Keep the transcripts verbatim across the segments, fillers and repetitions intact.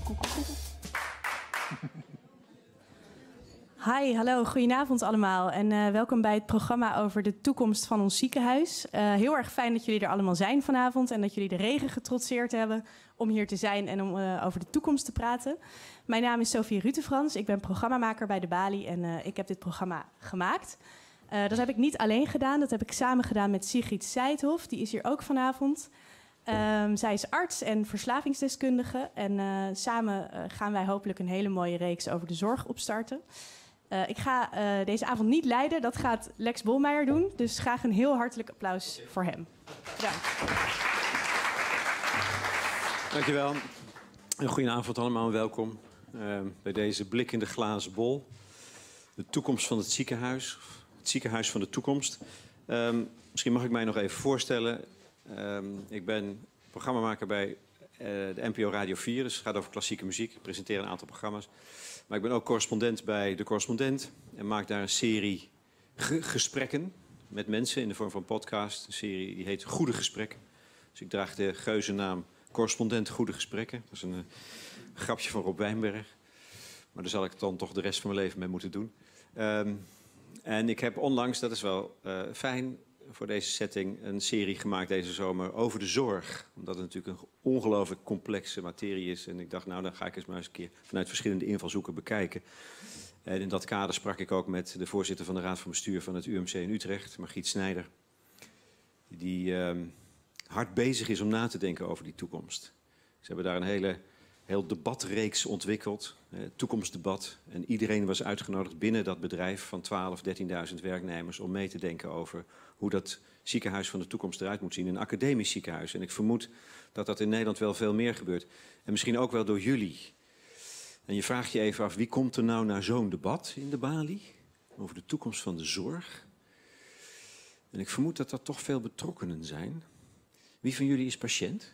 Hi, hallo, goedenavond allemaal en uh, welkom bij het programma over de toekomst van ons ziekenhuis. Uh, heel erg fijn dat jullie er allemaal zijn vanavond en dat jullie de regen getrotseerd hebben om hier te zijn en om uh, over de toekomst te praten. Mijn naam is Sophie Rutefrans, ik ben programmamaker bij de Bali en uh, ik heb dit programma gemaakt. Uh, dat heb ik niet alleen gedaan, dat heb ik samen gedaan met Sigrid Seithof, die is hier ook vanavond. Um, zij is arts en verslavingsdeskundige en uh, samen uh, gaan wij hopelijk een hele mooie reeks over de zorg opstarten. Uh, ik ga uh, deze avond niet leiden, dat gaat Lex Bolmeijer doen. Dus graag een heel hartelijk applaus voor hem. Bedankt. Dankjewel. Een goedenavond allemaal, welkom uh, bij deze blik in de glazen bol. De toekomst van het ziekenhuis, het ziekenhuis van de toekomst. Um, misschien mag ik mij nog even voorstellen. Um, ik ben programmamaker bij uh, de N P O Radio vier, dus het gaat over klassieke muziek. Ik presenteer een aantal programma's. Maar ik ben ook correspondent bij De Correspondent en maak daar een serie ge gesprekken met mensen in de vorm van podcast. Een serie die heet Goede Gesprekken. Dus ik draag de geuzennaam Correspondent Goede Gesprekken. Dat is een uh, grapje van Rob Wijnberg. Maar daar zal ik dan toch de rest van mijn leven mee moeten doen. Um, en ik heb onlangs, dat is wel uh, fijn voor deze setting, een serie gemaakt deze zomer over de zorg. Omdat het natuurlijk een ongelooflijk complexe materie is. En ik dacht, nou, dan ga ik eens maar eens een keer vanuit verschillende invalshoeken bekijken. En in dat kader sprak ik ook met de voorzitter van de Raad van Bestuur van het U M C in Utrecht, Margriet Snijder. Die uh, hard bezig is om na te denken over die toekomst. Ze hebben daar een hele heel debatreeks ontwikkeld, eh, toekomstdebat. En iedereen was uitgenodigd binnen dat bedrijf van twaalf, dertienduizend werknemers om mee te denken over hoe dat ziekenhuis van de toekomst eruit moet zien. Een academisch ziekenhuis. En ik vermoed dat dat in Nederland wel veel meer gebeurt. En misschien ook wel door jullie. En je vraagt je even af, wie komt er nou naar zo'n debat in de Bali over de toekomst van de zorg? En ik vermoed dat dat toch veel betrokkenen zijn. Wie van jullie is patiënt?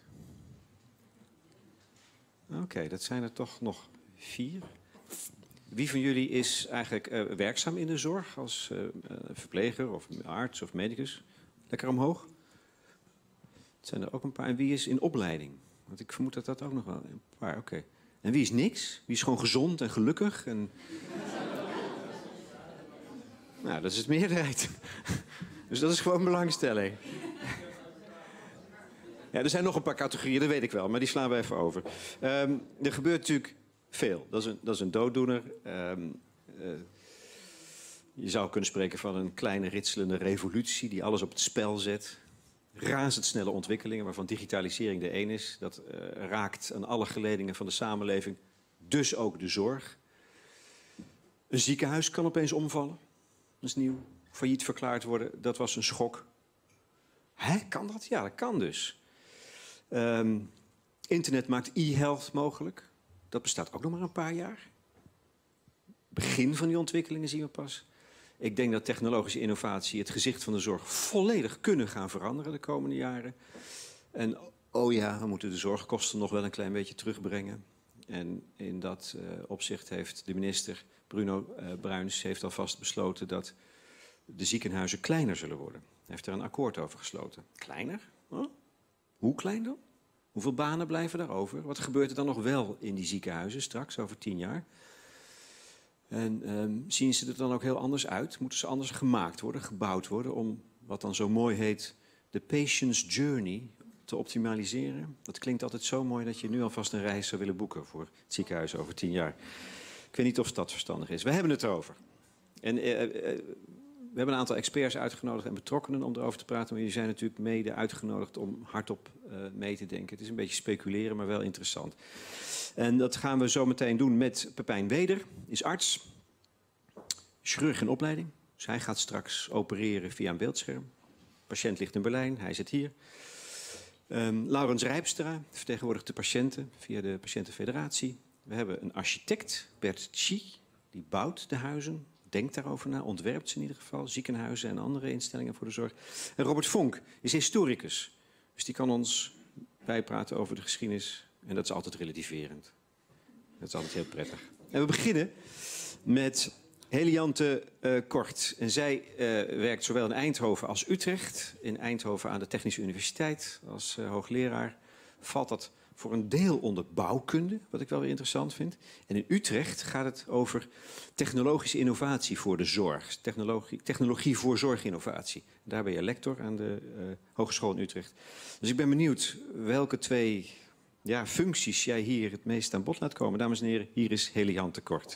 Oké, okay, dat zijn er toch nog vier. Wie van jullie is eigenlijk uh, werkzaam in de zorg als uh, verpleger of arts of medicus? Lekker omhoog. Het zijn er ook een paar. En wie is in opleiding? Want ik vermoed dat dat ook nog wel een paar. Oké. Okay. En wie is niks? Wie is gewoon gezond en gelukkig? En... nou, dat is het meerderheid. Dus dat is gewoon belangstelling. Ja, er zijn nog een paar categorieën, dat weet ik wel, maar die slaan we even over. Um, er gebeurt natuurlijk veel. Dat is een, dat is een dooddoener. Um, uh, je zou kunnen spreken van een kleine ritselende revolutie die alles op het spel zet. Razendsnelle ontwikkelingen, waarvan digitalisering de een is. Dat uh, raakt aan alle geledingen van de samenleving, dus ook de zorg. Een ziekenhuis kan opeens omvallen. Dat is nieuw. Failliet verklaard worden, dat was een schok. Hè, kan dat? Ja, dat kan dus. Um, internet maakt e-health mogelijk. Dat bestaat ook nog maar een paar jaar. Begin van die ontwikkelingen zien we pas. Ik denk dat technologische innovatie het gezicht van de zorg volledig kunnen gaan veranderen de komende jaren. En oh ja, we moeten de zorgkosten nog wel een klein beetje terugbrengen. En in dat uh, opzicht heeft de minister Bruno uh, Bruins heeft alvast besloten dat de ziekenhuizen kleiner zullen worden. Hij heeft er een akkoord over gesloten. Kleiner? Huh? Hoe klein dan? Hoeveel banen blijven daarover? Wat gebeurt er dan nog wel in die ziekenhuizen straks, over tien jaar? En um, zien ze er dan ook heel anders uit? Moeten ze anders gemaakt worden, gebouwd worden... om wat dan zo mooi heet de patient's journey te optimaliseren? Dat klinkt altijd zo mooi dat je nu alvast een reis zou willen boeken... voor het ziekenhuis over tien jaar. Ik weet niet of dat verstandig is. We hebben het erover. En... Uh, uh, We hebben een aantal experts uitgenodigd en betrokkenen om erover te praten. Maar jullie zijn natuurlijk mede uitgenodigd om hardop uh, mee te denken. Het is een beetje speculeren, maar wel interessant. En dat gaan we zo meteen doen met Pepijn Weder. Is arts, chirurg in opleiding. Dus hij gaat straks opereren via een beeldscherm. De patiënt ligt in Berlijn, hij zit hier. Um, Laurens Rijpstra vertegenwoordigt de patiënten via de Patiëntenfederatie. We hebben een architect, Bert Tschie, die bouwt de huizen. Denkt daarover na, ontwerpt ze in ieder geval. Ziekenhuizen en andere instellingen voor de zorg. En Robert Vonk is historicus. Dus die kan ons bijpraten over de geschiedenis. En dat is altijd relativerend. Dat is altijd heel prettig. En we beginnen met Heliante uh, Kort. En zij uh, werkt zowel in Eindhoven als Utrecht. In Eindhoven aan de Technische Universiteit als uh, hoogleraar. Valt dat voor een deel onder bouwkunde, wat ik wel weer interessant vind. En in Utrecht gaat het over technologische innovatie voor de zorg. Technologie, technologie voor zorginnovatie. Daar ben je lector aan de uh, Hogeschool in Utrecht. Dus ik ben benieuwd welke twee ja, functies jij hier het meest aan bod laat komen. Dames en heren, hier is Heli-Ann te Kort.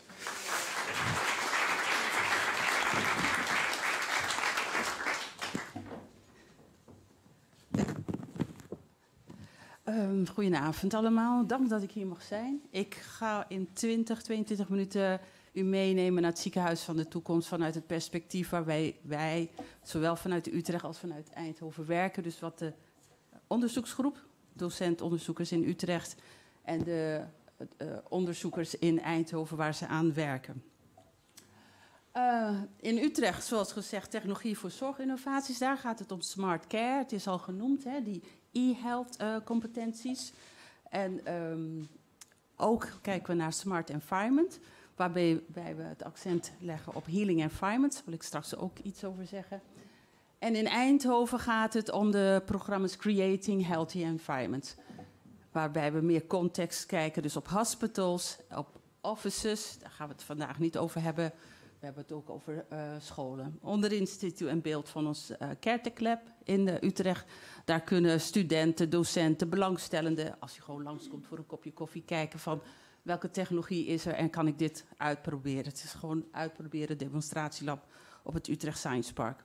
Um, goedenavond allemaal, dank dat ik hier mag zijn. Ik ga in twintig, tweeëntwintig minuten u meenemen naar het ziekenhuis van de toekomst vanuit het perspectief waarbij wij zowel vanuit Utrecht als vanuit Eindhoven werken. Dus wat de onderzoeksgroep, docent-onderzoekers in Utrecht en de uh, onderzoekers in Eindhoven waar ze aan werken. Uh, in Utrecht, zoals gezegd, technologie voor zorginnovaties. Daar gaat het om smart care. Het is al genoemd, hè, die e-health uh, competenties. En um, ook kijken we naar smart environment, waarbij we het accent leggen op healing environment. Daar wil ik straks ook iets over zeggen. En in Eindhoven gaat het om de programma's Creating Healthy Environments, waarbij we meer context kijken, dus op hospitals, op offices. Daar gaan we het vandaag niet over hebben. We hebben het ook over uh, scholen. Onderin zit u een beeld van ons uh, CareTech Lab in uh, Utrecht. Daar kunnen studenten, docenten, belangstellenden, als je gewoon langskomt voor een kopje koffie, kijken van welke technologie is er en kan ik dit uitproberen. Het is gewoon uitproberen, demonstratielab op het Utrecht Science Park.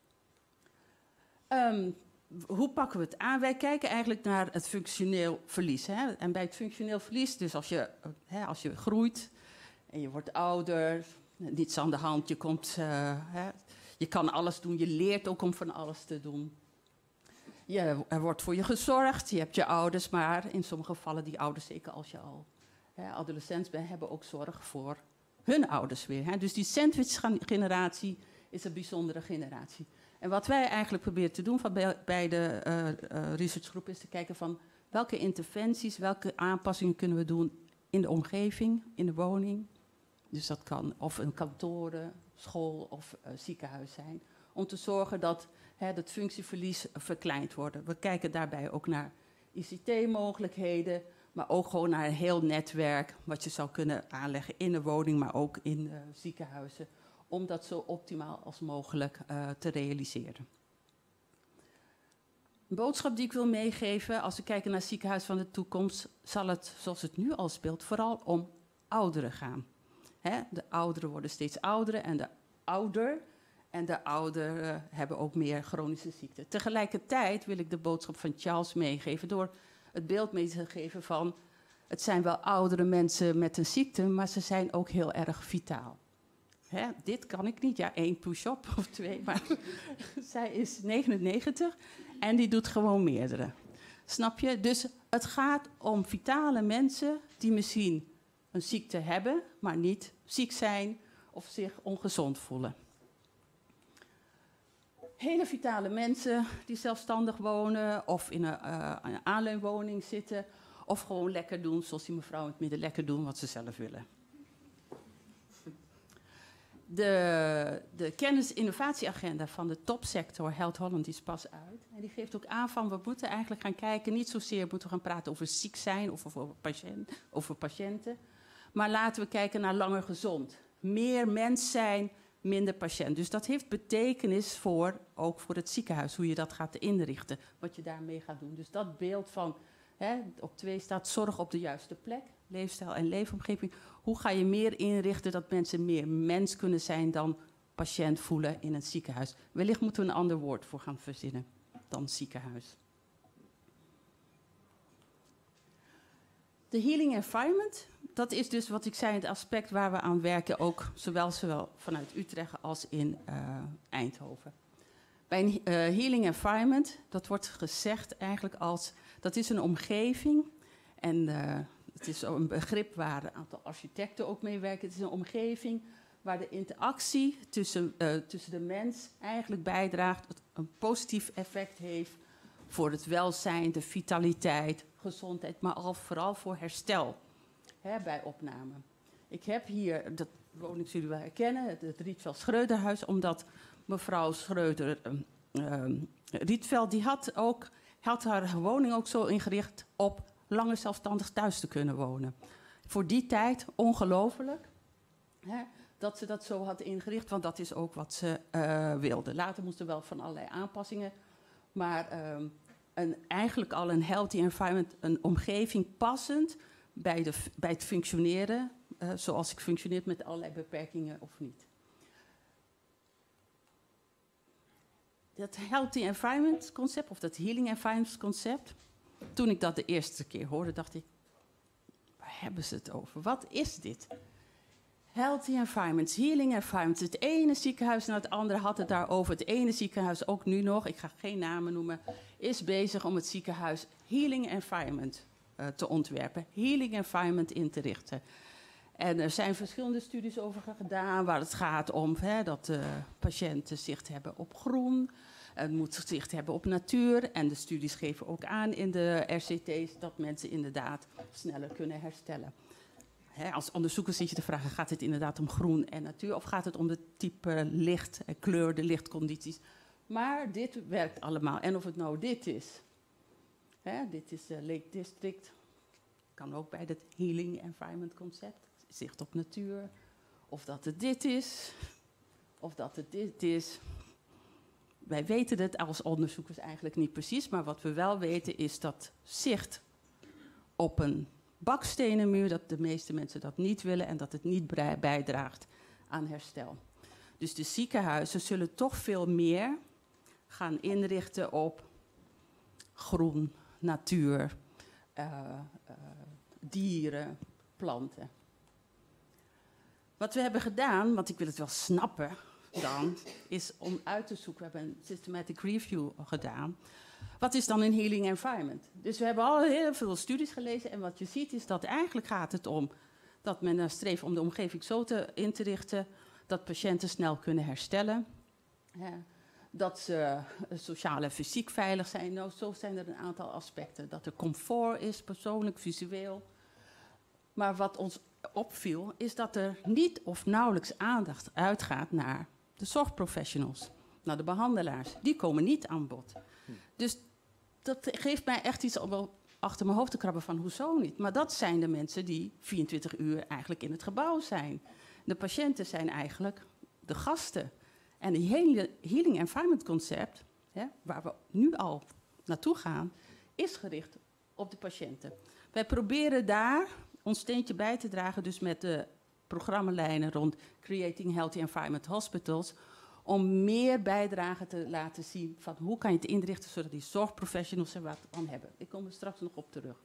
Um, hoe pakken we het aan? Wij kijken eigenlijk naar het functioneel verlies. Hè? En bij het functioneel verlies, dus als je, hè, als je groeit en je wordt ouder, niets aan de hand, je, komt, uh, hè, je kan alles doen, je leert ook om van alles te doen. Je, er wordt voor je gezorgd, je hebt je ouders, maar in sommige gevallen die ouders, zeker als je al hè, adolescent bent, hebben ook zorg voor hun ouders weer. Hè. Dus die sandwich-generatie is een bijzondere generatie. En wat wij eigenlijk proberen te doen van bij, bij de uh, uh, researchgroep is te kijken van welke interventies, welke aanpassingen kunnen we doen in de omgeving, in de woning. Dus dat kan of een kantoren, school of uh, ziekenhuis zijn. Om te zorgen dat hè, het functieverlies verkleind wordt. We kijken daarbij ook naar I C T-mogelijkheden, maar ook gewoon naar een heel netwerk wat je zou kunnen aanleggen in de woning, maar ook in uh, ziekenhuizen, om dat zo optimaal als mogelijk uh, te realiseren. Een boodschap die ik wil meegeven, als we kijken naar het ziekenhuis van de toekomst, zal het, zoals het nu al speelt, vooral om ouderen gaan. Hè, de ouderen worden steeds ouder en de ouder en de ouderen hebben ook meer chronische ziekten. Tegelijkertijd wil ik de boodschap van Charles meegeven door het beeld mee te geven van het zijn wel oudere mensen met een ziekte, maar ze zijn ook heel erg vitaal. Hè, dit kan ik niet, ja, één push-up of twee, maar zij is negenennegentig en die doet gewoon meerdere. Snap je? Dus het gaat om vitale mensen die misschien een ziekte hebben, maar niet ziek zijn of zich ongezond voelen. Hele vitale mensen die zelfstandig wonen of in een, uh, een aanleunwoning zitten of gewoon lekker doen, zoals die mevrouw in het midden, lekker doen wat ze zelf willen. De, de kennis-innovatieagenda van de topsector Health Holland is pas uit. En die geeft ook aan van we moeten eigenlijk gaan kijken, niet zozeer moeten we gaan praten over ziek zijn of over, patiënt, over patiënten, maar laten we kijken naar langer gezond. Meer mens zijn, minder patiënt. Dus dat heeft betekenis voor, ook voor het ziekenhuis, hoe je dat gaat inrichten, wat je daarmee gaat doen. Dus dat beeld van, hè, op twee staat zorg op de juiste plek, leefstijl en leefomgeving. Hoe ga je meer inrichten dat mensen meer mens kunnen zijn dan patiënt voelen in het ziekenhuis? Wellicht moeten we een ander woord voor gaan verzinnen dan ziekenhuis. De healing environment, dat is dus wat ik zei, het aspect waar we aan werken, ook zowel, zowel vanuit Utrecht als in uh, Eindhoven. Bij een uh, healing environment, dat wordt gezegd eigenlijk als, dat is een omgeving en uh, het is een begrip waar een aantal architecten ook mee werken. Het is een omgeving waar de interactie tussen, uh, tussen de mens eigenlijk bijdraagt, een positief effect heeft voor het welzijn, de vitaliteit, gezondheid, maar al, vooral voor herstel hè, bij opname. Ik heb hier, dat woning zullen jullie wel herkennen, het, het Rietveld Schreuderhuis, omdat mevrouw Schreuder, uh, uh, Rietveld, die had, ook, had haar woning ook zo ingericht op langer zelfstandig thuis te kunnen wonen. Voor die tijd ongelooflijk hè, dat ze dat zo had ingericht, want dat is ook wat ze uh, wilde. Later moesten er wel van allerlei aanpassingen, maar um, een, eigenlijk al een healthy environment, een omgeving passend bij, de, bij het functioneren, uh, zoals ik functioneer met allerlei beperkingen of niet. Dat healthy environment concept, of dat healing environment concept, toen ik dat de eerste keer hoorde, dacht ik, waar hebben ze het over? Wat is dit? Healthy environments, healing environments. Het ene ziekenhuis naar het andere had het daarover. Het ene ziekenhuis, ook nu nog, ik ga geen namen noemen, is bezig om het ziekenhuis healing environment uh, te ontwerpen. Healing environment in te richten. En er zijn verschillende studies over gedaan waar het gaat om hè, dat uh, patiënten zicht hebben op groen. Het moet zicht hebben op natuur. En de studies geven ook aan in de R C T's dat mensen inderdaad sneller kunnen herstellen. Hè, als onderzoeker zit je te vragen, gaat het inderdaad om groen en natuur? Of gaat het om de type licht en kleur, de lichtcondities? Maar dit werkt allemaal. En of het nou dit is. Hè, dit is de Lake District. Kan ook bij het Healing Environment concept. Zicht op natuur. Of dat het dit is. Of dat het dit is. Wij weten het als onderzoekers eigenlijk niet precies. Maar wat we wel weten is dat zicht op een bakstenen muur, dat de meeste mensen dat niet willen en dat het niet bijdraagt aan herstel. Dus de ziekenhuizen zullen toch veel meer gaan inrichten op groen, natuur, uh, uh, dieren, planten. Wat we hebben gedaan, want ik wil het wel snappen dan, is om uit te zoeken, we hebben een systematic review gedaan. Wat is dan een healing environment? Dus we hebben al heel veel studies gelezen en wat je ziet is dat eigenlijk gaat het om dat men er streeft om de omgeving zo te, in te richten dat patiënten snel kunnen herstellen. Ja, dat ze sociaal en fysiek veilig zijn. Nou, zo zijn er een aantal aspecten. Dat er comfort is, persoonlijk, visueel. Maar wat ons opviel is dat er niet of nauwelijks aandacht uitgaat naar de zorgprofessionals, naar de behandelaars. Die komen niet aan bod. Dus dat geeft mij echt iets om wel achter mijn hoofd te krabben van hoezo niet. Maar dat zijn de mensen die vierentwintig uur eigenlijk in het gebouw zijn. De patiënten zijn eigenlijk de gasten. En het hele healing environment concept, hè, waar we nu al naartoe gaan, is gericht op de patiënten. Wij proberen daar ons steentje bij te dragen, dus met de programmalijnen rond Creating Healthy Environment Hospitals, om meer bijdrage te laten zien van hoe kan je het inrichten zodat die zorgprofessionals er wat aan hebben. Ik kom er straks nog op terug.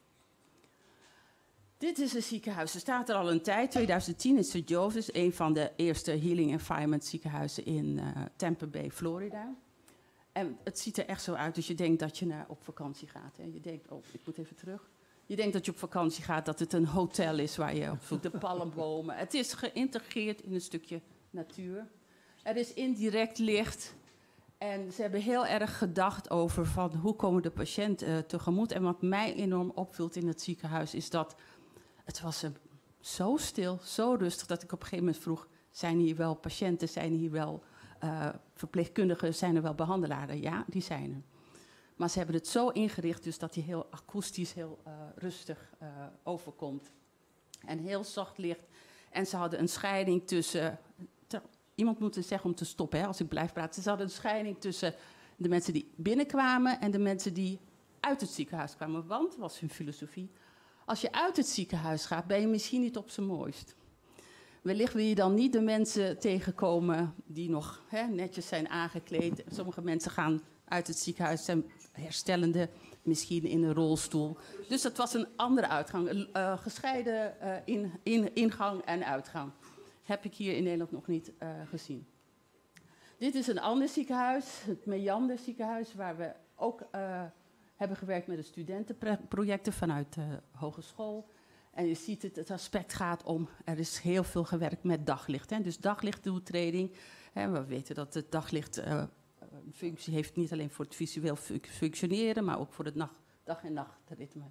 Dit is een ziekenhuis. Er staat er al een tijd, twintig tien in Saint Joseph's, een van de eerste Healing Environment ziekenhuizen in uh, Tampa Bay, Florida. En het ziet er echt zo uit, dus je denkt dat je naar, op vakantie gaat. Hè. Je denkt, oh, ik moet even terug. Je denkt dat je op vakantie gaat, dat het een hotel is waar je op zoekt, de palmbomen. Het is geïntegreerd in een stukje natuur. Er is indirect licht. En ze hebben heel erg gedacht over van hoe komen de patiënt uh, tegemoet. En wat mij enorm opviel in het ziekenhuis is dat het was uh, zo stil, zo rustig, dat ik op een gegeven moment vroeg, zijn hier wel patiënten, zijn hier wel uh, verpleegkundigen, zijn er wel behandelaren? Ja, die zijn er. Maar ze hebben het zo ingericht dus dat hij heel akoestisch, heel uh, rustig uh, overkomt. En heel zacht licht. En ze hadden een scheiding tussen... Te, iemand moet het zeggen om te stoppen, hè, als ik blijf praten. Ze hadden een scheiding tussen de mensen die binnenkwamen en de mensen die uit het ziekenhuis kwamen. Want, was hun filosofie, als je uit het ziekenhuis gaat, ben je misschien niet op zijn mooist. Wellicht wil je dan niet de mensen tegenkomen die nog hè, netjes zijn aangekleed. Sommige mensen gaan uit het ziekenhuis, zijn herstellende, misschien in een rolstoel. Dus dat was een andere uitgang, uh, gescheiden uh, in, in, ingang en uitgang. Heb ik hier in Nederland nog niet uh, gezien. Dit is een ander ziekenhuis, het Meander ziekenhuis, waar we ook uh, hebben gewerkt met de studentenprojecten vanuit de hogeschool. En je ziet het, het aspect gaat om, er is heel veel gewerkt met daglicht. Hè? Dus daglichtdoeltreding. Hè, we weten dat het daglicht uh, een functie heeft, niet alleen voor het visueel functioneren, maar ook voor het nacht, dag- en nachtritme.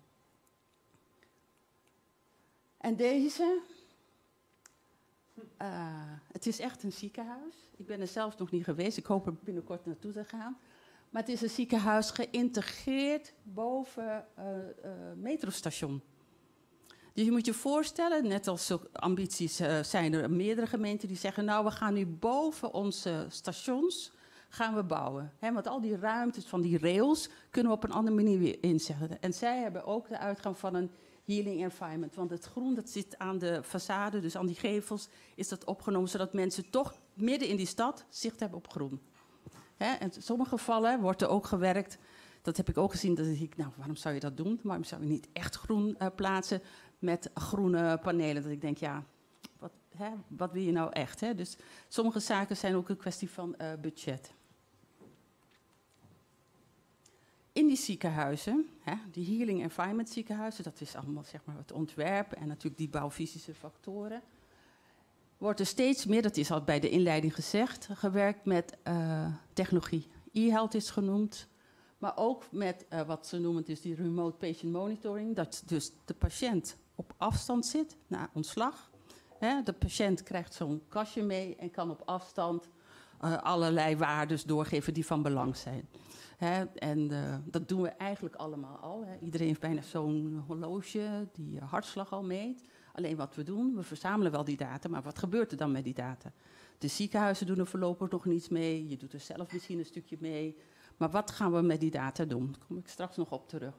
En deze, uh, het is echt een ziekenhuis. Ik ben er zelf nog niet geweest, ik hoop er binnenkort naartoe te gaan. Maar het is een ziekenhuis geïntegreerd boven uh, uh, metrostation. Dus je moet je voorstellen, net als zo ambities uh, zijn er meerdere gemeenten die zeggen... nou, we gaan nu boven onze stations gaan we bouwen. He, want al die ruimtes van die rails kunnen we op een andere manier weer inzetten. En zij hebben ook de uitgang van een healing environment. Want het groen dat zit aan de façade, dus aan die gevels, is dat opgenomen... zodat mensen toch midden in die stad zicht hebben op groen. He, en in sommige gevallen wordt er ook gewerkt... dat heb ik ook gezien, dat ik, nou, waarom zou je dat doen? Waarom zou je niet echt groen uh, plaatsen met groene panelen? Dat ik denk, ja, wat, hè, wat wil je nou echt? Hè? Dus sommige zaken zijn ook een kwestie van uh, budget. In die ziekenhuizen, hè, die healing environment ziekenhuizen... dat is allemaal zeg maar, het ontwerp en natuurlijk die bouwfysische factoren... wordt er steeds meer, dat is al bij de inleiding gezegd... gewerkt met uh, technologie. E-health is genoemd... Maar ook met uh, wat ze noemen dus die remote patient monitoring. Dat dus de patiënt op afstand zit na ontslag. Hè, de patiënt krijgt zo'n kastje mee en kan op afstand uh, allerlei waarden doorgeven die van belang zijn. Hè, en uh, dat doen we eigenlijk allemaal al. Hè. Iedereen heeft bijna zo'n horloge die uh, hartslag al meet. Alleen wat we doen, we verzamelen wel die data, maar wat gebeurt er dan met die data? De ziekenhuizen doen er voorlopig nog niets mee. Je doet er zelf misschien een stukje mee. Maar wat gaan we met die data doen? Daar kom ik straks nog op terug.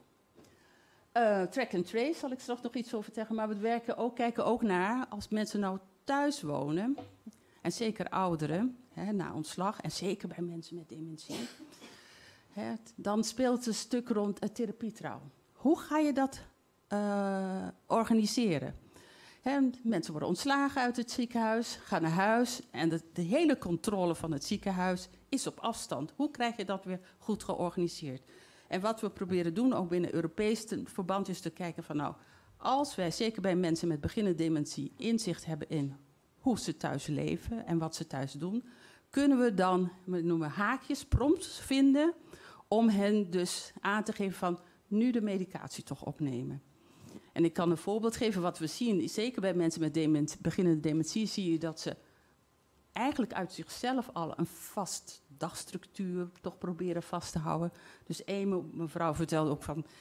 Uh, track and trace zal ik straks nog iets over zeggen. Maar we werken ook, kijken ook naar als mensen nou thuis wonen. En zeker ouderen, hè, na ontslag. En zeker bij mensen met dementie. Hè, dan speelt het een stuk rond het therapietrouw. Hoe ga je dat uh, organiseren? Hè, mensen worden ontslagen uit het ziekenhuis, gaan naar huis. En de, de hele controle van het ziekenhuis is op afstand. Hoe krijg je dat weer goed georganiseerd? En wat we proberen doen, ook binnen Europees verband, is te kijken van nou, als wij zeker bij mensen met beginnende dementie inzicht hebben in hoe ze thuis leven en wat ze thuis doen, kunnen we dan, we noemen haakjes, prompts vinden om hen dus aan te geven van nu de medicatie toch opnemen. En ik kan een voorbeeld geven. Wat we zien, zeker bij mensen met dement, beginnende dementie, zie je dat ze eigenlijk uit zichzelf al een vast dagstructuur toch proberen vast te houden. Dus één mevrouw vertelde ook van,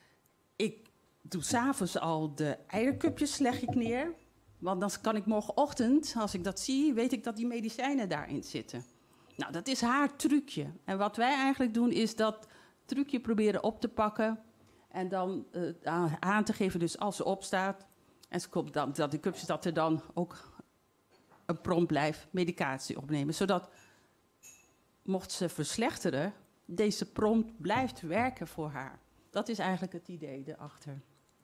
ik doe 's avonds al de eiercupjes leg ik neer. Want dan kan ik morgenochtend, als ik dat zie, weet ik dat die medicijnen daarin zitten. Nou, dat is haar trucje. En wat wij eigenlijk doen, is dat trucje proberen op te pakken en dan uh, aan te geven, dus als ze opstaat en ze komt dan, dat die cupjes, dat er dan ook een prompt blijft medicatie opnemen. Zodat, mocht ze verslechteren, deze prompt blijft werken voor haar. Dat is eigenlijk het idee erachter.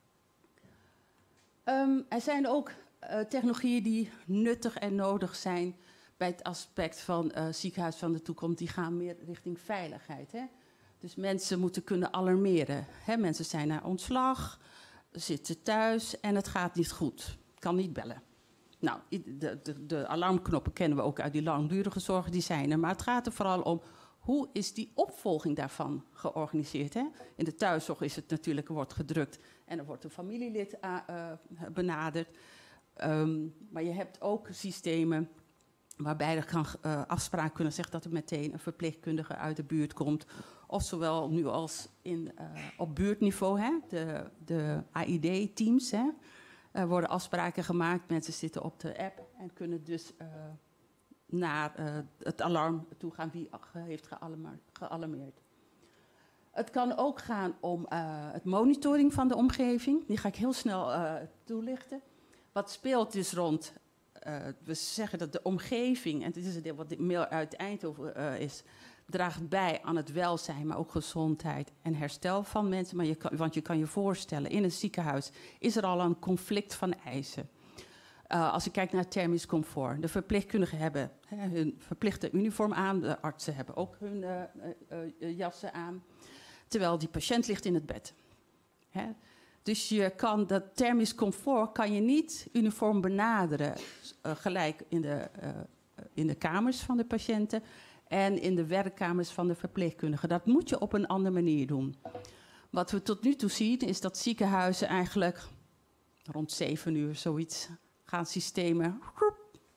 Um, er zijn ook uh, technologieën die nuttig en nodig zijn bij het aspect van uh, ziekenhuis van de toekomst. Die gaan meer richting veiligheid. Hè? Dus mensen moeten kunnen alarmeren. Hè? Mensen zijn naar ontslag, zitten thuis en het gaat niet goed. Kan niet bellen. Nou, de, de, de alarmknoppen kennen we ook uit die langdurige zorg, die zijn er. Maar het gaat er vooral om, hoe is die opvolging daarvan georganiseerd? Hè? In de thuiszorg is het natuurlijk, er wordt gedrukt en er wordt een familielid uh, benaderd. Um, maar je hebt ook systemen waarbij er kan, uh, afspraak kunnen zeggen dat er meteen een verpleegkundige uit de buurt komt. Of zowel nu als in, uh, op buurtniveau, hè? De, de A I D-teams, hè? Er worden afspraken gemaakt, mensen zitten op de app en kunnen dus uh, naar uh, het alarm toe gaan wie heeft gealarmeerd. Het kan ook gaan om uh, het monitoring van de omgeving. Die ga ik heel snel uh, toelichten. Wat speelt dus rond, uh, we zeggen dat de omgeving, en dit is het deel wat meer uit Eindhoven uh, is, draagt bij aan het welzijn, maar ook gezondheid en herstel van mensen. Maar je kan, want je kan je voorstellen, in een ziekenhuis is er al een conflict van eisen. Uh, als je kijkt naar thermisch comfort. De verpleegkundigen hebben hè, hun verplichte uniform aan. De artsen hebben ook hun uh, uh, uh, jassen aan. Terwijl die patiënt ligt in het bed. Hè? Dus je kan dat thermisch comfort kan je niet uniform benaderen. Uh, gelijk in de, uh, in de kamers van de patiënten en in de werkkamers van de verpleegkundigen. Dat moet je op een andere manier doen. Wat we tot nu toe zien is dat ziekenhuizen eigenlijk rond zeven uur zoiets gaan systemen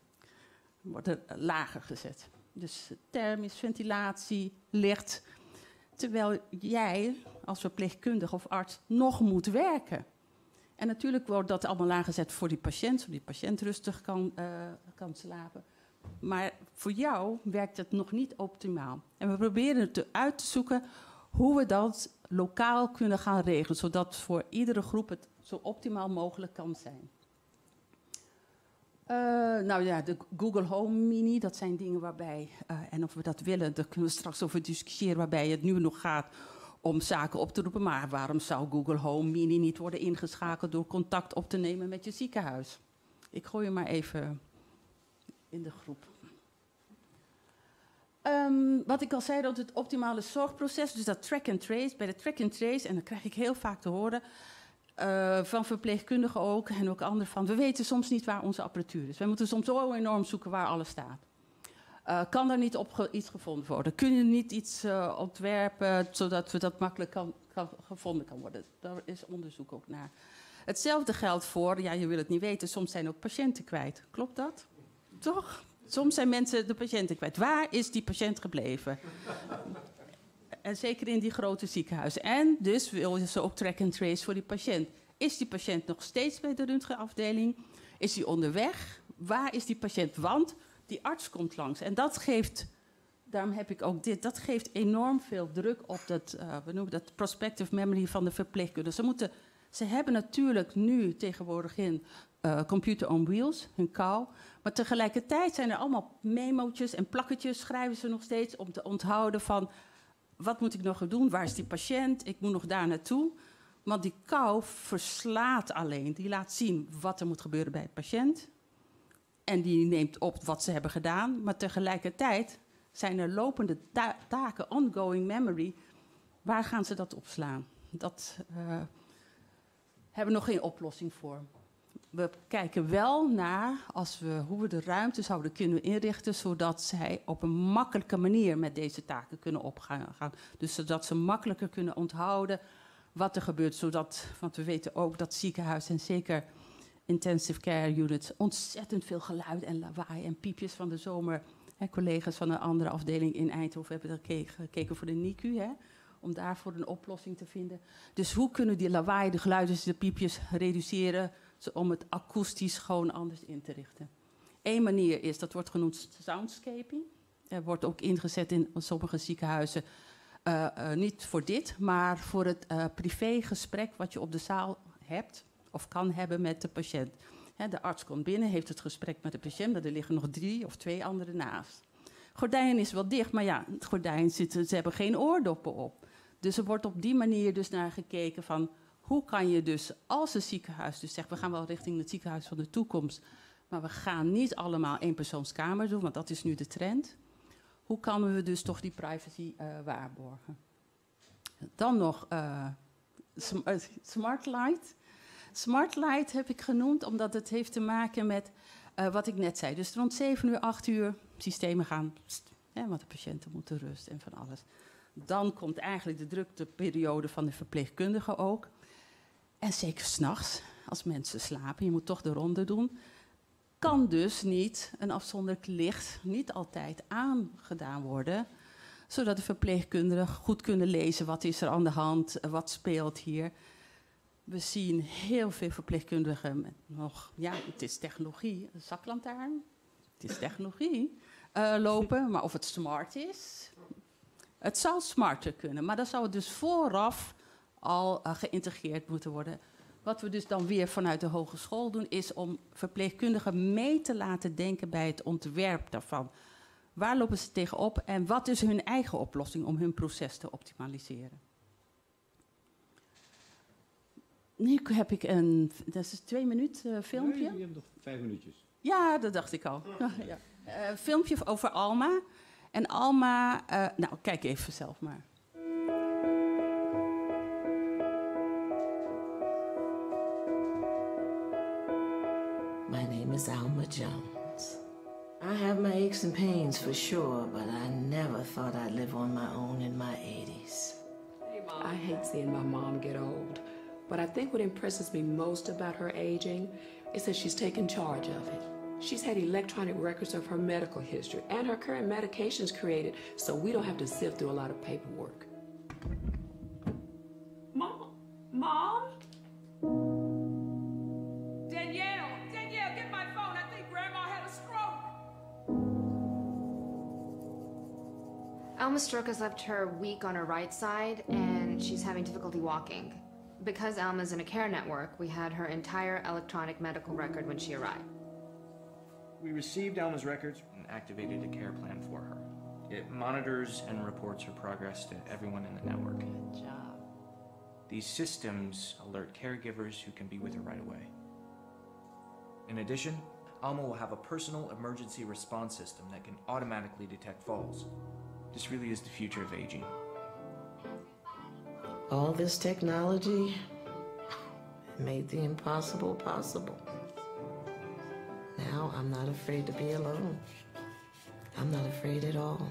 worden lager gezet. Dus thermisch, ventilatie, licht. terwijl jij als verpleegkundige of arts nog moet werken. En natuurlijk wordt dat allemaal aangezet voor die patiënt, zodat die patiënt rustig kan, uh, kan slapen. Maar voor jou werkt het nog niet optimaal. En we proberen het uit te zoeken hoe we dat lokaal kunnen gaan regelen, zodat voor iedere groep het zo optimaal mogelijk kan zijn. Uh, nou ja, de Google Home Mini, dat zijn dingen waarbij, uh, en of we dat willen, daar kunnen we straks over discussiëren, waarbij het nu nog gaat om zaken op te roepen. Maar waarom zou Google Home Mini niet worden ingeschakeld door contact op te nemen met je ziekenhuis? Ik gooi je maar even in de groep. Um, wat ik al zei, dat het optimale zorgproces, dus dat track and trace, bij de track and trace, en dat krijg ik heel vaak te horen, uh, van verpleegkundigen ook, en ook anderen van, we weten soms niet waar onze apparatuur is. We moeten soms zo enorm zoeken waar alles staat. Uh, kan er niet op ge iets gevonden worden? Kun je niet iets uh, ontwerpen, zodat we dat makkelijk kan, kan, gevonden kan worden? Daar is onderzoek ook naar. Hetzelfde geldt voor, ja, je wil het niet weten, soms zijn ook patiënten kwijt. Klopt dat? Toch? Soms zijn mensen de patiënten kwijt. Waar is die patiënt gebleven? En zeker in die grote ziekenhuizen. En dus wil je ze ook track and trace voor die patiënt. Is die patiënt nog steeds bij de röntgenafdeling? Is hij onderweg? Waar is die patiënt? Want die arts komt langs. En dat geeft, daarom heb ik ook dit, dat geeft enorm veel druk op dat, uh, we noemen dat prospective memory van de verpleegkundigen. Ze moeten, ze hebben natuurlijk nu tegenwoordig in uh, computer on wheels, hun kou. Maar tegelijkertijd zijn er allemaal memo'tjes en plakketjes, schrijven ze nog steeds om te onthouden van, wat moet ik nog doen? Waar is die patiënt? Ik moet nog daar naartoe. Want die kou verslaat alleen. Die laat zien wat er moet gebeuren bij de patiënt. En die neemt op wat ze hebben gedaan. Maar tegelijkertijd zijn er lopende ta taken, ongoing memory. Waar gaan ze dat opslaan? Dat uh, hebben we nog geen oplossing voor. We kijken wel naar als we, hoe we de ruimte zouden kunnen inrichten, zodat zij op een makkelijke manier met deze taken kunnen opgaan. Dus zodat ze makkelijker kunnen onthouden wat er gebeurt. Zodat, want we weten ook dat ziekenhuizen en zeker intensive care units ontzettend veel geluid en lawaai en piepjes van de zomer. Hè, collega's van een andere afdeling in Eindhoven hebben er gekeken voor de N I C U, hè, om daarvoor een oplossing te vinden. Dus hoe kunnen die lawaai, de geluiden, de piepjes reduceren om het akoestisch gewoon anders in te richten? Eén manier is, dat wordt genoemd soundscaping. Er wordt ook ingezet in sommige ziekenhuizen, uh, uh, niet voor dit, maar voor het uh, privégesprek wat je op de zaal hebt of kan hebben met de patiënt. He, de arts komt binnen, heeft het gesprek met de patiënt, maar er liggen nog drie of twee anderen naast. Gordijn is wel dicht, maar ja, het gordijn zitten, ze hebben geen oordoppen op. Dus er wordt op die manier dus naar gekeken van, hoe kan je dus als een ziekenhuis dus zegt, we gaan wel richting het ziekenhuis van de toekomst, maar we gaan niet allemaal eenpersoonskamer doen, want dat is nu de trend. Hoe kunnen we dus toch die privacy uh, waarborgen? Dan nog uh, smart light. Smart light heb ik genoemd omdat het heeft te maken met uh, wat ik net zei. Dus rond zeven uur, acht uur, systemen gaan, pst, hè, want de patiënten moeten rust en van alles. Dan komt eigenlijk de drukteperiode van de verpleegkundige ook. En zeker 's nachts, als mensen slapen, je moet toch de ronde doen, kan dus niet een afzonderlijk licht niet altijd aangedaan worden, zodat de verpleegkundigen goed kunnen lezen wat is er aan de hand, wat speelt hier. We zien heel veel verpleegkundigen met nog, ja, het is technologie, een zaklantaarn, het is technologie, uh, lopen, maar of het smart is, het zou smarter kunnen, maar dan zou het dus vooraf al uh, geïntegreerd moeten worden. Wat we dus dan weer vanuit de hogeschool doen, is om verpleegkundigen mee te laten denken bij het ontwerp daarvan. Waar lopen ze tegenop en wat is hun eigen oplossing om hun proces te optimaliseren? Nu heb ik een, dat is een twee minuten uh, filmpje. Nee, je hebt nog vijf minuutjes. Ja, dat dacht ik al. ja. uh, filmpje over Alma. En Alma, uh, nou kijk even zelf maar. My name is Alma Jones. I have my aches and pains for sure, but I never thought I'd live on my own in my eighties. Hey, Mom. I hate seeing my mom get old, but I think what impresses me most about her aging is that she's taken charge of it. She's had electronic records of her medical history and her current medications created, so we don't have to sift through a lot of paperwork. Mom? Mom? Danielle! Danielle, get my phone. I think Grandma had a stroke. Alma's stroke has left her weak on her right side, and she's having difficulty walking. Because Alma's in a care network, we had her entire electronic medical record when she arrived. We received Alma's records and activated a care plan for her. It monitors and reports her progress to everyone in the network. Good job. These systems alert caregivers who can be with her right away. In addition, Alma will have a personal emergency response system that can automatically detect falls. This really is the future of aging. All this technology made the impossible possible. Now I'm not afraid to be alone. I'm not afraid at all.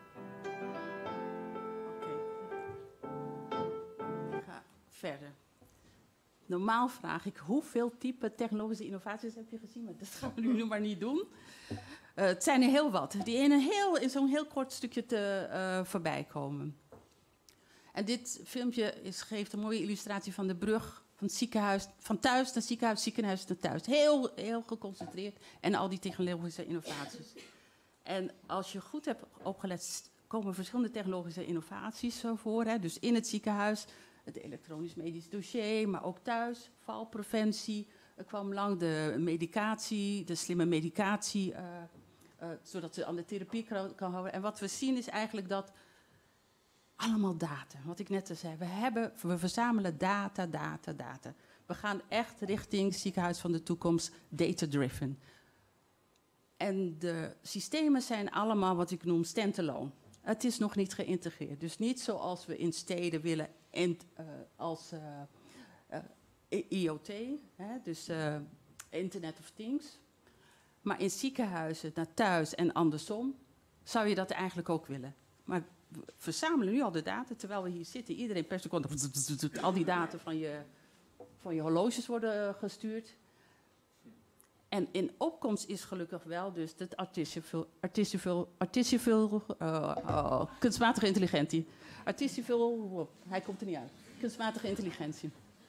Oké. Ik ga verder. Normaal vraag ik hoeveel type technologische innovaties heb je gezien, maar dat gaan we nu maar niet doen. Uh, het zijn er heel wat, die in, een heel, in zo'n heel kort stukje te uh, voorbij komen. En dit filmpje is, geeft een mooie illustratie van de brug van het ziekenhuis, van thuis naar ziekenhuis, ziekenhuis naar thuis. Heel, heel geconcentreerd en al die technologische innovaties. En als je goed hebt opgelet, komen verschillende technologische innovaties voor. Hè. Dus in het ziekenhuis, het elektronisch medisch dossier, maar ook thuis, valpreventie. Er kwam lang de medicatie, de slimme medicatie, uh, uh, zodat ze aan de therapie kan, kan houden. En wat we zien is eigenlijk dat allemaal data, wat ik net al zei. We, hebben, we verzamelen data, data, data. We gaan echt richting ziekenhuis van de toekomst, data-driven. En de systemen zijn allemaal wat ik noem standalone. Het is nog niet geïntegreerd. Dus niet zoals we in steden willen en, uh, als uh, uh, I O T, hè, dus uh, Internet of Things. Maar in ziekenhuizen naar thuis en andersom zou je dat eigenlijk ook willen. Maar we verzamelen nu al de data, terwijl we hier zitten. Iedereen per seconde, al die data van je, van je horloges worden gestuurd. En in opkomst is gelukkig wel dus het artificial, artificial, artificial uh, uh, kunstmatige intelligentie. Artificial, uh, hij komt er niet uit. Kunstmatige intelligentie.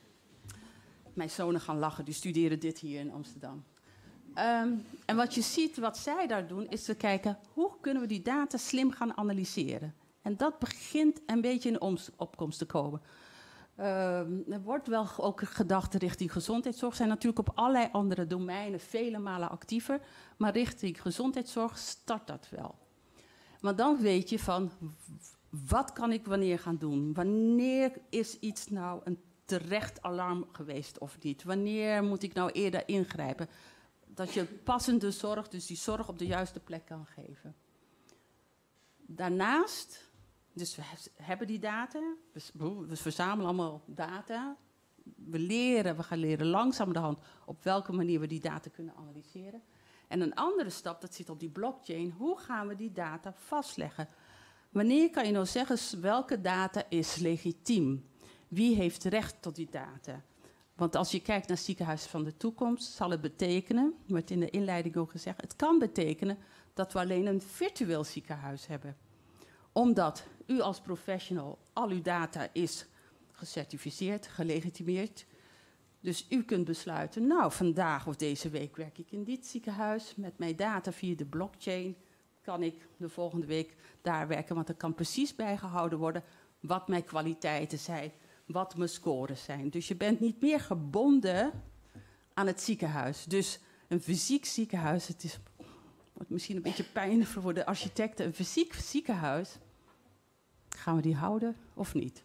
Mijn zonen gaan lachen, die studeren dit hier in Amsterdam. Um, en wat je ziet, wat zij daar doen, is te kijken hoe kunnen we die data slim gaan analyseren. En dat begint een beetje in de opkomst te komen. Uh, er wordt wel ook gedacht richting gezondheidszorg. Er zijn natuurlijk op allerlei andere domeinen vele malen actiever. Maar richting gezondheidszorg start dat wel. Maar dan weet je van, wat kan ik wanneer gaan doen? Wanneer is iets nou een terecht alarm geweest of niet? Wanneer moet ik nou eerder ingrijpen? Dat je passende zorg, dus die zorg op de juiste plek kan geven. Daarnaast, dus we hebben die data, we, we verzamelen allemaal data. We leren, we gaan leren langzamerhand op welke manier we die data kunnen analyseren. En een andere stap, dat zit op die blockchain, hoe gaan we die data vastleggen? Wanneer kan je nou zeggen welke data is legitiem? Wie heeft recht tot die data? Want als je kijkt naar ziekenhuizen van de toekomst, zal het betekenen, wordt in de inleiding ook gezegd, het kan betekenen dat we alleen een virtueel ziekenhuis hebben. Omdat u als professional, al uw data is gecertificeerd, gelegitimeerd. Dus u kunt besluiten, nou vandaag of deze week werk ik in dit ziekenhuis. Met mijn data via de blockchain kan ik de volgende week daar werken. Want er kan precies bijgehouden worden wat mijn kwaliteiten zijn. Wat mijn scores zijn. Dus je bent niet meer gebonden aan het ziekenhuis. Dus een fysiek ziekenhuis, het is wordt misschien een beetje pijnlijk voor de architecten. Een fysiek ziekenhuis, gaan we die houden of niet?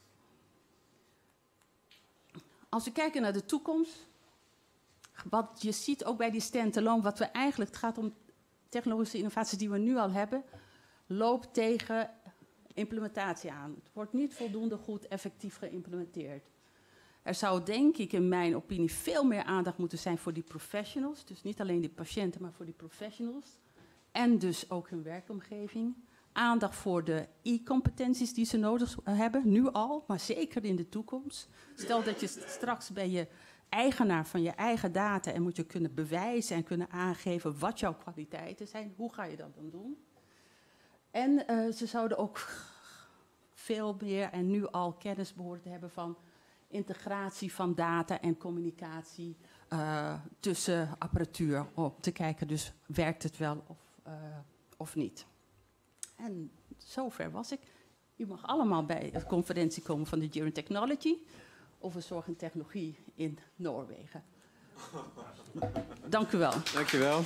Als we kijken naar de toekomst, wat je ziet ook bij die standalone, wat we eigenlijk, het gaat om technologische innovaties die we nu al hebben, loopt tegen implementatie aan. Het wordt niet voldoende goed effectief geïmplementeerd. Er zou denk ik in mijn opinie veel meer aandacht moeten zijn voor die professionals. Dus niet alleen die patiënten, maar voor die professionals. En dus ook hun werkomgeving. Aandacht voor de e-competenties die ze nodig hebben, nu al, maar zeker in de toekomst. Stel dat je straks ben je eigenaar van je eigen data en moet je kunnen bewijzen en kunnen aangeven wat jouw kwaliteiten zijn. Hoe ga je dat dan doen? En uh, ze zouden ook veel meer en nu al kennis behoren te hebben van integratie van data en communicatie uh, tussen apparatuur. Om te kijken, dus werkt het wel of, uh, of niet. En zover was ik. U mag allemaal bij de conferentie komen van de Journey Technology over zorg en technologie in Noorwegen. Dank u wel. Dank je wel.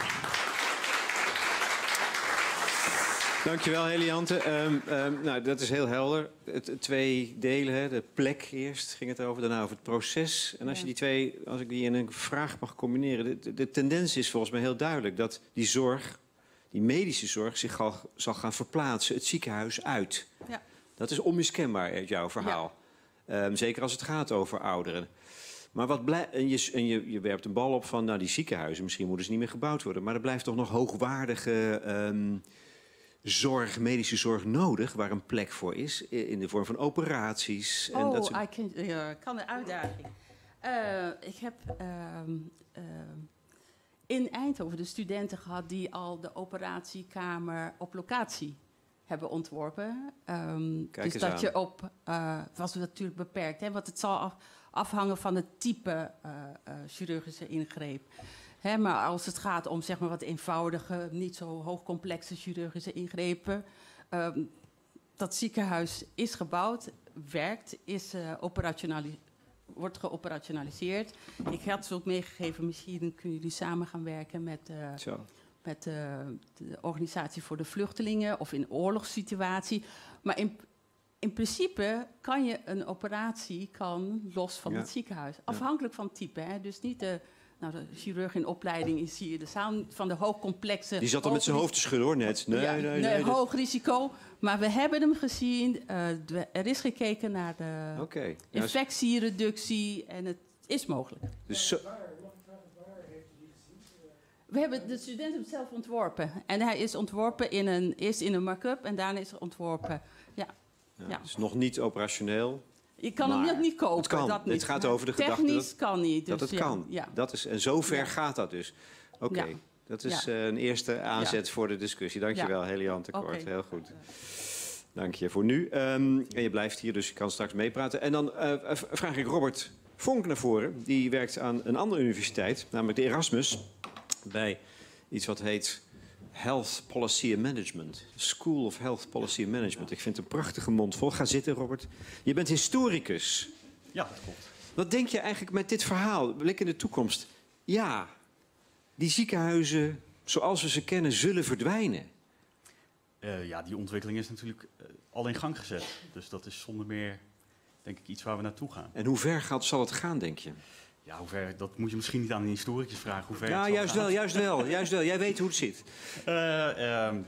Dankjewel, Heliante. Um, um, nou, dat is heel helder. Het, het twee delen, hè. De plek eerst ging het over, daarna over het proces. En als je die twee, als ik die in een vraag mag combineren, de, de, de tendens is volgens mij heel duidelijk dat die zorg, die medische zorg, zich al zal gaan verplaatsen het ziekenhuis uit. Ja. Dat is onmiskenbaar uit jouw verhaal. Ja. Um, zeker als het gaat over ouderen. Maar wat blij- en, je, en je, je werpt een bal op van, nou, die ziekenhuizen, misschien moeten ze niet meer gebouwd worden. Maar er blijft toch nog hoogwaardige um, zorg, medische zorg nodig, waar een plek voor is, in de vorm van operaties. En oh, dat soort... ik kan, uh, kan een uitdaging. Uh, ik heb uh, uh, in Eindhoven de studenten gehad die al de operatiekamer op locatie hebben ontworpen. Um, Kijk dus eens dat aan. je op, uh, was natuurlijk beperkt, hè, want het zal af, afhangen van het type uh, uh, chirurgische ingreep. Hè, maar als het gaat om, zeg maar, wat eenvoudige, niet zo hoogcomplexe chirurgische ingrepen, um, dat ziekenhuis is gebouwd, werkt, is uh, operationali- wordt geoperationaliseerd. Ik had ze ook meegegeven, misschien kunnen jullie samen gaan werken met, uh, Zo. met uh, de organisatie voor de vluchtelingen of in oorlogssituatie. Maar in, in principe kan je een operatie kan los van Ja. het ziekenhuis. Afhankelijk van het type. Hè? Dus niet de, nou, de chirurg in opleiding is hier de zaal van de hoogcomplexe. Die zat al met zijn hoofd te schudden, hoor, net. Nee, ja, nee, nee. nee, nee dat- hoog risico. Maar we hebben hem gezien. Uh, de, er is gekeken naar de Oké. Okay. infectiereductie en het is mogelijk. Dus zo... We hebben de student hem zelf ontworpen. En hij is ontworpen in een, eerst in een mark-up en daarna is hij ontworpen. Ja. ja, Ja. Het is nog niet operationeel. Je kan Maar hem net niet kopen. het kan. Dat niet. Het gaat over de gedachte Technisch dat- kan niet. Dus dat het ja, kan. Ja. Dat is, en zover Ja. gaat dat dus. Oké, Ja. dat is Ja. uh, een eerste aanzet voor de discussie. Dankjewel, Ja. Heliante Kort. Oké. Heel goed. Dank je voor nu. Um, en je blijft hier, dus je kan straks meepraten. En dan uh, v- vraag ik Robert Vonk naar voren. Die werkt aan een andere universiteit, namelijk de Erasmus. Bij iets wat heet Health Policy and Management. School of Health Policy and Management. Ik vind het een prachtige mond vol. Ga zitten, Robert. Je bent historicus. Ja, dat klopt. Wat denk je eigenlijk met dit verhaal? Blik in de toekomst. Ja, die ziekenhuizen zoals we ze kennen zullen verdwijnen. Uh, ja, die ontwikkeling is natuurlijk uh, al in gang gezet. Dus dat is zonder meer, denk ik, iets waar we naartoe gaan. En hoe ver gaat, zal het gaan, denk je? Ja, hoe ver, dat moet je misschien niet aan een historicus vragen. Hoe ver Ja, het zal juist gaan. wel, juist wel, juist wel. Jij weet hoe het zit. Uh, um,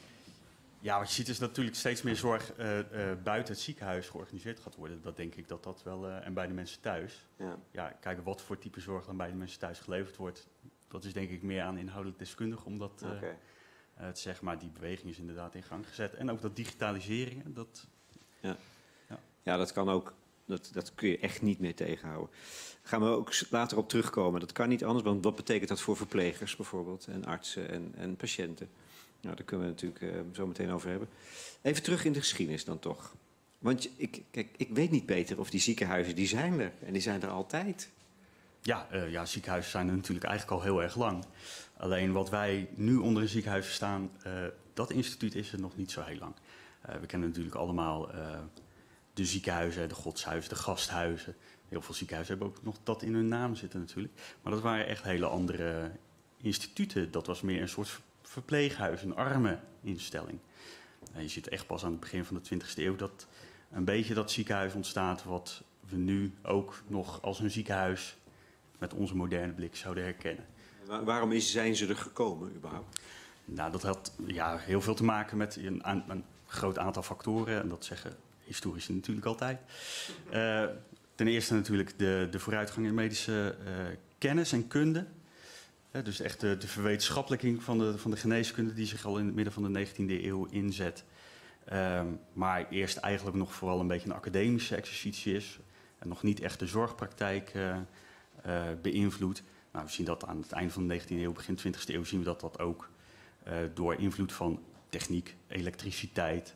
ja, wat je ziet is natuurlijk steeds meer zorg uh, uh, buiten het ziekenhuis georganiseerd gaat worden. Dat denk ik dat dat wel, uh, en bij de mensen thuis. Ja. Ja, kijken wat voor type zorg dan bij de mensen thuis geleverd wordt. Dat is denk ik meer aan inhoudelijk deskundig om dat uh, Okay. uh, te zeggen. Maar die beweging is inderdaad in gang gezet. En ook dat digitalisering, dat... Ja, ja. ja dat kan ook. Dat, dat kun je echt niet meer tegenhouden. Daar gaan we ook later op terugkomen. Dat kan niet anders, want wat betekent dat voor verplegers bijvoorbeeld? En artsen en, en patiënten? Nou, daar kunnen we natuurlijk uh, zo meteen over hebben. Even terug in de geschiedenis dan toch. Want ik, kijk, ik weet niet beter of die ziekenhuizen, die zijn er. En die zijn er altijd. Ja, uh, ja, ziekenhuizen zijn er natuurlijk eigenlijk al heel erg lang. Alleen wat wij nu onder een ziekenhuis verstaan, uh, dat instituut is er nog niet zo heel lang. Uh, we kennen natuurlijk allemaal uh, de ziekenhuizen, de godshuizen, de gasthuizen. Heel veel ziekenhuizen hebben ook nog dat in hun naam zitten natuurlijk. Maar dat waren echt hele andere instituten. Dat was meer een soort verpleeghuis, een arme instelling. Uh, je ziet echt pas aan het begin van de twintigste eeuw dat een beetje dat ziekenhuis ontstaat wat we nu ook nog als een ziekenhuis met onze moderne blik zouden herkennen. Waar, waarom is, zijn ze er gekomen überhaupt? Nou, dat had ja, heel veel te maken met een, een groot aantal factoren. En dat zeggen historici natuurlijk altijd. Uh, ten eerste natuurlijk de, de vooruitgang in medische uh, kennis en kunde. Uh, dus echt de, de verwetenschappelijking van de, van de geneeskunde die zich al in het midden van de negentiende eeuw inzet. Uh, maar eerst eigenlijk nog vooral een beetje een academische exercitie is. En nog niet echt de zorgpraktijk uh, uh, beïnvloedt. Nou, we zien dat aan het einde van de negentiende eeuw, begin twintigste eeuw, zien we dat dat ook uh, door invloed van techniek, elektriciteit,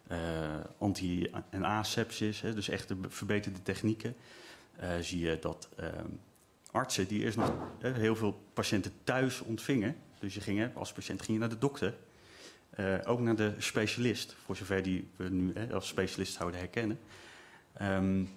uh, anti- en asepsis, hè, dus echt de verbeterde technieken. Uh, zie je dat uh, artsen die eerst nog uh, heel veel patiënten thuis ontvingen. Dus je ging, als patiënt ging je naar de dokter. Uh, ook naar de specialist, voor zover die we nu uh, als specialist zouden herkennen. Um,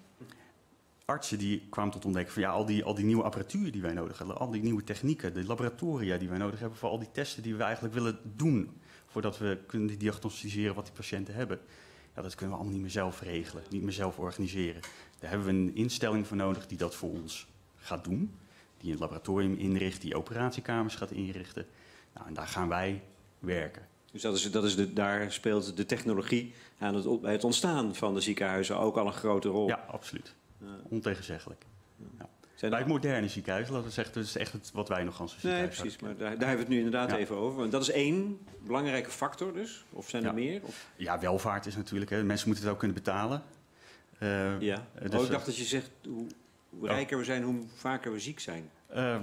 artsen die kwamen tot ontdekken van ja, al die, al die nieuwe apparatuur die wij nodig hebben, al die nieuwe technieken, de laboratoria die wij nodig hebben voor al die testen die we eigenlijk willen doen voordat we kunnen diagnosticeren wat die patiënten hebben. Ja, dat kunnen we allemaal niet meer zelf regelen, niet meer zelf organiseren. Daar hebben we een instelling voor nodig die dat voor ons gaat doen, die het laboratorium inricht, die operatiekamers gaat inrichten. Nou, en daar gaan wij werken. Dus dat is, dat is de, daar speelt de technologie aan het, bij het ontstaan van de ziekenhuizen ook al een grote rol. Ja, absoluut. Uh, Ontegenzeggelijk. Ja. Zijn bij het moderne ziekenhuis, laten we zeggen, dat is echt het, wat wij nog als een nee, ziekenhuis precies, maar daar, daar hebben we het nu inderdaad ja. even over. Want dat is één belangrijke factor dus? Of zijn er ja. meer? Of? Ja, welvaart is natuurlijk, hè. Mensen moeten het ook kunnen betalen. Uh, ja, dus, oh, ik dacht dat je zegt, hoe, hoe rijker we zijn, hoe vaker we ziek zijn. Uh,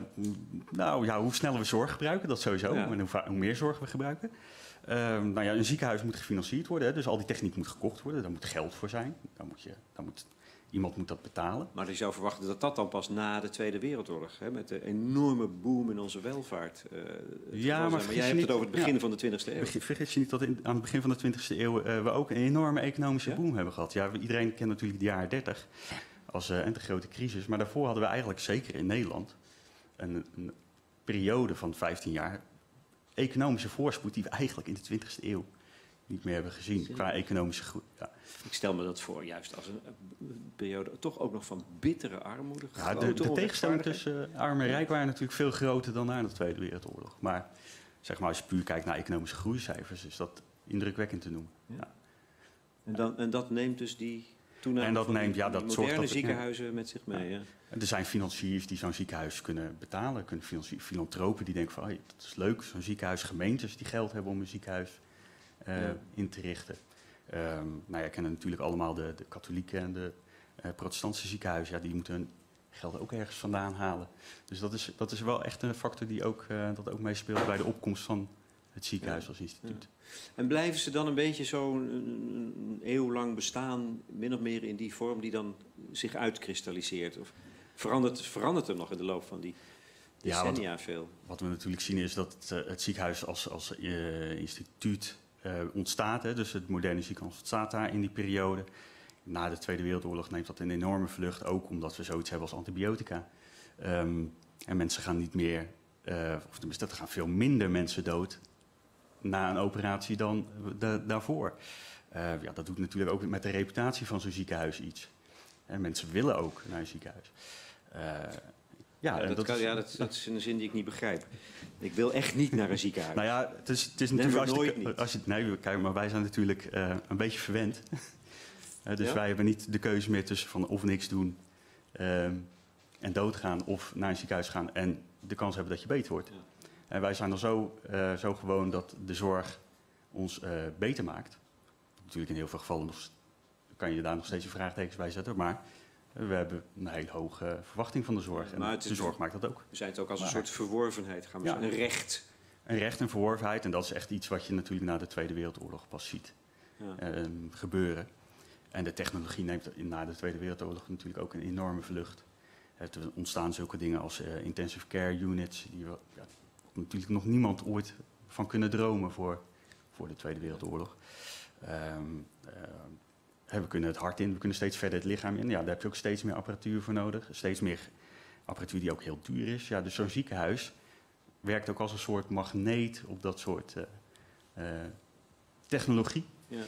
nou ja, hoe sneller we zorg gebruiken, dat sowieso. Ja. En hoe, hoe meer zorg we gebruiken. Uh, nou ja, een ziekenhuis moet gefinancierd worden, hè, dus al die techniek moet gekocht worden. Daar moet geld voor zijn. Dan moet je, dan moet, iemand moet dat betalen. Maar je zou verwachten dat dat dan pas na de Tweede Wereldoorlog, hè, met de enorme boom in onze welvaart. Uh, ja, maar, maar jij hebt niet, het over het begin ja, van de twintigste eeuw. Vergis je niet dat in, aan het begin van de twintigste eeuw uh, we ook een enorme economische ja? boom hebben gehad. Ja, iedereen kent natuurlijk de jaren dertig als uh, en de grote crisis. Maar daarvoor hadden we eigenlijk, zeker in Nederland, een, een periode van vijftien jaar economische voorspoed die we eigenlijk in de twintigste eeuw niet meer hebben gezien Zie. qua economische groei. Ja. Ik stel me dat voor juist als een, een periode toch ook nog van bittere armoede. Ja, de de tegenstellingen tussen uh, arm en rijk waren natuurlijk veel groter dan na de Tweede Wereldoorlog. Maar zeg maar, als je puur kijkt naar economische groeicijfers, is dat indrukwekkend te noemen. Ja. Ja. En, dan, en dat neemt dus die toename en dat van neemt, die, ja, dat die zorgt moderne dat het, ziekenhuizen ja. met zich mee. Ja. Ja. Er zijn financiers die zo'n ziekenhuis kunnen betalen. Kunnen filantropen die denken van, hey, dat is leuk, zo'n ziekenhuis. Gemeentes die geld hebben om een ziekenhuis uh, ja. in te richten. Um, nou ja, kennen natuurlijk allemaal de, de katholieke en de uh, protestantse ziekenhuizen. Ja, die moeten hun geld ook ergens vandaan halen. Dus dat is, dat is wel echt een factor die ook, uh, dat ook meespeelt bij de opkomst van het ziekenhuis ja. als instituut. Ja. En blijven ze dan een beetje zo een, een eeuw lang bestaan, min of meer in die vorm die dan zich uitkristalliseert? Of verandert, verandert er nog in de loop van die decennia ja, wat, veel? Wat we natuurlijk zien is dat het, uh, het ziekenhuis als, als uh, instituut uh, ontstaat. Hè, dus het moderne ziekenhuis ontstaat daar in die periode. Na de Tweede Wereldoorlog neemt dat een enorme vlucht, ook omdat we zoiets hebben als antibiotica. Um, en mensen gaan niet meer, uh, of tenminste, er gaan veel minder mensen dood na een operatie dan de, daarvoor. Uh, ja, dat doet natuurlijk ook met de reputatie van zo'n ziekenhuis iets. En mensen willen ook naar een ziekenhuis. Uh, ja, ja, dat, dat, kan, is, ja dat, dat is een zin die ik niet begrijp. Ik wil echt niet naar een ziekenhuis. Nou ja, het is, het is natuurlijk... Als je, nooit als je, nee, kijk, maar wij zijn natuurlijk uh, een beetje verwend. uh, dus ja? wij hebben niet de keuze meer tussen van of niks doen uh, en doodgaan, of naar een ziekenhuis gaan en de kans hebben dat je beter wordt. Ja. En wij zijn er zo, uh, zo gewoon dat de zorg ons uh, beter maakt. Natuurlijk in heel veel gevallen nog, kan je daar nog steeds je vraagtekens bij zetten. Maar uh, we hebben een hele hoge verwachting van de zorg. En de zorg maakt dat ook. We zijn het ook als maar, een soort verworvenheid. Gaan we ja, een recht. Een recht en verworvenheid. En dat is echt iets wat je natuurlijk na de Tweede Wereldoorlog pas ziet ja. uh, gebeuren. En de technologie neemt na de Tweede Wereldoorlog natuurlijk ook een enorme vlucht. Er ontstaan zulke dingen als uh, intensive care units. Die we, ja, natuurlijk nog niemand ooit van kunnen dromen voor, voor de Tweede Wereldoorlog. Um, uh, we kunnen het hart in, we kunnen steeds verder het lichaam in. Ja, daar heb je ook steeds meer apparatuur voor nodig. Steeds meer apparatuur die ook heel duur is. Ja, dus zo'n ziekenhuis werkt ook als een soort magneet op dat soort uh, uh, technologie. Ja.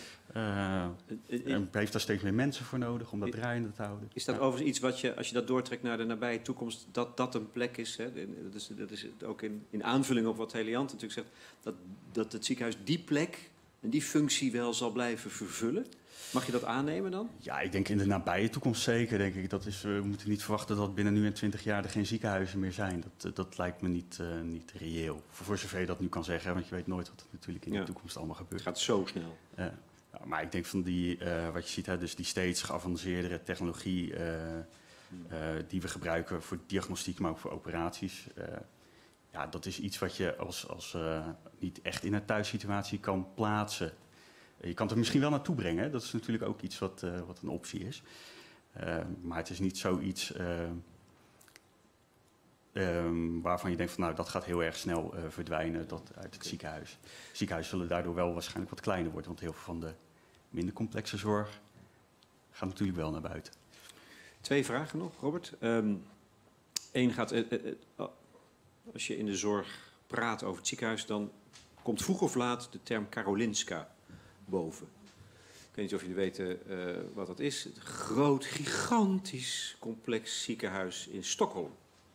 Uh, en heeft daar steeds meer mensen voor nodig om dat draaiende te houden. Is dat ja. overigens iets wat je, als je dat doortrekt naar de nabije toekomst, dat dat een plek is? Hè? Dat is, dat is ook in, in aanvulling op wat Heliant natuurlijk zegt, dat, dat het ziekenhuis die plek en die functie wel zal blijven vervullen. Mag je dat aannemen dan? Ja, ik denk in de nabije toekomst zeker. Denk ik. Dat is, we moeten niet verwachten dat binnen nu en twintig jaar er geen ziekenhuizen meer zijn. Dat, dat lijkt me niet, uh, niet reëel. Voor, voor zover je dat nu kan zeggen, want je weet nooit wat er natuurlijk in ja. de toekomst allemaal gebeurt. Het gaat zo snel. Uh, ja, maar ik denk van die, uh, wat je ziet, hè, dus die steeds geavanceerdere technologie uh, uh, die we gebruiken voor diagnostiek, maar ook voor operaties. Uh, ja, dat is iets wat je als, als uh, niet echt in een thuissituatie kan plaatsen. Je kan het er misschien wel naartoe brengen. Hè? Dat is natuurlijk ook iets wat, uh, wat een optie is. Uh, maar het is niet zoiets uh, um, waarvan je denkt van nou dat gaat heel erg snel uh, verdwijnen dat uit het ziekenhuis. Ziekenhuizen zullen daardoor wel waarschijnlijk wat kleiner worden. Want heel veel van de minder complexe zorg gaat natuurlijk wel naar buiten. Twee vragen nog, Robert. Eén um, gaat, uh, uh, uh, als je in de zorg praat over het ziekenhuis, dan komt vroeg of laat de term Karolinska boven. Ik weet niet of jullie weten uh, wat dat is. Het groot, gigantisch complex ziekenhuis in Stockholm.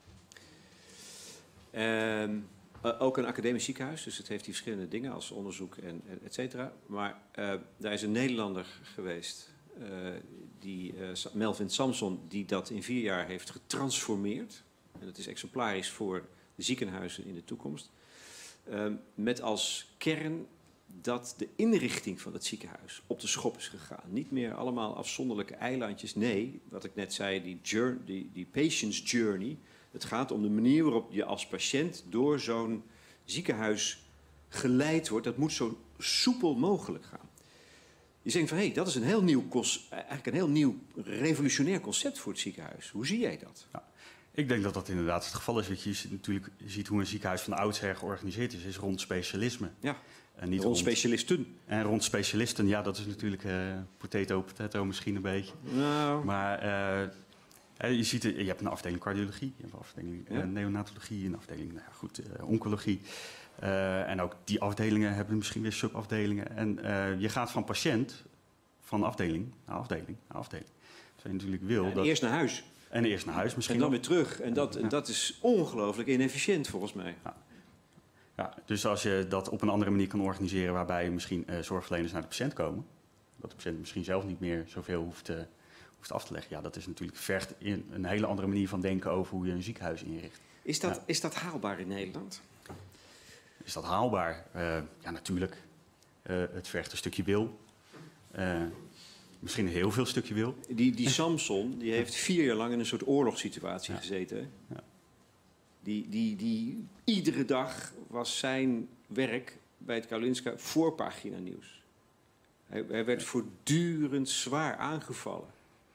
Um, uh, ook een academisch ziekenhuis, dus het heeft die verschillende dingen als onderzoek en et cetera. Maar uh, daar is een Nederlander geweest, uh, die, uh, Melvin Samson, die dat in vier jaar heeft getransformeerd. En dat is exemplarisch voor de ziekenhuizen in de toekomst. Uh, met als kern dat de inrichting van het ziekenhuis op de schop is gegaan. Niet meer allemaal afzonderlijke eilandjes. Nee, wat ik net zei, die, journey, die, die patient's journey. Het gaat om de manier waarop je als patiënt door zo'n ziekenhuis geleid wordt. Dat moet zo soepel mogelijk gaan. Je zegt van, hé, hey, dat is een heel nieuw, eigenlijk een heel nieuw revolutionair concept voor het ziekenhuis. Hoe zie jij dat? Ja. Ik denk dat dat inderdaad het geval is. Want je ziet natuurlijk ziet hoe een ziekenhuis van oudsher georganiseerd is, is rond specialisme. Ja, en niet rond, rond specialisten. En rond specialisten, ja, dat is natuurlijk uh, potato, potato misschien een beetje. Nou. Maar uh, je ziet, je hebt een afdeling cardiologie, je hebt een afdeling ja. uh, neonatologie, een afdeling nou, goed, uh, oncologie. Uh, en ook die afdelingen hebben misschien weer subafdelingen. En uh, je gaat van patiënt, van afdeling naar afdeling naar afdeling. Dus je natuurlijk wil ja, en dat... eerst naar huis. En eerst naar huis misschien. En dan weer terug. En dat, ja. dat is ongelooflijk inefficiënt volgens mij. Ja. Ja, dus als je dat op een andere manier kan organiseren waarbij misschien uh, zorgverleners naar de patiënt komen. Dat de patiënt misschien zelf niet meer zoveel hoeft, uh, hoeft af te leggen. Ja, dat is natuurlijk vergt in een hele andere manier van denken over hoe je een ziekenhuis inricht. Is dat, ja. is dat haalbaar in Nederland? Is dat haalbaar? Uh, ja, natuurlijk. Uh, het vergt een stukje wil. Uh, Misschien een heel veel stukje wil. Die, die Samson die heeft vier jaar lang in een soort oorlogssituatie ja. gezeten. Ja. Die, die, die, iedere dag was zijn werk bij het Karolinska voorpagina nieuws. Hij, hij werd voortdurend zwaar aangevallen.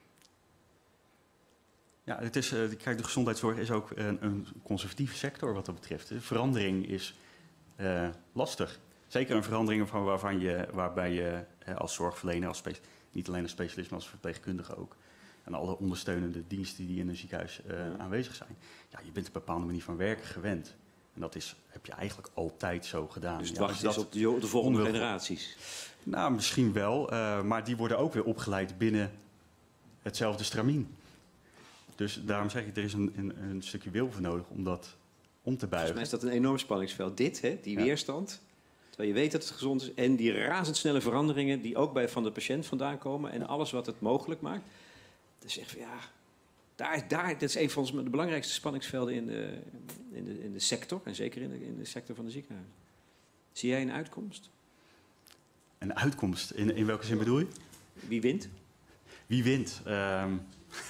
Ja, het is, uh, kijk, de gezondheidszorg is ook een, een conservatieve sector wat dat betreft. De verandering is uh, lastig. Zeker een verandering van waarvan je, waarbij je uh, als zorgverlener, als specialist, niet alleen als specialist, maar als verpleegkundige ook. En alle ondersteunende diensten die in een ziekenhuis uh, ja. aanwezig zijn. Ja, je bent een bepaalde manier van werken gewend. En dat is, heb je eigenlijk altijd zo gedaan. Dus het ja, wacht dus is op de, de volgende onwil... generaties? Nou, misschien wel. Uh, maar die worden ook weer opgeleid binnen hetzelfde stramien. Dus daarom zeg ik, er is een, een, een stukje wil voor nodig om dat om te buigen. Volgens mij is dat een enorm spanningsveld. Dit, hè, die ja. weerstand... Terwijl je weet dat het gezond is. En die razendsnelle veranderingen die ook bij van de patiënt vandaan komen. En alles wat het mogelijk maakt. Dus echt, ja, daar, daar, dat is een van de belangrijkste spanningsvelden in de, in de, in de sector. En zeker in de, in de sector van de ziekenhuizen. Zie jij een uitkomst? Een uitkomst? In, in welke zin bedoel je? Wie wint? Wie wint? Um,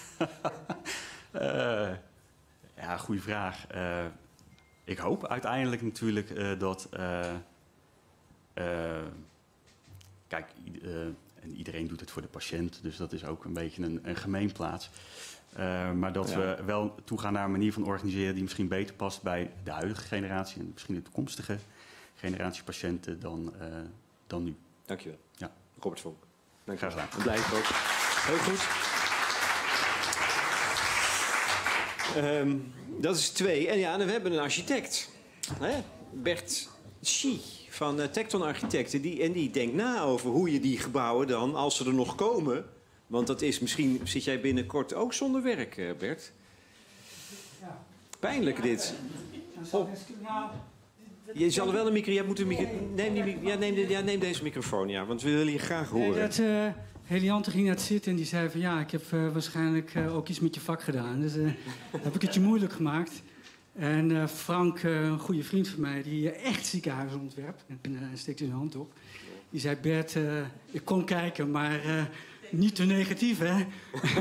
uh, ja, goede vraag. Uh, ik hoop uiteindelijk natuurlijk uh, dat... Uh, Uh, kijk, uh, en iedereen doet het voor de patiënt, dus dat is ook een beetje een, een gemeenplaats. Uh, maar dat ja. we wel toegaan naar een manier van organiseren die misschien beter past bij de huidige generatie en misschien de toekomstige generatie patiënten dan, uh, dan nu. Dankjewel. Ja. Robert Vonk. Dank Graag gedaan. En blijf ook. Heel goed. Um, dat is twee. En ja, en we hebben een architect. Hè? Bert Schie. Van uh, Tecton Architecten, die, en die denkt na over hoe je die gebouwen dan, als ze er nog komen... want dat is misschien, zit jij binnenkort ook zonder werk, uh, Bert? Pijnlijk dit. Oh. Je zal wel een micro... Jij moet een micro neem, die, ja, neem, de, ja, neem deze microfoon, ja, want we willen je graag horen. Nee, dat, uh, Heliante ging net zitten en die zei van... ja, ik heb uh, waarschijnlijk uh, ook iets met je vak gedaan. Dus uh, heb ik het je moeilijk gemaakt... En uh, Frank, uh, een goede vriend van mij, die uh, echt ziekenhuizen ontwerpt. En uh, steekt zijn hand op. Die zei, Bert, uh, ik kom kijken, maar uh, niet te negatief, hè? Dat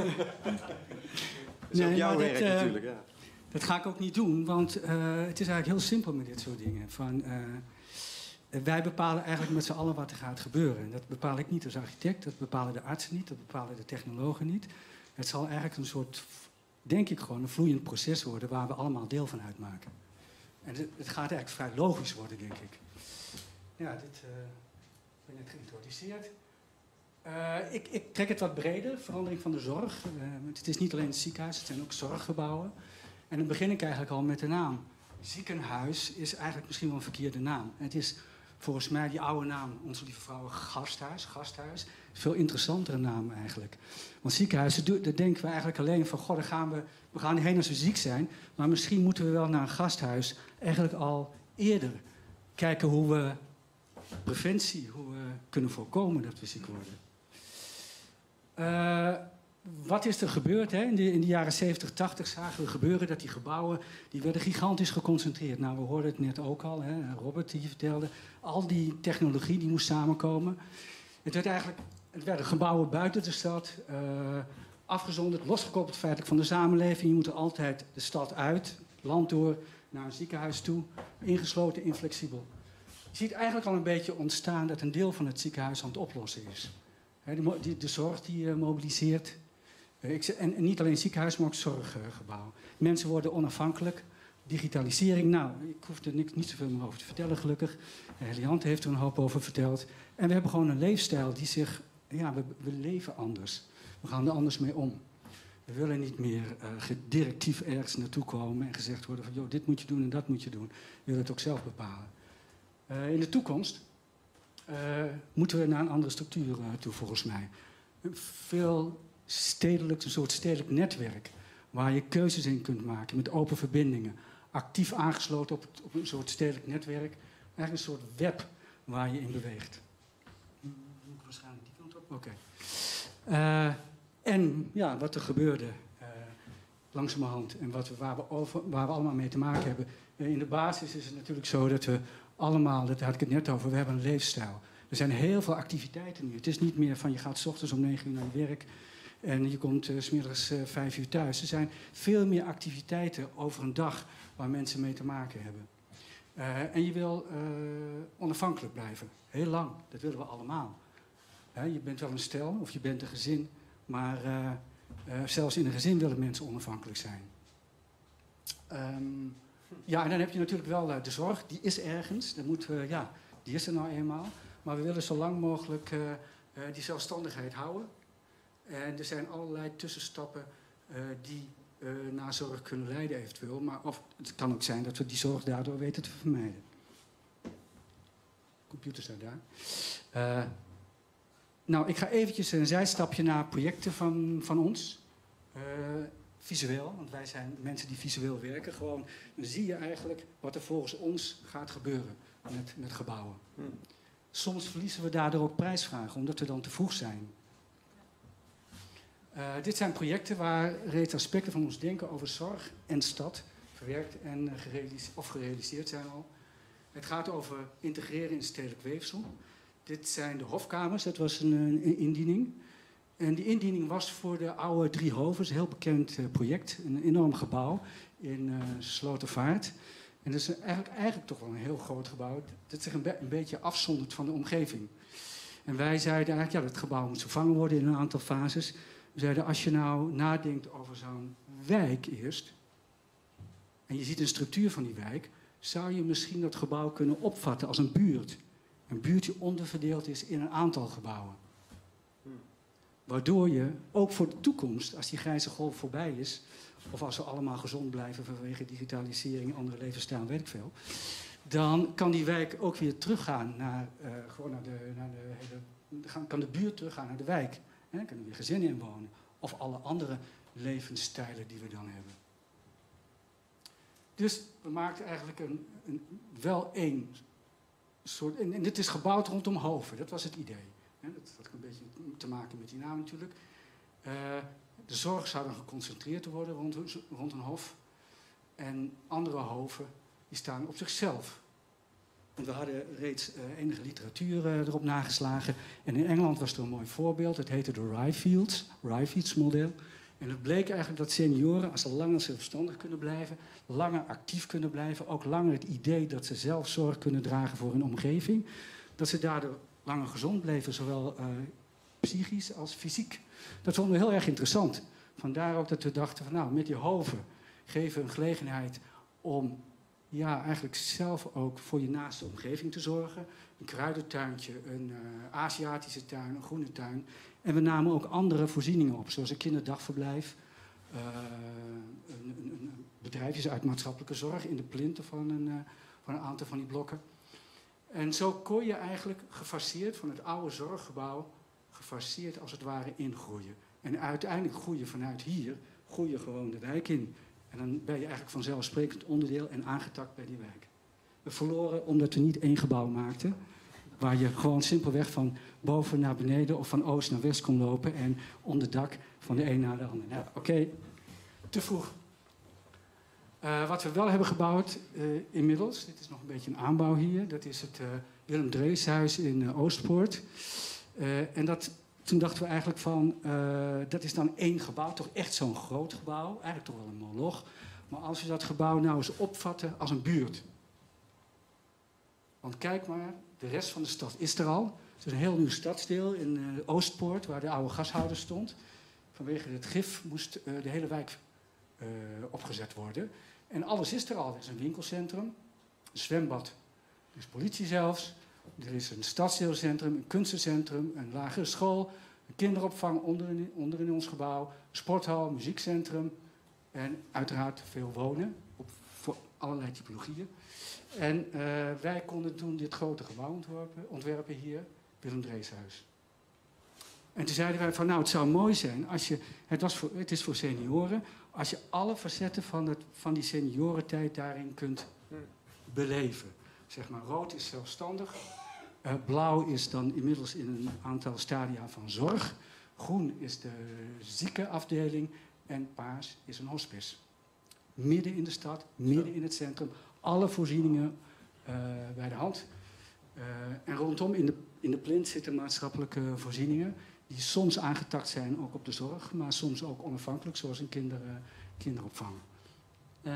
is nee, ook jouw werk dat, uh, natuurlijk, ja. Dat ga ik ook niet doen, want uh, het is eigenlijk heel simpel met dit soort dingen. Van, uh, wij bepalen eigenlijk met z'n allen wat er gaat gebeuren. En dat bepaal ik niet als architect, dat bepalen de artsen niet, dat bepalen de technologen niet. Het zal eigenlijk een soort, denk ik gewoon, een vloeiend proces worden waar we allemaal deel van uitmaken. En het, het gaat eigenlijk vrij logisch worden, denk ik. Ja, dit uh, ben net geïntroduceerd. Uh, ik, ik trek het wat breder, verandering van de zorg. Uh, het is niet alleen het ziekenhuis, het zijn ook zorggebouwen. En dan begin ik eigenlijk al met de naam. Ziekenhuis is eigenlijk misschien wel een verkeerde naam. Het is volgens mij die oude naam, Onze Lieve Vrouwen, gasthuis. Gasthuis is een veel interessantere naam eigenlijk. Want ziekenhuizen, daar denken we eigenlijk alleen van, goh, daar gaan we, we gaan heen als we ziek zijn. Maar misschien moeten we wel naar een gasthuis eigenlijk al eerder kijken hoe we preventie, hoe we kunnen voorkomen dat we ziek worden. Uh, wat is er gebeurd? Hè? In, de, in de jaren zeventig, tachtig zagen we gebeuren dat die gebouwen, die werden gigantisch geconcentreerd. Nou, we hoorden het net ook al, hè? Robert die vertelde. Al die technologie die moest samenkomen. Het, werd eigenlijk, het werden gebouwen buiten de stad, uh, afgezonderd, losgekoppeld feitelijk van de samenleving. Je moet er altijd de stad uit, land door, naar een ziekenhuis toe, ingesloten, inflexibel. Je ziet eigenlijk al een beetje ontstaan dat een deel van het ziekenhuis aan het oplossen is. He, de, de, de zorg die uh, mobiliseert. Uh, ik, en, en niet alleen ziekenhuis, maar ook zorggebouw. Mensen worden onafhankelijk. Digitalisering, nou, ik hoef er niks, niet zoveel meer over te vertellen, gelukkig. Uh, Heliante heeft er een hoop over verteld. En we hebben gewoon een leefstijl die zich... Ja, we, we leven anders. We gaan er anders mee om. We willen niet meer uh, directief ergens naartoe komen en gezegd worden van, joh, dit moet je doen en dat moet je doen. We willen het ook zelf bepalen. Uh, in de toekomst uh, moeten we naar een andere structuur uh, toe, volgens mij. Veel stedelijk, een soort stedelijk netwerk, waar je keuzes in kunt maken met open verbindingen. Actief aangesloten op, het, op een soort stedelijk netwerk. Eigenlijk een soort web waar je in beweegt. Moet ik waarschijnlijk die kant op? Oké. Okay. Uh, en ja, wat er gebeurde uh, langzamerhand en wat we, waar, we over, waar we allemaal mee te maken hebben. Uh, in de basis is het natuurlijk zo dat we allemaal, daar had ik het net over, we hebben een leefstijl. Er zijn heel veel activiteiten nu. Het is niet meer van je gaat 's ochtends om negen uur naar je werk en je komt uh, 's middags uh, vijf uur thuis. Er zijn veel meer activiteiten over een dag waar mensen mee te maken hebben. Uh, en je wil uh, onafhankelijk blijven. Heel lang. Dat willen we allemaal. Uh, je bent wel een stel of je bent een gezin, maar uh, uh, zelfs in een gezin willen mensen onafhankelijk zijn. Um, ja, en dan heb je natuurlijk wel uh, de zorg. Die is ergens. Dan moeten we, ja, die is er nou eenmaal. Maar we willen zo lang mogelijk uh, uh, die zelfstandigheid houden. En er zijn allerlei tussenstappen uh, die uh, naar zorg kunnen leiden eventueel. Maar of, het kan ook zijn dat we die zorg daardoor weten te vermijden. Computer staat daar. Uh, nou, ik ga eventjes een zijstapje naar projecten van, van ons. Uh, visueel, want wij zijn mensen die visueel werken. Gewoon, dan zie je eigenlijk wat er volgens ons gaat gebeuren met, met gebouwen. Hmm. Soms verliezen we daardoor ook prijsvragen, omdat we dan te vroeg zijn. Uh, dit zijn projecten waar reeds aspecten van ons denken over zorg en stad verwerkt en uh, gerealiseerd, of gerealiseerd zijn al. Het gaat over integreren in stedelijk weefsel. Dit zijn de hofkamers, dat was een, een indiening. En die indiening was voor de oude Drie Hovens, een heel bekend uh, project. Een enorm gebouw in uh, Slotervaart. En dat is eigenlijk, eigenlijk toch wel een heel groot gebouw dat zich een, be- een beetje afzondert van de omgeving. En wij zeiden eigenlijk, ja, dat gebouw moet vervangen worden in een aantal fases. We zeiden, als je nou nadenkt over zo'n wijk eerst, en je ziet een structuur van die wijk, zou je misschien dat gebouw kunnen opvatten als een buurt. Een buurt die onderverdeeld is in een aantal gebouwen. Waardoor je, ook voor de toekomst, als die grijze golf voorbij is, of als we allemaal gezond blijven vanwege digitalisering, andere levensstijl, weet ik veel, dan kan die wijk ook weer teruggaan naar, uh, gewoon naar de, naar de hele, kan de buurt teruggaan naar de wijk. Hè? Dan kunnen er weer gezinnen in wonen. Of alle andere levensstijlen die we dan hebben. Dus we maakten eigenlijk een, een, wel één soort, en, en dit is gebouwd rondom Hoven, dat was het idee. Hè? Dat had een beetje te maken met die naam natuurlijk. Uh, de zorg zou dan geconcentreerd worden rond, rond een hof. En andere hoven die staan op zichzelf. Want we hadden reeds uh, enige literatuur uh, erop nageslagen. En in Engeland was er een mooi voorbeeld. Het heette de Ryefields, Ryefields model. En het bleek eigenlijk dat senioren, als ze langer zelfstandig kunnen blijven, langer actief kunnen blijven, ook langer het idee dat ze zelf zorg kunnen dragen voor hun omgeving, dat ze daardoor langer gezond bleven, zowel uh, psychisch als fysiek. Dat vonden we heel erg interessant. Vandaar ook dat we dachten van nou, met die hoven geven we een gelegenheid om ja, eigenlijk zelf ook voor je naaste omgeving te zorgen. Een kruidentuintje, een uh, Aziatische tuin, een groene tuin. En we namen ook andere voorzieningen op, zoals een kinderdagverblijf, uh, een, een, een bedrijfjes uit maatschappelijke zorg in de plinten van een, uh, van een aantal van die blokken. En zo kon je eigenlijk gefaseerd van het oude zorggebouw, gefaseerd als het ware ingroeien. En uiteindelijk groeien vanuit hier, groeien gewoon de wijk in. En dan ben je eigenlijk vanzelfsprekend onderdeel en aangetakt bij die wijk. We verloren omdat we niet één gebouw maakten, waar je gewoon simpelweg van boven naar beneden of van oost naar west kon lopen en onderdak van de een naar de ander. Nou, oké, okay. Te vroeg. Uh, wat we wel hebben gebouwd uh, inmiddels, dit is nog een beetje een aanbouw hier, dat is het uh, Willem Dreeshuis in uh, Oostpoort. Uh, en dat, toen dachten we eigenlijk van, uh, dat is dan één gebouw, toch echt zo'n groot gebouw, eigenlijk toch wel een moloch. Maar als we dat gebouw nou eens opvatten als een buurt. Want kijk maar, de rest van de stad is er al. Het is een heel nieuw stadsdeel in uh, Oostpoort, waar de oude gashouder stond. Vanwege het gif moest uh, de hele wijk uh, opgezet worden. En alles is er al. Er is een winkelcentrum, een zwembad, er is politie zelfs. Er is een stadsdeelcentrum, een kunstencentrum, een lagere school, een kinderopvang onderin, onderin ons gebouw, een sporthal, muziekcentrum en uiteraard veel wonen op, voor allerlei typologieën. En uh, wij konden toen dit grote gebouw ontwerpen, ontwerpen hier, Willem Dreeshuis. En toen zeiden wij van nou, het zou mooi zijn als je, het, was voor, het is voor senioren, als je alle facetten van, het, van die seniorentijd daarin kunt beleven. Zeg maar, rood is zelfstandig, uh, blauw is dan inmiddels in een aantal stadia van zorg, groen is de ziekenafdeling en paars is een hospice. Midden in de stad, midden in het centrum, alle voorzieningen uh, bij de hand. Uh, en rondom in de, in de plint zitten maatschappelijke voorzieningen die soms aangetakt zijn ook op de zorg, maar soms ook onafhankelijk, zoals een kinder, uh, kinderopvang. Uh,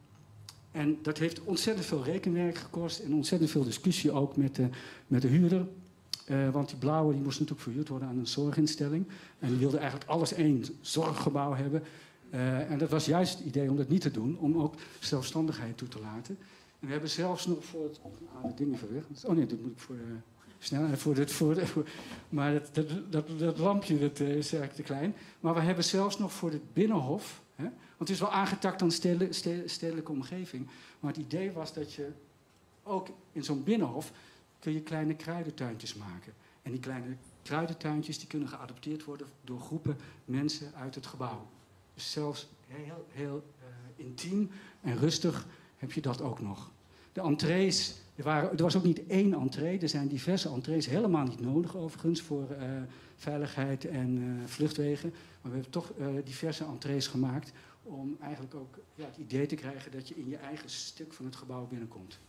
en dat heeft ontzettend veel rekenwerk gekost en ontzettend veel discussie ook met de, met de huurder. Uh, want die blauwe die moest natuurlijk verhuurd worden aan een zorginstelling. En die wilde eigenlijk alles één zorggebouw hebben. Uh, en dat was juist het idee om dat niet te doen, om ook zelfstandigheid toe te laten. En we hebben zelfs nog voor het... Ah, de dingen ver weg. Oh nee, dat moet ik voor de snelheid... Voor het, voor de, voor, maar dat, dat, dat, dat lampje dat, uh, is eigenlijk te klein. Maar we hebben zelfs nog voor het binnenhof... Hè, want het is wel aangetakt aan stedelijk, stedelijke omgeving. Maar het idee was dat je ook in zo'n binnenhof... kun je kleine kruidentuintjes maken. En die kleine kruidentuintjes die kunnen geadopteerd worden door groepen mensen uit het gebouw. Dus zelfs heel, heel uh, intiem en rustig heb je dat ook nog. De entrees, er, waren, er was ook niet één entree. Er zijn diverse entrees, helemaal niet nodig overigens voor uh, veiligheid en uh, vluchtwegen. Maar we hebben toch uh, diverse entrees gemaakt om eigenlijk ook ja, het idee te krijgen dat je in je eigen stuk van het gebouw binnenkomt.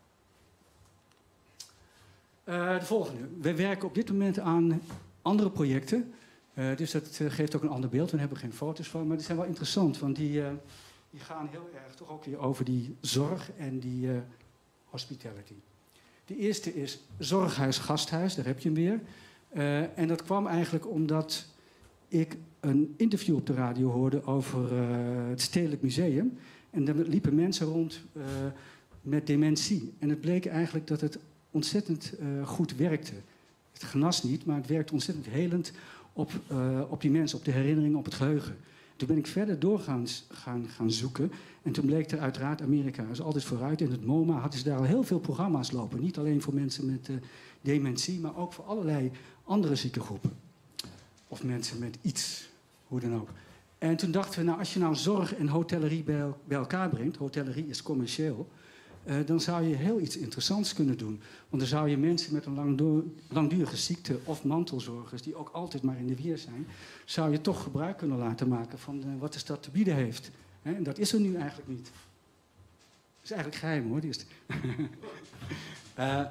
Uh, de volgende. We werken op dit moment aan andere projecten. Uh, dus dat uh, geeft ook een ander beeld. We hebben er geen foto's van, maar die zijn wel interessant. Want die, uh, die gaan heel erg toch ook weer over die zorg en die uh, hospitality. De eerste is Zorghuis Gasthuis, daar heb je hem weer. Uh, en dat kwam eigenlijk omdat ik een interview op de radio hoorde over uh, het Stedelijk Museum. En daar liepen mensen rond uh, met dementie. En het bleek eigenlijk dat het ontzettend uh, goed werkte. Het genas niet, maar het werkt ontzettend helend op, uh, op die mensen, op de herinneringen, op het geheugen. Toen ben ik verder doorgaans gaan, gaan zoeken. En toen bleek er uiteraard, Amerika is altijd vooruit. In het MoMA hadden ze daar al heel veel programma's lopen. Niet alleen voor mensen met uh, dementie, maar ook voor allerlei andere ziekengroepen. Of mensen met iets, hoe dan ook. En toen dachten we, nou, als je nou zorg en hotellerie bij, el- bij elkaar brengt, hotellerie is commercieel, uh, dan zou je heel iets interessants kunnen doen. Want dan zou je mensen met een langdo- langdurige ziekte of mantelzorgers, die ook altijd maar in de weer zijn, zou je toch gebruik kunnen laten maken van uh, wat de stad te bieden heeft. Hè? En dat is er nu eigenlijk niet. Dat is eigenlijk geheim hoor. Die is uh,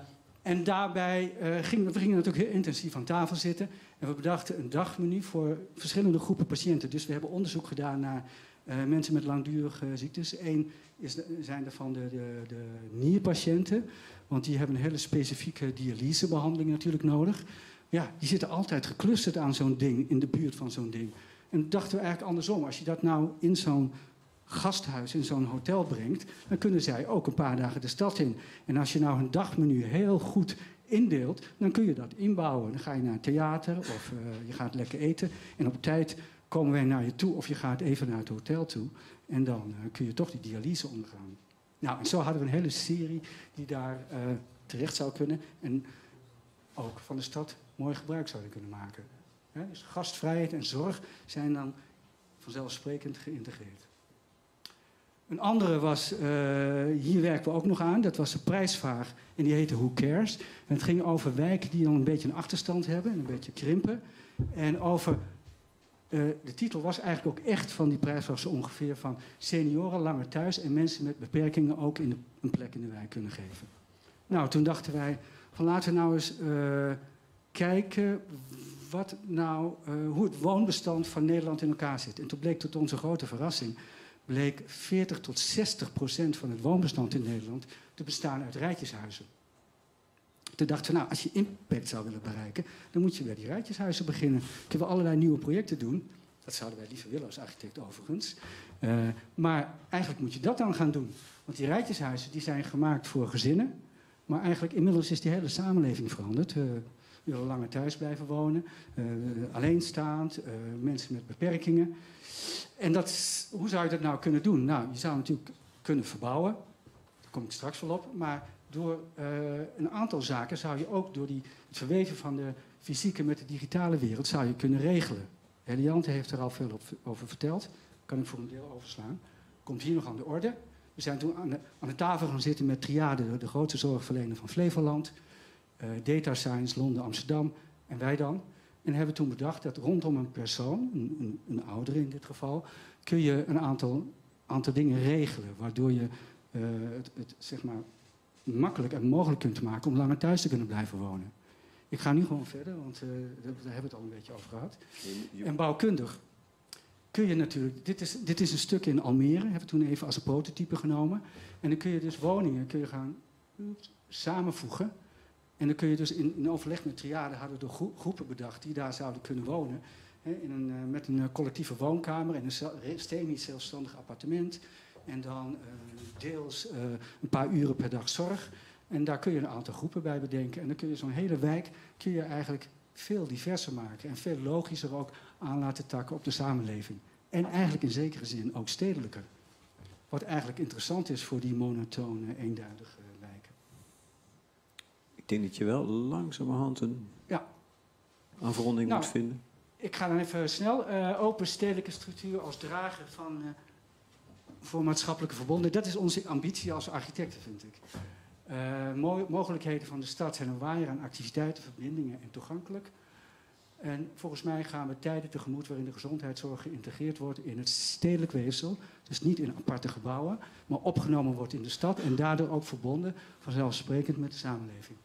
En daarbij uh, gingen we gingen natuurlijk heel intensief aan tafel zitten. En we bedachten een dagmenu voor verschillende groepen patiënten. Dus we hebben onderzoek gedaan naar uh, mensen met langdurige ziektes. Eén is de, zijn daarvan de, de, de nierpatiënten. Want die hebben een hele specifieke dialysebehandeling natuurlijk nodig. Ja, die zitten altijd geclusterd aan zo'n ding, in de buurt van zo'n ding. En toen dachten we eigenlijk andersom. Als je dat nou in zo'n gasthuis, in zo'n hotel brengt, dan kunnen zij ook een paar dagen de stad in. En als je nou een dagmenu heel goed indeelt, dan kun je dat inbouwen. Dan ga je naar een theater of uh, je gaat lekker eten. En op tijd komen wij naar je toe of je gaat even naar het hotel toe. En dan uh, kun je toch die dialyse ondergaan. Nou, en zo hadden we een hele serie die daar uh, terecht zou kunnen. En ook van de stad mooi gebruik zouden kunnen maken. He, dus gastvrijheid en zorg zijn dan vanzelfsprekend geïntegreerd. Een andere was, uh, hier werken we ook nog aan, dat was de prijsvraag en die heette Who Cares? En het ging over wijken die dan een beetje een achterstand hebben en een beetje krimpen. En over, uh, de titel was eigenlijk ook echt van die prijsvraag zo ongeveer van senioren langer thuis en mensen met beperkingen ook in de, een plek in de wijk kunnen geven. Nou, toen dachten wij van laten we nou eens uh, kijken wat nou, uh, hoe het woonbestand van Nederland in elkaar zit. En toen bleek tot onze grote verrassing bleek veertig tot zestig procent van het woonbestand in Nederland te bestaan uit rijtjeshuizen. Toen dachten we, nou, als je impact zou willen bereiken, dan moet je bij die rijtjeshuizen beginnen. Kunnen we allerlei nieuwe projecten doen. Dat zouden wij liever willen als architect overigens. Uh, maar eigenlijk moet je dat dan gaan doen. Want die rijtjeshuizen die zijn gemaakt voor gezinnen. Maar eigenlijk inmiddels is die hele samenleving veranderd. Uh, we willen langer thuis blijven wonen. Uh, alleenstaand. Uh, mensen met beperkingen. En dat is, hoe zou je dat nou kunnen doen? Nou, je zou natuurlijk kunnen verbouwen. Daar kom ik straks wel op. Maar door uh, een aantal zaken zou je ook door die, het verweven van de fysieke met de digitale wereld zou je kunnen regelen. Eliante heeft er al veel op, over verteld. Kan ik voor een deel overslaan. Komt hier nog aan de orde. We zijn toen aan de, aan de tafel gaan zitten met Triade, de grootste zorgverlener van Flevoland. Uh, Data Science, Londen, Amsterdam. En wij dan. En hebben toen bedacht dat rondom een persoon, een, een, een oudere in dit geval, kun je een aantal, aantal dingen regelen. Waardoor je uh, het, het zeg maar makkelijk en mogelijk kunt maken om langer thuis te kunnen blijven wonen. Ik ga nu gewoon verder, want uh, daar hebben we het al een beetje over gehad. En bouwkundig kun je natuurlijk, dit is, dit is een stuk in Almere, hebben we toen even als een prototype genomen. En dan kun je dus woningen kun je gaan samenvoegen. En dan kun je dus in, in overleg met Triade hadden we door groepen bedacht die daar zouden kunnen wonen. Hè, in een, uh, met een uh, collectieve woonkamer en een semi-zelfstandig appartement. En dan uh, deels uh, een paar uren per dag zorg. En daar kun je een aantal groepen bij bedenken. En dan kun je zo'n hele wijk kun je eigenlijk veel diverser maken. En veel logischer ook aan laten takken op de samenleving. En eigenlijk in zekere zin ook stedelijker. Wat eigenlijk interessant is voor die monotone, eenduidige wijken. Ik denk dat je wel langzamerhand een ja. afronding nou, moet vinden. Ik ga dan even snel. Uh, open stedelijke structuur als drager van, uh, voor maatschappelijke verbonden. Dat is onze ambitie als architecten, vind ik. Uh, mo- mogelijkheden van de stad zijn een waaier aan activiteiten, verbindingen en toegankelijk. En volgens mij gaan we tijden tegemoet waarin de gezondheidszorg geïntegreerd wordt in het stedelijk weefsel. Dus niet in aparte gebouwen, maar opgenomen wordt in de stad en daardoor ook verbonden, vanzelfsprekend met de samenleving.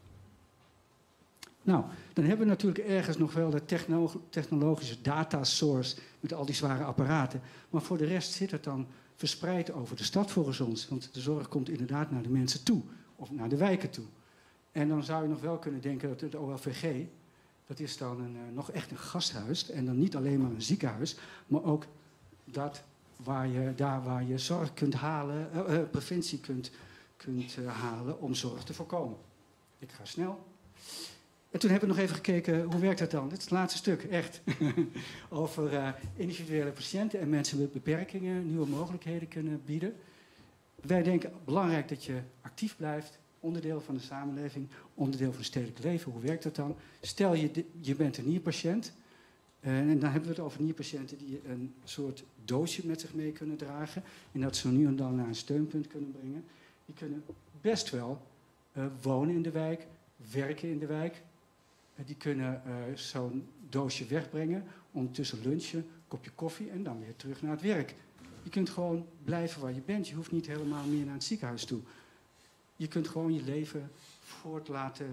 Nou, dan hebben we natuurlijk ergens nog wel de techno- technologische data source met al die zware apparaten. Maar voor de rest zit het dan verspreid over de stad volgens ons. Want de zorg komt inderdaad naar de mensen toe, of naar de wijken toe. En dan zou je nog wel kunnen denken dat het O L V G, dat is dan een, uh, nog echt een gasthuis. En dan niet alleen maar een ziekenhuis, maar ook dat waar je, daar waar je zorg kunt halen, uh, uh, preventie kunt, kunt uh, halen om zorg te voorkomen. Ik ga snel. En toen hebben we nog even gekeken, hoe werkt dat dan? Dit is het laatste stuk, echt. Over uh, individuele patiënten en mensen met beperkingen nieuwe mogelijkheden kunnen bieden. Wij denken belangrijk dat je actief blijft, onderdeel van de samenleving, onderdeel van het stedelijk leven. Hoe werkt dat dan? Stel je, je bent een nierpatiënt. Uh, en dan hebben we het over nierpatiënten die een soort doosje met zich mee kunnen dragen. En dat ze nu en dan naar een steunpunt kunnen brengen. Die kunnen best wel uh, wonen in de wijk, werken in de wijk. Uh, die kunnen uh, zo'n doosje wegbrengen, ondertussen lunchen, kopje koffie en dan weer terug naar het werk. Je kunt gewoon blijven waar je bent. Je hoeft niet helemaal meer naar het ziekenhuis toe. Je kunt gewoon je leven voort laten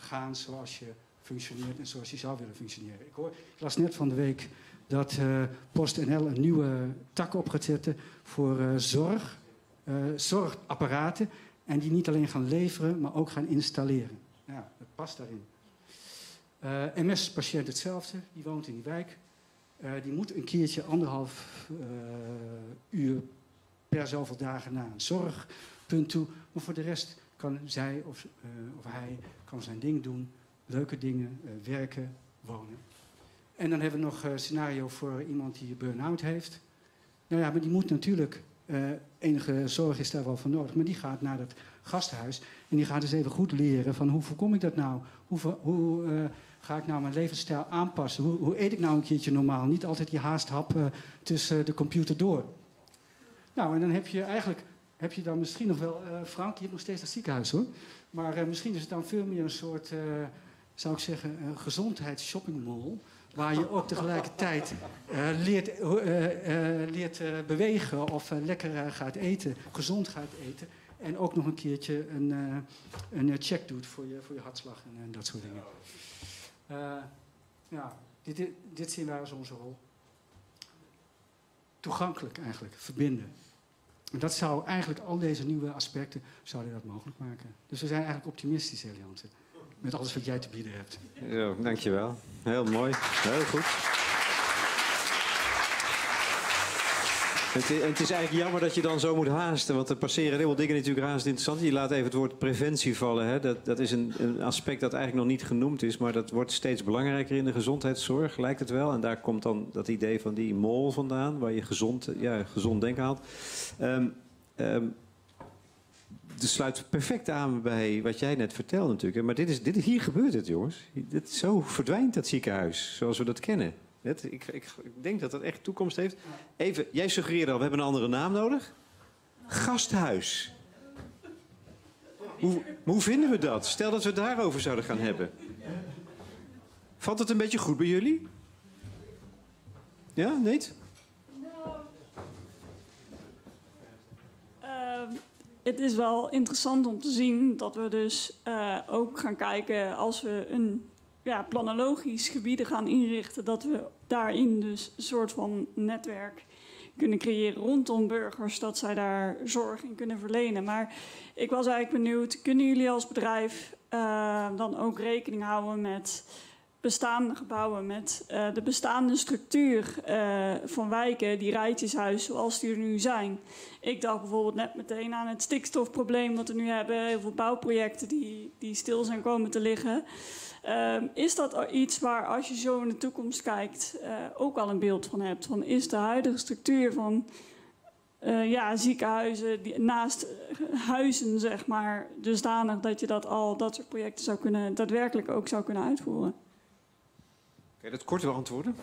gaan zoals je functioneert en zoals je zou willen functioneren. Ik, hoor, ik las net van de week dat uh, PostNL een nieuwe tak op gaat zetten voor uh, zorg, uh, zorgapparaten. En die niet alleen gaan leveren, maar ook gaan installeren. Ja, dat past daarin. Uh, M S-patiënt hetzelfde, die woont in die wijk. Uh, die moet een keertje anderhalf uh, uur per zoveel dagen naar een zorgpunt toe. Maar voor de rest kan zij of, uh, of hij kan zijn ding doen, leuke dingen, uh, werken, wonen. En dan hebben we nog een scenario voor iemand die burn-out heeft. Nou ja, maar die moet natuurlijk, uh, enige zorg is daar wel voor nodig, maar die gaat naar dat gasthuis en die gaat eens even goed leren van hoe voorkom ik dat nou? Hoe, hoe uh, ga ik nou mijn levensstijl aanpassen? Hoe, hoe eet ik nou een keertje normaal? Niet altijd die haasthap uh, tussen de computer door. Nou, en dan heb je eigenlijk, heb je dan misschien nog wel, uh, Frank, je hebt nog steeds dat ziekenhuis hoor, maar uh, misschien is het dan veel meer een soort, uh, zou ik zeggen, een gezondheidsshoppingmall, waar je ook tegelijkertijd uh, leert, uh, uh, leert uh, bewegen of uh, lekker uh, gaat eten, gezond gaat eten. En ook nog een keertje een, uh, een check doet voor je, voor je hartslag en, en dat soort dingen. Uh, ja, dit, dit, dit zien wij als onze rol. Toegankelijk eigenlijk, verbinden. En dat zou eigenlijk, al deze nieuwe aspecten, zouden dat mogelijk maken. Dus we zijn eigenlijk optimistisch, Eliante. Met alles wat jij te bieden hebt. Ja, dankjewel. Heel mooi. Heel goed. Het, het is eigenlijk jammer dat je dan zo moet haasten. Want er passeren heel veel dingen natuurlijk haast interessant. Je laat even het woord preventie vallen. Hè. Dat, dat is een, een aspect dat eigenlijk nog niet genoemd is. Maar dat wordt steeds belangrijker in de gezondheidszorg, lijkt het wel. En daar komt dan dat idee van die mol vandaan. Waar je gezond, ja, gezond denken haalt. Um, um, Het sluit perfect aan bij wat jij net vertelde natuurlijk. Maar dit is, dit, hier gebeurt het, jongens. Dit, zo verdwijnt dat ziekenhuis, zoals we dat kennen. Het, ik, ik, ik denk dat dat echt toekomst heeft. Even, jij suggereerde al, we hebben een andere naam nodig. Gasthuis. Hoe, hoe vinden we dat? Stel dat we het daarover zouden gaan hebben. Valt het een beetje goed bij jullie? Ja, niet? Het is wel interessant om te zien dat we dus uh, ook gaan kijken als we een ja, planologisch gebieden gaan inrichten, dat we daarin dus een soort van netwerk kunnen creëren rondom burgers, dat zij daar zorg in kunnen verlenen. Maar ik was eigenlijk benieuwd, kunnen jullie als bedrijf uh, dan ook rekening houden met bestaande gebouwen, met uh, de bestaande structuur uh, van wijken, die rijtjeshuizen zoals die er nu zijn. Ik dacht bijvoorbeeld net meteen aan het stikstofprobleem wat we nu hebben, heel veel bouwprojecten die, die stil zijn komen te liggen. Uh, is dat iets waar, als je zo in de toekomst kijkt, uh, ook al een beeld van hebt? Van is de huidige structuur van uh, ja, ziekenhuizen die, naast huizen, zeg maar, dusdanig dat je dat al, dat soort projecten zou kunnen, daadwerkelijk ook zou kunnen uitvoeren? Kan je dat kort beantwoorden?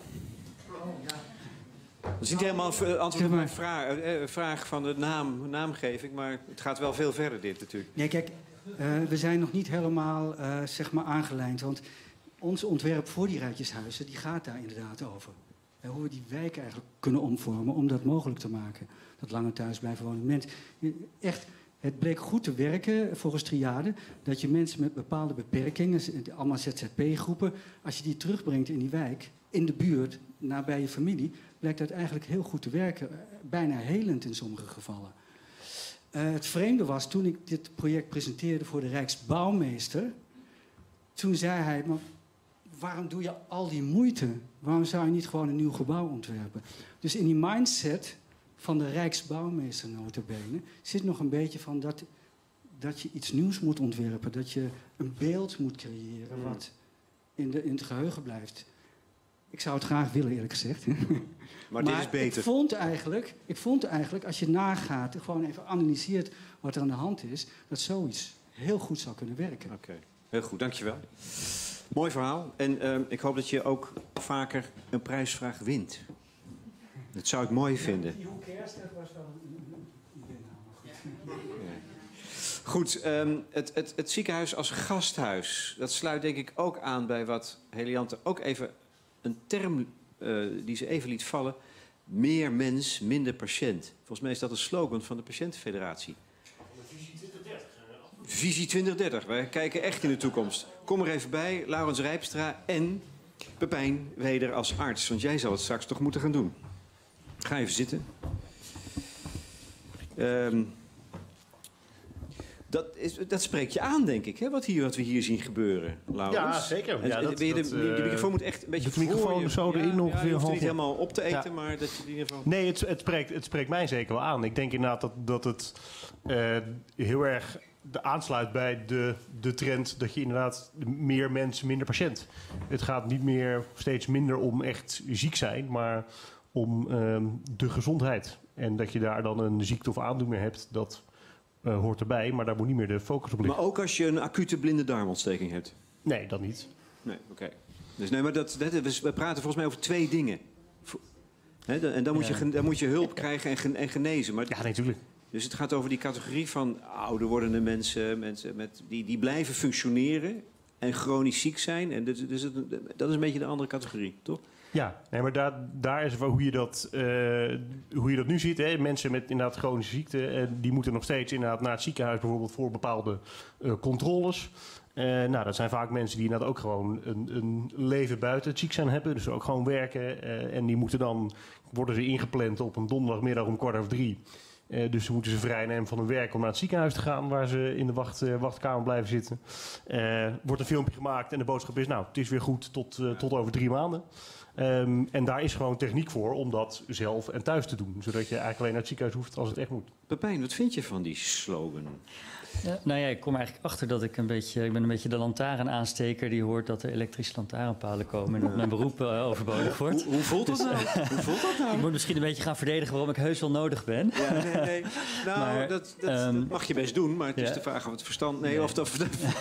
Dat is niet helemaal een antwoord op mijn vraag, eh, vraag van de naam, naamgeving, maar het gaat wel veel verder dit natuurlijk. Nee, kijk, uh, we zijn nog niet helemaal uh, zeg maar aangelijnd, want ons ontwerp voor die rijtjeshuizen, die gaat daar inderdaad over. Uh, hoe we die wijken eigenlijk kunnen omvormen om dat mogelijk te maken. Dat lange thuis blijven wonen. Mensen, echt, het bleek goed te werken volgens Triade, dat je mensen met bepaalde beperkingen, allemaal Z Z P-groepen, als je die terugbrengt in die wijk, in de buurt, nabij je familie, blijkt dat eigenlijk heel goed te werken. Bijna helend in sommige gevallen. Uh, het vreemde was, toen ik dit project presenteerde voor de Rijksbouwmeester, toen zei hij, maar waarom doe je al die moeite? Waarom zou je niet gewoon een nieuw gebouw ontwerpen? Dus in die mindset van de Rijksbouwmeester nota bene zit nog een beetje van dat, dat je iets nieuws moet ontwerpen. Dat je een beeld moet creëren mm. wat in, de, in het geheugen blijft. Ik zou het graag willen, eerlijk gezegd. Maar, maar dit is beter. Ik vond, eigenlijk, ik vond eigenlijk, als je nagaat, gewoon even analyseert wat er aan de hand is, dat zoiets heel goed zou kunnen werken. Oké, okay. Heel goed, dankjewel. Mooi verhaal. En uh, ik hoop dat je ook vaker een prijsvraag wint. Dat zou ik mooi vinden. Die Hoe Cares, dat was wel een winnaar. Goed, um, het, het, het ziekenhuis als gasthuis, dat sluit denk ik ook aan bij wat Heliante ook even een term uh, die ze even liet vallen. Meer mens, minder patiënt. Volgens mij is dat een slogan van de Patiëntenfederatie. Van de visie twintig dertig. Visie twintig dertig. Wij kijken echt in de toekomst. Kom er even bij, Laurens Rijpstra en Pepijn Weder als arts. Want jij zal het straks toch moeten gaan doen. Ga even zitten. Um, dat, is, dat spreekt je aan, denk ik, hè? Wat, hier, wat we hier zien gebeuren, Laurens. Ja, zeker. Ja, dat, de, de, dat, de, de microfoon moet echt een beetje de microfoon je, zo erin ja, ongeveer. Ja, je hoeft er niet half... helemaal op te eten, ja. maar dat je in ieder geval... Nee, het, het, spreekt, het spreekt mij zeker wel aan. Ik denk inderdaad dat, dat het uh, heel erg de aansluit bij de, de trend dat je inderdaad meer mensen, minder patiënt. Het gaat niet meer steeds minder om echt ziek zijn, maar om uh, de gezondheid. En dat je daar dan een ziekte of aandoening hebt, dat uh, hoort erbij, maar daar moet niet meer de focus op liggen. Maar ook als je een acute blinde darmontsteking hebt? Nee, dat niet. Nee, oké. Okay. Dus nee, maar dat, dat, we praten volgens mij over twee dingen. He, en dan moet, ja. je, dan moet je hulp krijgen en, gen, en genezen. Maar, ja, natuurlijk. Dus het gaat over die categorie van ouder wordende mensen, mensen met, die, die blijven functioneren en chronisch ziek zijn. En dus, dus het, dat is een beetje de andere categorie, toch? Ja, nee, maar daar, daar is hoe je dat, uh, hoe je dat nu ziet. Hè. Mensen met inderdaad chronische ziekte, uh, die moeten nog steeds inderdaad naar het ziekenhuis bijvoorbeeld voor bepaalde uh, controles. Uh, nou, dat zijn vaak mensen die inderdaad ook gewoon een, een leven buiten het ziek zijn hebben. Dus ook gewoon werken. Uh, en die moeten dan, worden ze ingepland op een donderdagmiddag om kwart over drie. Uh, dus ze moeten ze vrij nemen van hun werk om naar het ziekenhuis te gaan, waar ze in de wacht, uh, wachtkamer blijven zitten. Uh, wordt een filmpje gemaakt en de boodschap is, nou, het is weer goed tot, uh, tot over drie maanden. Um, en daar is gewoon techniek voor om dat zelf en thuis te doen. Zodat je eigenlijk alleen naar het ziekenhuis hoeft als het echt moet. Pepijn, wat vind je van die slogan? Ja, nou ja, ik kom er eigenlijk achter dat ik een beetje... Ik ben een beetje de lantaarnaansteker die hoort dat er elektrische lantaarnpalen komen... en dat mijn beroep uh, overbodig wordt. Hoe, hoe voelt dat nou? Hoe voelt dat nou? Ik moet misschien een beetje gaan verdedigen waarom ik heus wel nodig ben. Ja, nee, nee. Nou, maar, dat, dat, um, dat mag je best doen, maar het is ja. de vraag of het verstand... Nee, nee. Of dat...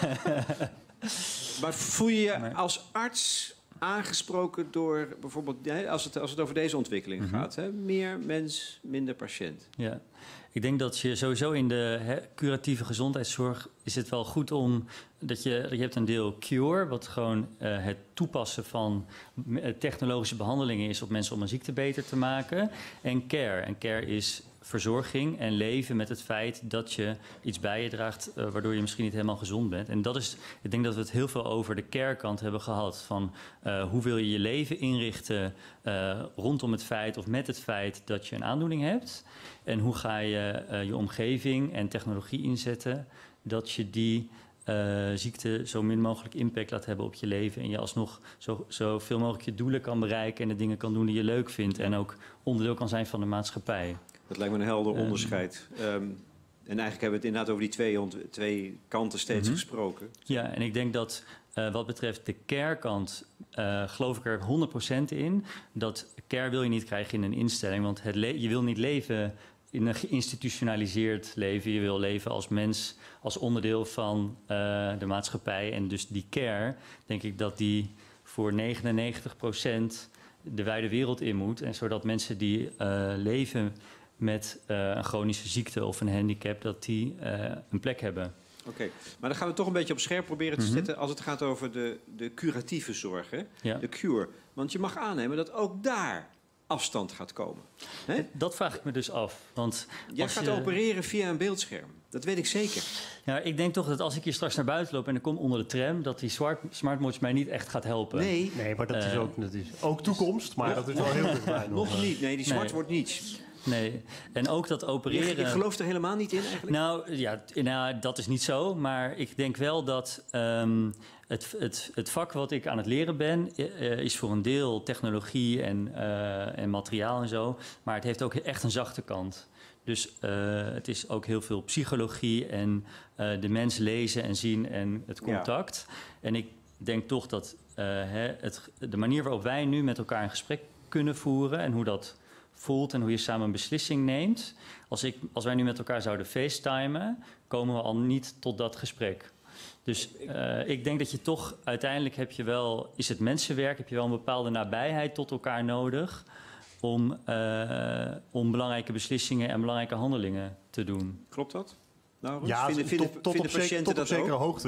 Maar voel je je maar, als arts... aangesproken door bijvoorbeeld, als het, als het over deze ontwikkeling mm-hmm. gaat, hè? Meer mens, minder patiënt. Ja, ik denk dat je sowieso in de hè, curatieve gezondheidszorg is het wel goed om dat je, je hebt een deel cure, wat gewoon uh, het toepassen van technologische behandelingen is op mensen om een ziekte beter te maken. En care. En care is verzorging en leven met het feit dat je iets bij je draagt uh, waardoor je misschien niet helemaal gezond bent. En dat is, ik denk dat we het heel veel over de care-kant hebben gehad. Van uh, hoe wil je je leven inrichten uh, rondom het feit of met het feit dat je een aandoening hebt. En hoe ga je uh, je omgeving en technologie inzetten dat je die uh, ziekte zo min mogelijk impact laat hebben op je leven. En je alsnog zo, zo veel mogelijk je doelen kan bereiken en de dingen kan doen die je leuk vindt. En ook onderdeel kan zijn van de maatschappij. Dat lijkt me een helder onderscheid. Um, en eigenlijk hebben we het inderdaad over die twee, ont- twee kanten steeds mm-hmm. gesproken. Ja, en ik denk dat uh, wat betreft de care-kant uh, geloof ik er honderd procent in. Dat care wil je niet krijgen in een instelling. Want het le- je wil niet leven in een geïnstitutionaliseerd leven. Je wil leven als mens, als onderdeel van uh, de maatschappij. En dus die care, denk ik dat die voor negenennegentig procent de wijde wereld in moet. En zodat mensen die uh, leven met uh, een chronische ziekte of een handicap, dat die uh, een plek hebben. Oké, okay. Maar dan gaan we toch een beetje op scherp proberen te mm-hmm. zetten als het gaat over de, de curatieve zorg, hè? Ja. De cure. Want je mag aannemen dat ook daar afstand gaat komen. Hè? Dat vraag ik me dus af. Want Jij gaat je... opereren via een beeldscherm. Dat weet ik zeker. Ja, ik denk toch dat als ik hier straks naar buiten loop en ik kom onder de tram, dat die smart, smartwatch mij niet echt gaat helpen. Nee, nee maar dat is, ook, dat is ook toekomst, maar dat is wel heel dichtbij. Nog niet. Nee, die smart nee. wordt niets. Nee, en ook dat opereren... Je, je gelooft er helemaal niet in eigenlijk? Nou, ja, nou, dat is niet zo. Maar ik denk wel dat um, het, het, het vak wat ik aan het leren ben... Uh, is voor een deel technologie en, uh, en materiaal en zo. Maar het heeft ook echt een zachte kant. Dus uh, het is ook heel veel psychologie en uh, de mens lezen en zien en het contact. Ja. En ik denk toch dat uh, hè, het, de manier waarop wij nu met elkaar een gesprek kunnen voeren... en hoe dat voelt en hoe je samen een beslissing neemt. Als, ik, als wij nu met elkaar zouden facetimen, komen we al niet tot dat gesprek. Dus uh, ik denk dat je toch uiteindelijk heb je wel, is het mensenwerk, heb je wel een bepaalde nabijheid tot elkaar nodig om, uh, om belangrijke beslissingen en belangrijke handelingen te doen. Klopt dat? Nou, ja, vinden, vinden, tot, tot, vinden op zeker, tot op zekere hoogte.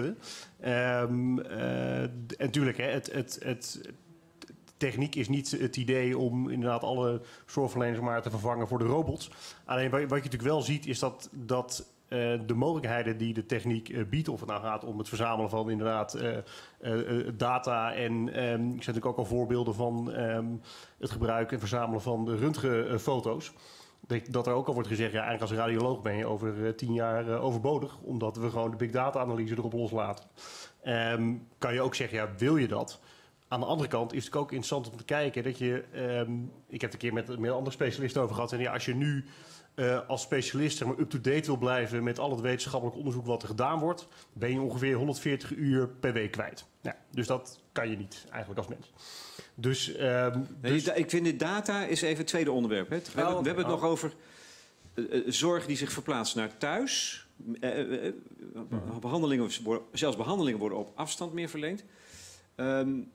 Um, uh, en natuurlijk, hè, het, het, het, techniek is niet het idee om inderdaad alle zorgverleners maar te vervangen voor de robots. Alleen wat je natuurlijk wel ziet is dat, dat uh, de mogelijkheden die de techniek uh, biedt, of het nou gaat om het verzamelen van inderdaad uh, uh, data en um, ik zet natuurlijk ook al voorbeelden van um, het gebruik en verzamelen van de röntgenfoto's. Dat er ook al wordt gezegd, ja, eigenlijk als radioloog ben je over uh, tien jaar uh, overbodig, omdat we gewoon de big data analyse erop loslaten. Um, kan je ook zeggen, ja, wil je dat? Aan de andere kant is het ook interessant om te kijken dat je, um, ik heb het een keer met, met een andere specialist over gehad, en ja, als je nu uh, als specialist zeg maar, up-to-date wil blijven met al het wetenschappelijk onderzoek wat er gedaan wordt, ben je ongeveer honderdveertig uur per week kwijt. Ja, dus dat kan je niet eigenlijk als mens. Dus, um, nee, dus... Ik vind de data is even het tweede onderwerp. Hè. We, oh, hebben, we hebben het oh. nog over uh, zorg die zich verplaatst naar thuis. Uh, uh, uh, mm-hmm. behandelingen, zelfs behandelingen worden op afstand meer verleend. Um,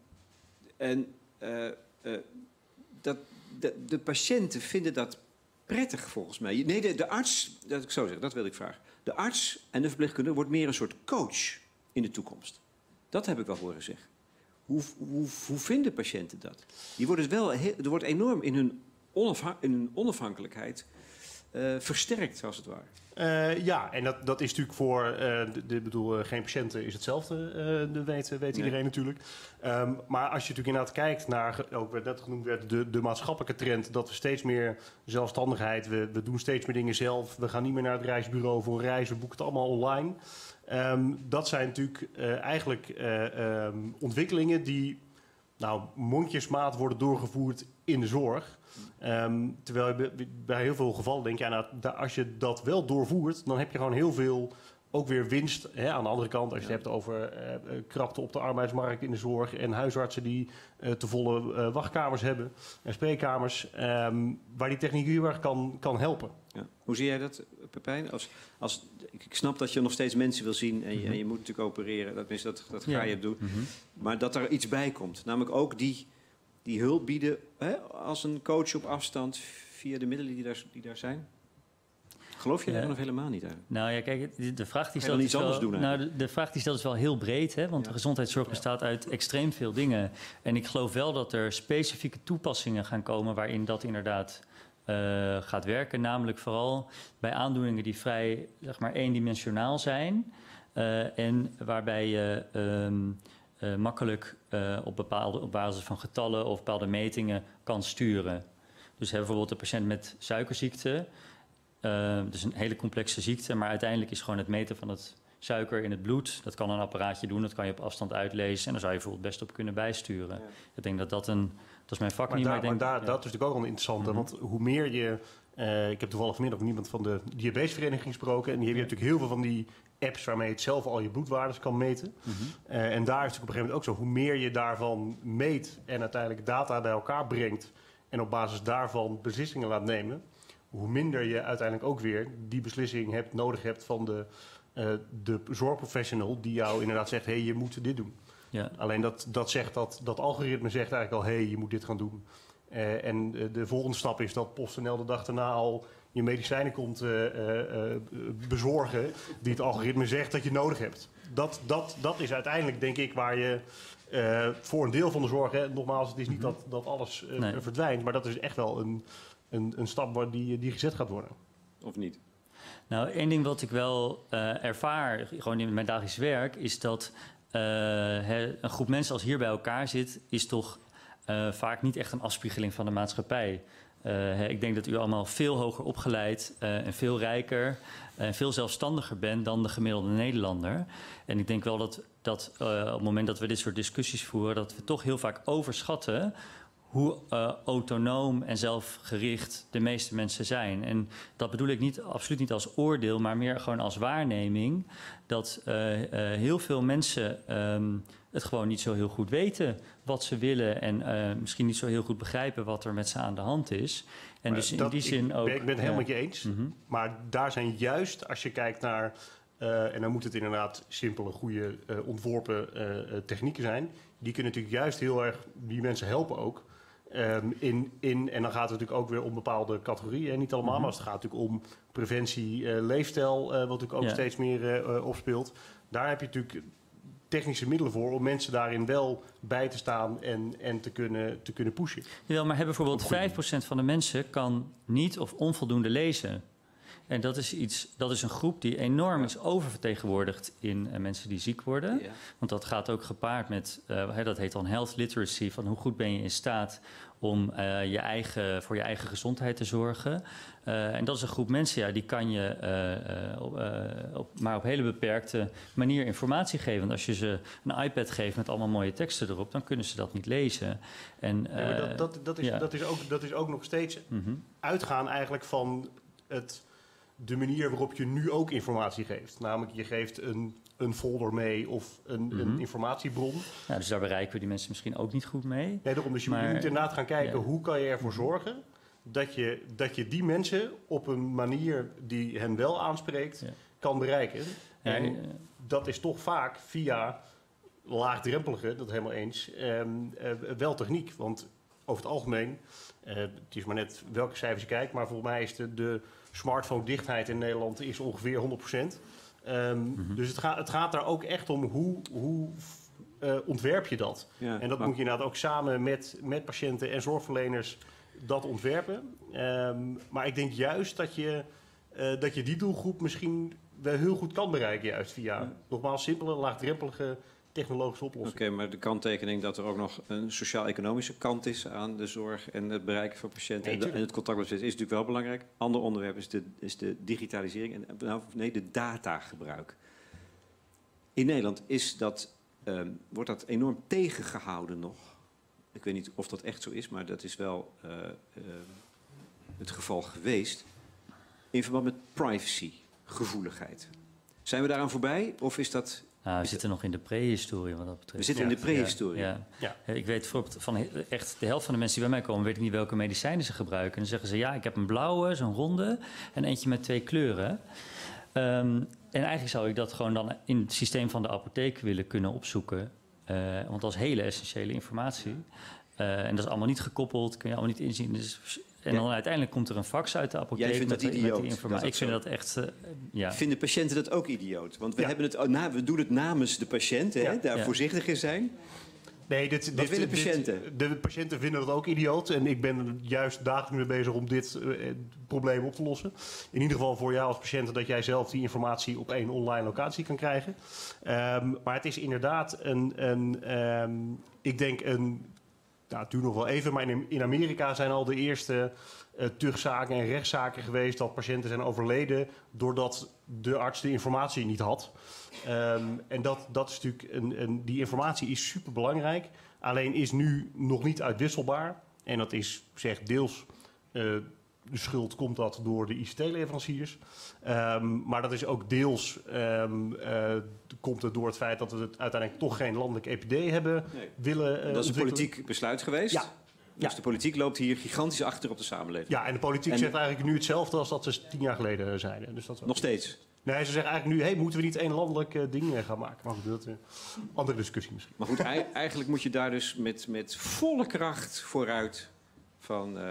en uh, uh, dat, de, de patiënten vinden dat prettig volgens mij. Nee, de, de arts, dat ik zo zeg, dat wil ik vragen. De arts en de verpleegkundige wordt meer een soort coach in de toekomst. Dat heb ik wel horen zeggen. Hoe, hoe, hoe vinden patiënten dat? Die worden wel heel, er wordt enorm in hun, onafha- in hun onafhankelijkheid uh, versterkt, als het ware. Uh, ja, en dat, dat is natuurlijk voor, uh, de, de, bedoel, uh, geen patiënten is hetzelfde, uh, dat weet, weet iedereen nee. natuurlijk. Um, maar als je natuurlijk inderdaad kijkt naar, ook werd net genoemd werd, de, de maatschappelijke trend, dat we steeds meer zelfstandigheid, we, we doen steeds meer dingen zelf, we gaan niet meer naar het reisbureau voor een reis, we boeken het allemaal online. Um, dat zijn natuurlijk uh, eigenlijk uh, um, ontwikkelingen die nou, mondjesmaat worden doorgevoerd in de zorg. Um, terwijl je bij heel veel gevallen denk je, ja, nou, als je dat wel doorvoert, dan heb je gewoon heel veel ook weer winst. Hè? Aan de andere kant, als je ja. het hebt over uh, krapte op de arbeidsmarkt in de zorg en huisartsen die uh, te volle uh, wachtkamers hebben en spreekkamers, um, waar die techniek heel erg kan, kan helpen. Ja. Hoe zie jij dat, Pepijn? Als, als, ik snap dat je nog steeds mensen wil zien en je, mm-hmm. en je moet natuurlijk opereren. Dat, dat, dat ga je ja. doen. Mm-hmm. Maar dat er iets bij komt. Namelijk ook die, die hulp bieden hè, als een coach op afstand via de middelen die daar, die daar zijn. Geloof je ja. daar nog helemaal niet aan? Nou ja, kijk, de vraag die stelt is wel, doen, nou, de, de vraag die stelt is wel heel breed, hè, want ja. de gezondheidszorg bestaat uit extreem veel dingen. En ik geloof wel dat er specifieke toepassingen gaan komen waarin dat inderdaad uh, gaat werken. Namelijk vooral bij aandoeningen die vrij, zeg maar, eendimensionaal zijn uh, en waarbij je um, uh, makkelijk uh, op, bepaalde, op basis van getallen of bepaalde metingen kan sturen. Dus hè, bijvoorbeeld een patiënt met suikerziekte. Uh, dus een hele complexe ziekte, maar uiteindelijk is gewoon het meten van het suiker in het bloed. Dat kan een apparaatje doen, dat kan je op afstand uitlezen en daar zou je bijvoorbeeld best op kunnen bijsturen. Ja. Ik denk dat dat een, dat is mijn vak maar niet, daar, maar, ik denk, maar daar, ja. dat is natuurlijk ook wel interessant, mm-hmm. want hoe meer je, uh, ik heb toevallig vanmiddag met iemand van de diabetesvereniging gesproken en die hebben natuurlijk heel veel van die apps waarmee je zelf al je bloedwaardes kan meten. Mm-hmm. Uh, en daar is het op een gegeven moment ook zo, hoe meer je daarvan meet en uiteindelijk data bij elkaar brengt en op basis daarvan beslissingen laat nemen, hoe minder je uiteindelijk ook weer die beslissing hebt, nodig hebt van de, uh, de zorgprofessional die jou inderdaad zegt, hé, hey, je moet dit doen. Ja. Alleen dat, dat zegt dat, dat algoritme zegt eigenlijk al, hé, hey, je moet dit gaan doen. Uh, en uh, de volgende stap is dat PostNL de dag daarna al je medicijnen komt uh, uh, uh, bezorgen die het algoritme zegt dat je nodig hebt. Dat, dat, dat is uiteindelijk, denk ik, waar je uh, voor een deel van de zorg, hè, nogmaals, het is niet dat, dat alles uh, nee. verdwijnt, maar dat is echt wel een Een, een stap die, die gezet gaat worden. Of niet? Nou, één ding wat ik wel uh, ervaar, gewoon in mijn dagelijks werk, is dat uh, he, een groep mensen als hier bij elkaar zit, is toch uh, vaak niet echt een afspiegeling van de maatschappij. Uh, he, ik denk dat u allemaal veel hoger opgeleid uh, en veel rijker en veel zelfstandiger bent dan de gemiddelde Nederlander. En ik denk wel dat, dat uh, op het moment dat we dit soort discussies voeren, dat we toch heel vaak overschatten hoe uh, autonoom en zelfgericht de meeste mensen zijn. En dat bedoel ik niet, absoluut niet als oordeel, maar meer gewoon als waarneming, dat uh, uh, heel veel mensen um, het gewoon niet zo heel goed weten wat ze willen en uh, misschien niet zo heel goed begrijpen wat er met ze aan de hand is. En maar dus in dat, die zin ik, ook... Ik ben het helemaal ja. met je eens, Mm-hmm. maar daar zijn juist, als je kijkt naar, uh, en dan moet het inderdaad simpele, goede, uh, ontworpen uh, technieken zijn, die kunnen natuurlijk juist heel erg die mensen helpen ook. Um, in, in, en dan gaat het natuurlijk ook weer om bepaalde categorieën. En niet allemaal, mm-hmm. maar het gaat natuurlijk om preventie, uh, leefstijl, uh, wat natuurlijk ook ja. steeds meer uh, opspeelt. Daar heb je natuurlijk technische middelen voor om mensen daarin wel bij te staan en, en te, kunnen, te kunnen pushen. Ja, maar hebben bijvoorbeeld vijf procent van de mensen kan niet of onvoldoende lezen. En dat is, iets, dat is een groep die enorm is oververtegenwoordigd in uh, mensen die ziek worden. Ja. Want dat gaat ook gepaard met, uh, hè, dat heet dan health literacy, van hoe goed ben je in staat om uh, je eigen, voor je eigen gezondheid te zorgen. Uh, en dat is een groep mensen, ja, die kan je uh, uh, op, maar op hele beperkte manier informatie geven. Want als je ze een iPad geeft met allemaal mooie teksten erop, dan kunnen ze dat niet lezen. En, uh, ja, dat, dat, dat, is, ja. dat, is ook, dat is ook nog steeds mm-hmm. uitgaan eigenlijk van het, de manier waarop je nu ook informatie geeft. Namelijk, je geeft een, een folder mee of een, mm-hmm. een informatiebron. Ja, dus daar bereiken we die mensen misschien ook niet goed mee. Nee, daarom. Dus je maar, moet inderdaad gaan kijken, ja. hoe kan je ervoor zorgen dat je, dat je die mensen op een manier die hen wel aanspreekt, ja. kan bereiken. Ja, en ja. dat is toch vaak via laagdrempelige, dat helemaal eens, um, uh, wel techniek. Want over het algemeen, uh, het is maar net welke cijfers je kijkt, maar volgens mij is de, de smartphone-dichtheid in Nederland is ongeveer honderd procent. Um, mm-hmm. Dus het, ga, het gaat daar ook echt om hoe, hoe uh, ontwerp je dat. Ja, en dat maar... moet je inderdaad ook samen met, met patiënten en zorgverleners dat ontwerpen. Um, maar ik denk juist dat je, uh, dat je die doelgroep misschien wel heel goed kan bereiken, juist via ja. nogmaals simpele, laagdrempelige technologische oplossingen. Oké, okay, maar de kanttekening dat er ook nog een sociaal-economische kant is aan de zorg en het bereiken van patiënten nee, en, de, en het contact met patiënten is natuurlijk wel belangrijk. Ander onderwerp is de, is de digitalisering en nou, nee, de datagebruik. In Nederland is dat, um, wordt dat enorm tegengehouden nog. Ik weet niet of dat echt zo is, maar dat is wel uh, uh, het geval geweest. In verband met privacy, gevoeligheid. Zijn we daaraan voorbij of is dat... Nou, we zitten nog in de prehistorie wat dat betreft. We zitten ja. in de prehistorie. Ja, ja. ja. Ik weet bijvoorbeeld van echt de helft van de mensen die bij mij komen, weet ik niet welke medicijnen ze gebruiken. En dan zeggen ze, ja, ik heb een blauwe, zo'n ronde en eentje met twee kleuren. Um, en eigenlijk zou ik dat gewoon dan in het systeem van de apotheek willen kunnen opzoeken. Uh, want dat is hele essentiële informatie. Uh, en dat is allemaal niet gekoppeld, kun je allemaal niet inzien. Dus, en dan ja. uiteindelijk komt er een fax uit de apotheek. Jij vindt met, dat idioot? Met die informatie. Ik vind zo. dat echt... Uh, ja. Vinden patiënten dat ook idioot? Want we, ja. hebben het, nou, we doen het namens de patiënt, hè, ja. daar ja. voorzichtig in zijn. Nee, dit, Wat dit, willen patiënten? Dit, de patiënten vinden dat ook idioot. En ik ben juist dagelijks mee bezig om dit uh, probleem op te lossen. In ieder geval voor jou als patiënt dat jij zelf die informatie op één online locatie kan krijgen. Um, maar het is inderdaad een... een um, ik denk een... Nou, het duurt nog wel even, maar in, in Amerika zijn al de eerste uh, tuchtzaken en rechtszaken geweest dat patiënten zijn overleden doordat de arts de informatie niet had. Um, en dat, dat is natuurlijk een, een, die informatie is superbelangrijk, alleen is nu nog niet uitwisselbaar. En dat is, zeg, deels uh, de schuld komt dat door de I C T-leveranciers. Um, maar dat is ook deels um, uh, komt het door het feit dat we het uiteindelijk toch geen landelijke E P D hebben nee. willen uh, Dat is een politiek besluit geweest. Ja. Dus ja. de politiek loopt hier gigantisch achter op de samenleving. Ja, en de politiek en zegt eigenlijk nu hetzelfde als dat ze tien jaar geleden zeiden. Dus dat nog steeds? Nee, ze zeggen eigenlijk nu, hey, moeten we niet één landelijk uh, ding uh, gaan maken? Maar goed, dat is een andere discussie misschien. Maar goed, eigenlijk moet je daar dus met, met volle kracht vooruit van... Uh,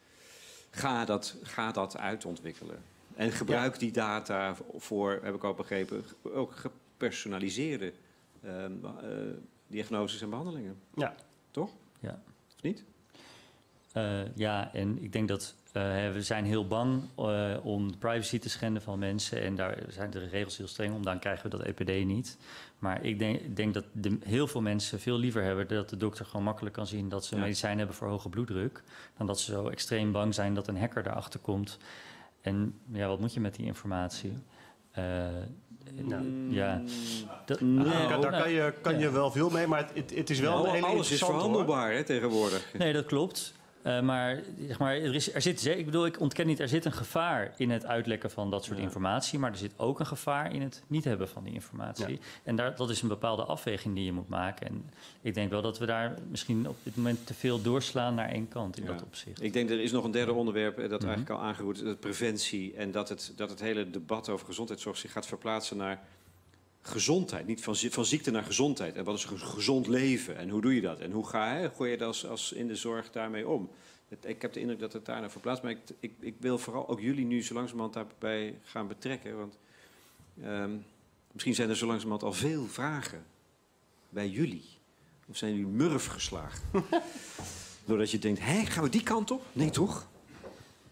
Ga dat, ga dat uitontwikkelen. En gebruik ja. die data voor, heb ik al begrepen, ook gepersonaliseerde uh, uh, diagnoses en behandelingen. Ja. Toch? Ja. Of niet? Uh, ja, en ik denk dat uh, we zijn heel bang uh, om de privacy te schenden van mensen. En daar zijn de regels heel streng om, dan krijgen we dat E P D niet. Maar ik denk, denk dat de, heel veel mensen veel liever hebben dat de dokter gewoon makkelijk kan zien dat ze ja. medicijn hebben voor hoge bloeddruk. Dan dat ze zo extreem bang zijn dat een hacker daarachter komt. En ja, wat moet je met die informatie? Uh, nou, ja, dat, nou, nou, daar kan je, kan je wel veel mee, maar het, het is wel nou, een hele alles is verhandelbaar hè, tegenwoordig. Nee, dat klopt. Uh, maar zeg maar er, is, er zit, ik bedoel, ik ontken niet, er zit een gevaar in het uitlekken van dat soort ja. informatie, maar er zit ook een gevaar in het niet hebben van die informatie. Ja. En daar, dat is een bepaalde afweging die je moet maken. En ik denk wel dat we daar misschien op dit moment te veel doorslaan naar één kant in ja. dat opzicht. Ik denk, er is nog een derde onderwerp, dat mm-hmm. eigenlijk al aangeroerd, dat preventie en dat het, dat het hele debat over gezondheidszorg zich gaat verplaatsen naar gezondheid, niet van, van ziekte naar gezondheid. En wat is een gezond leven en hoe doe je dat? En hoe ga hè, gooi je dat als, als in de zorg daarmee om? Het, ik heb de indruk dat het daar naar verplaatst, maar ik, ik, ik wil vooral ook jullie nu zo langzamerhand daarbij gaan betrekken. Want um, misschien zijn er zo langzamerhand al veel vragen bij jullie. Of zijn jullie murf geslagen? Doordat je denkt, hé, gaan we die kant op? Nee, toch?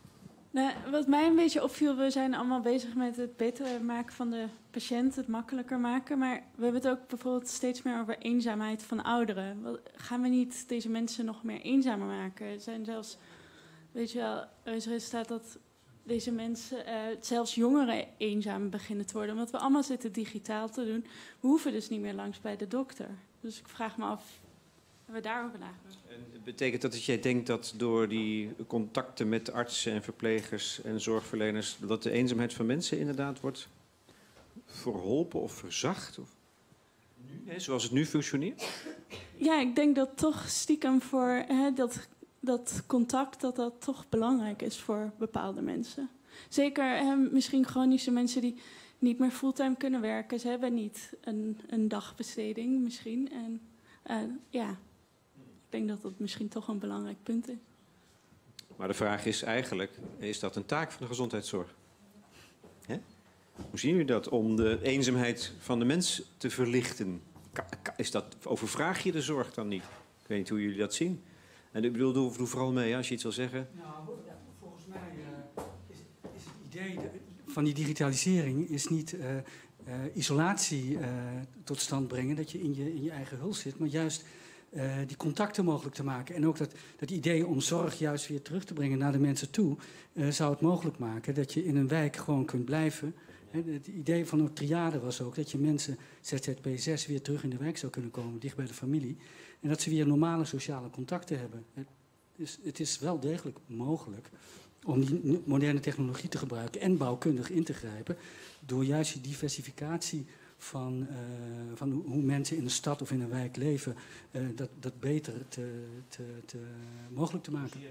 Nou, wat mij een beetje opviel, we zijn allemaal bezig met het beter maken van de patiënt, het makkelijker maken. Maar we hebben het ook bijvoorbeeld steeds meer over eenzaamheid van ouderen. Wat, gaan we niet deze mensen nog meer eenzamer maken? Er zijn zelfs, weet je wel, er is resultaat dat deze mensen, uh, zelfs jongeren, eenzaam beginnen te worden. Omdat we allemaal zitten digitaal te doen. We hoeven dus niet meer langs bij de dokter. Dus ik vraag me af, hebben we daarover nagedacht? En betekent dat dat jij denkt dat door die contacten met artsen en verplegers en zorgverleners, dat de eenzaamheid van mensen inderdaad wordt verholpen of verzacht? Of, hè, zoals het nu functioneert? Ja, ik denk dat toch stiekem voor hè, dat, dat contact, dat dat toch belangrijk is voor bepaalde mensen. Zeker hè, misschien chronische mensen die niet meer fulltime kunnen werken. Ze hebben niet een, een dagbesteding misschien. En uh, ja, ik denk dat dat misschien toch een belangrijk punt is. Maar de vraag is eigenlijk, is dat een taak van de gezondheidszorg? Hè? Hoe zien jullie dat om de eenzaamheid van de mens te verlichten? Is dat, overvraag je de zorg dan niet? Ik weet niet hoe jullie dat zien. En ik bedoel, doe, doe vooral mee als je iets wil zeggen. Nou, ja, volgens mij uh, is, is het idee van die digitalisering is niet uh, uh, isolatie uh, tot stand brengen, dat je in je, in je eigen huls zit, maar juist uh, die contacten mogelijk te maken. En ook dat, dat idee om zorg juist weer terug te brengen naar de mensen toe, uh, zou het mogelijk maken dat je in een wijk gewoon kunt blijven. Het idee van een triade was ook dat je mensen Z Z P zes weer terug in de wijk zou kunnen komen, dicht bij de familie. En dat ze weer normale sociale contacten hebben. Het is, het is wel degelijk mogelijk om die moderne technologie te gebruiken en bouwkundig in te grijpen, door juist die diversificatie van, uh, van hoe mensen in een stad of in een wijk leven, uh, dat, dat beter te, te, te mogelijk te maken.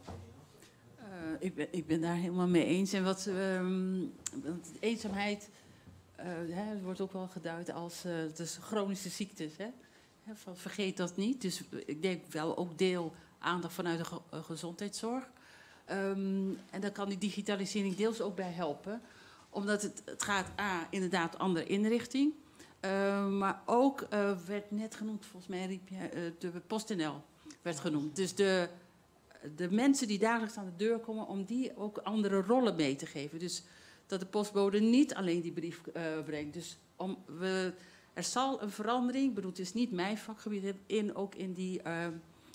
Uh, ik, ben, ik ben daar helemaal mee eens. En wat um, eenzaamheid uh, hè, wordt ook wel geduid als uh, dus chronische ziektes. Hè? Hè, van, vergeet dat niet. Dus ik denk wel ook deel aandacht vanuit de ge uh, gezondheidszorg. Um, en daar kan die digitalisering deels ook bij helpen. Omdat het, het gaat A, inderdaad andere inrichting. Uh, maar ook uh, werd net genoemd, volgens mij riep je, uh, de PostNL werd genoemd. Dus de... de mensen die dagelijks aan de deur komen, om die ook andere rollen mee te geven. Dus dat de postbode niet alleen die brief uh, brengt. Dus om we, er zal een verandering, ik bedoel, het is niet mijn vakgebied, in, ook in die, uh,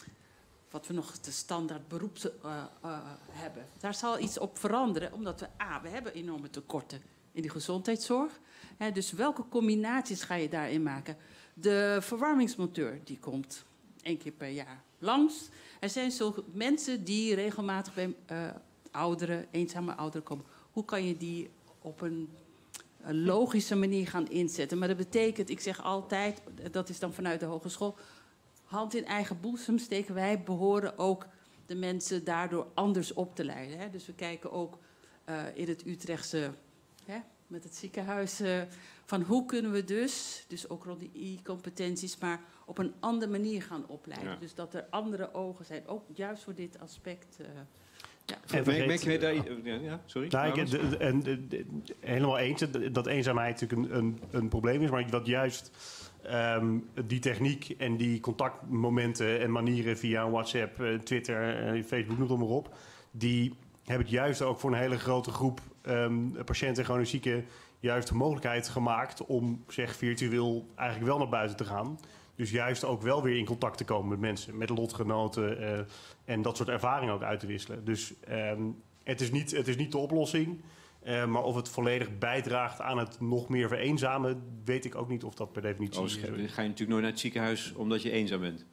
wat we nog de standaard beroeps uh, uh, hebben. Daar zal iets op veranderen, omdat we, A, we hebben enorme tekorten in die gezondheidszorg. Hè, dus welke combinaties ga je daarin maken? De verwarmingsmonteur, die komt één keer per jaar langs. Er zijn zo mensen die regelmatig bij uh, ouderen, eenzame ouderen komen. Hoe kan je die op een, een logische manier gaan inzetten? Maar dat betekent, ik zeg altijd, dat is dan vanuit de hogeschool, hand in eigen boezem steken. Wij behoren ook de mensen daardoor anders op te leiden. Hè? Dus we kijken ook uh, in het Utrechtse, hè, met het ziekenhuis, uh, van hoe kunnen we dus, dus ook rond die I-competenties, maar op een andere manier gaan opleiden. Ja. Dus dat er andere ogen zijn, ook juist voor dit aspect. Uh, ja. En merk, merk je daar... Ja, ja, sorry. Nou, ik, de, de, de, de, helemaal eens dat eenzaamheid natuurlijk een, een, een probleem is, maar dat juist um, die techniek en die contactmomenten en manieren via WhatsApp, Twitter, Facebook, noem het maar op, die hebben het juist ook voor een hele grote groep um, patiënten en chronisch zieken juist de mogelijkheid gemaakt om, zeg, virtueel eigenlijk wel naar buiten te gaan. Dus juist ook wel weer in contact te komen met mensen, met lotgenoten uh, en dat soort ervaringen ook uit te wisselen. Dus um, het, is niet, het is niet de oplossing, uh, maar of het volledig bijdraagt aan het nog meer vereenzamen, weet ik ook niet of dat per definitie oh, is. Ga je natuurlijk nooit naar het ziekenhuis omdat je eenzaam bent?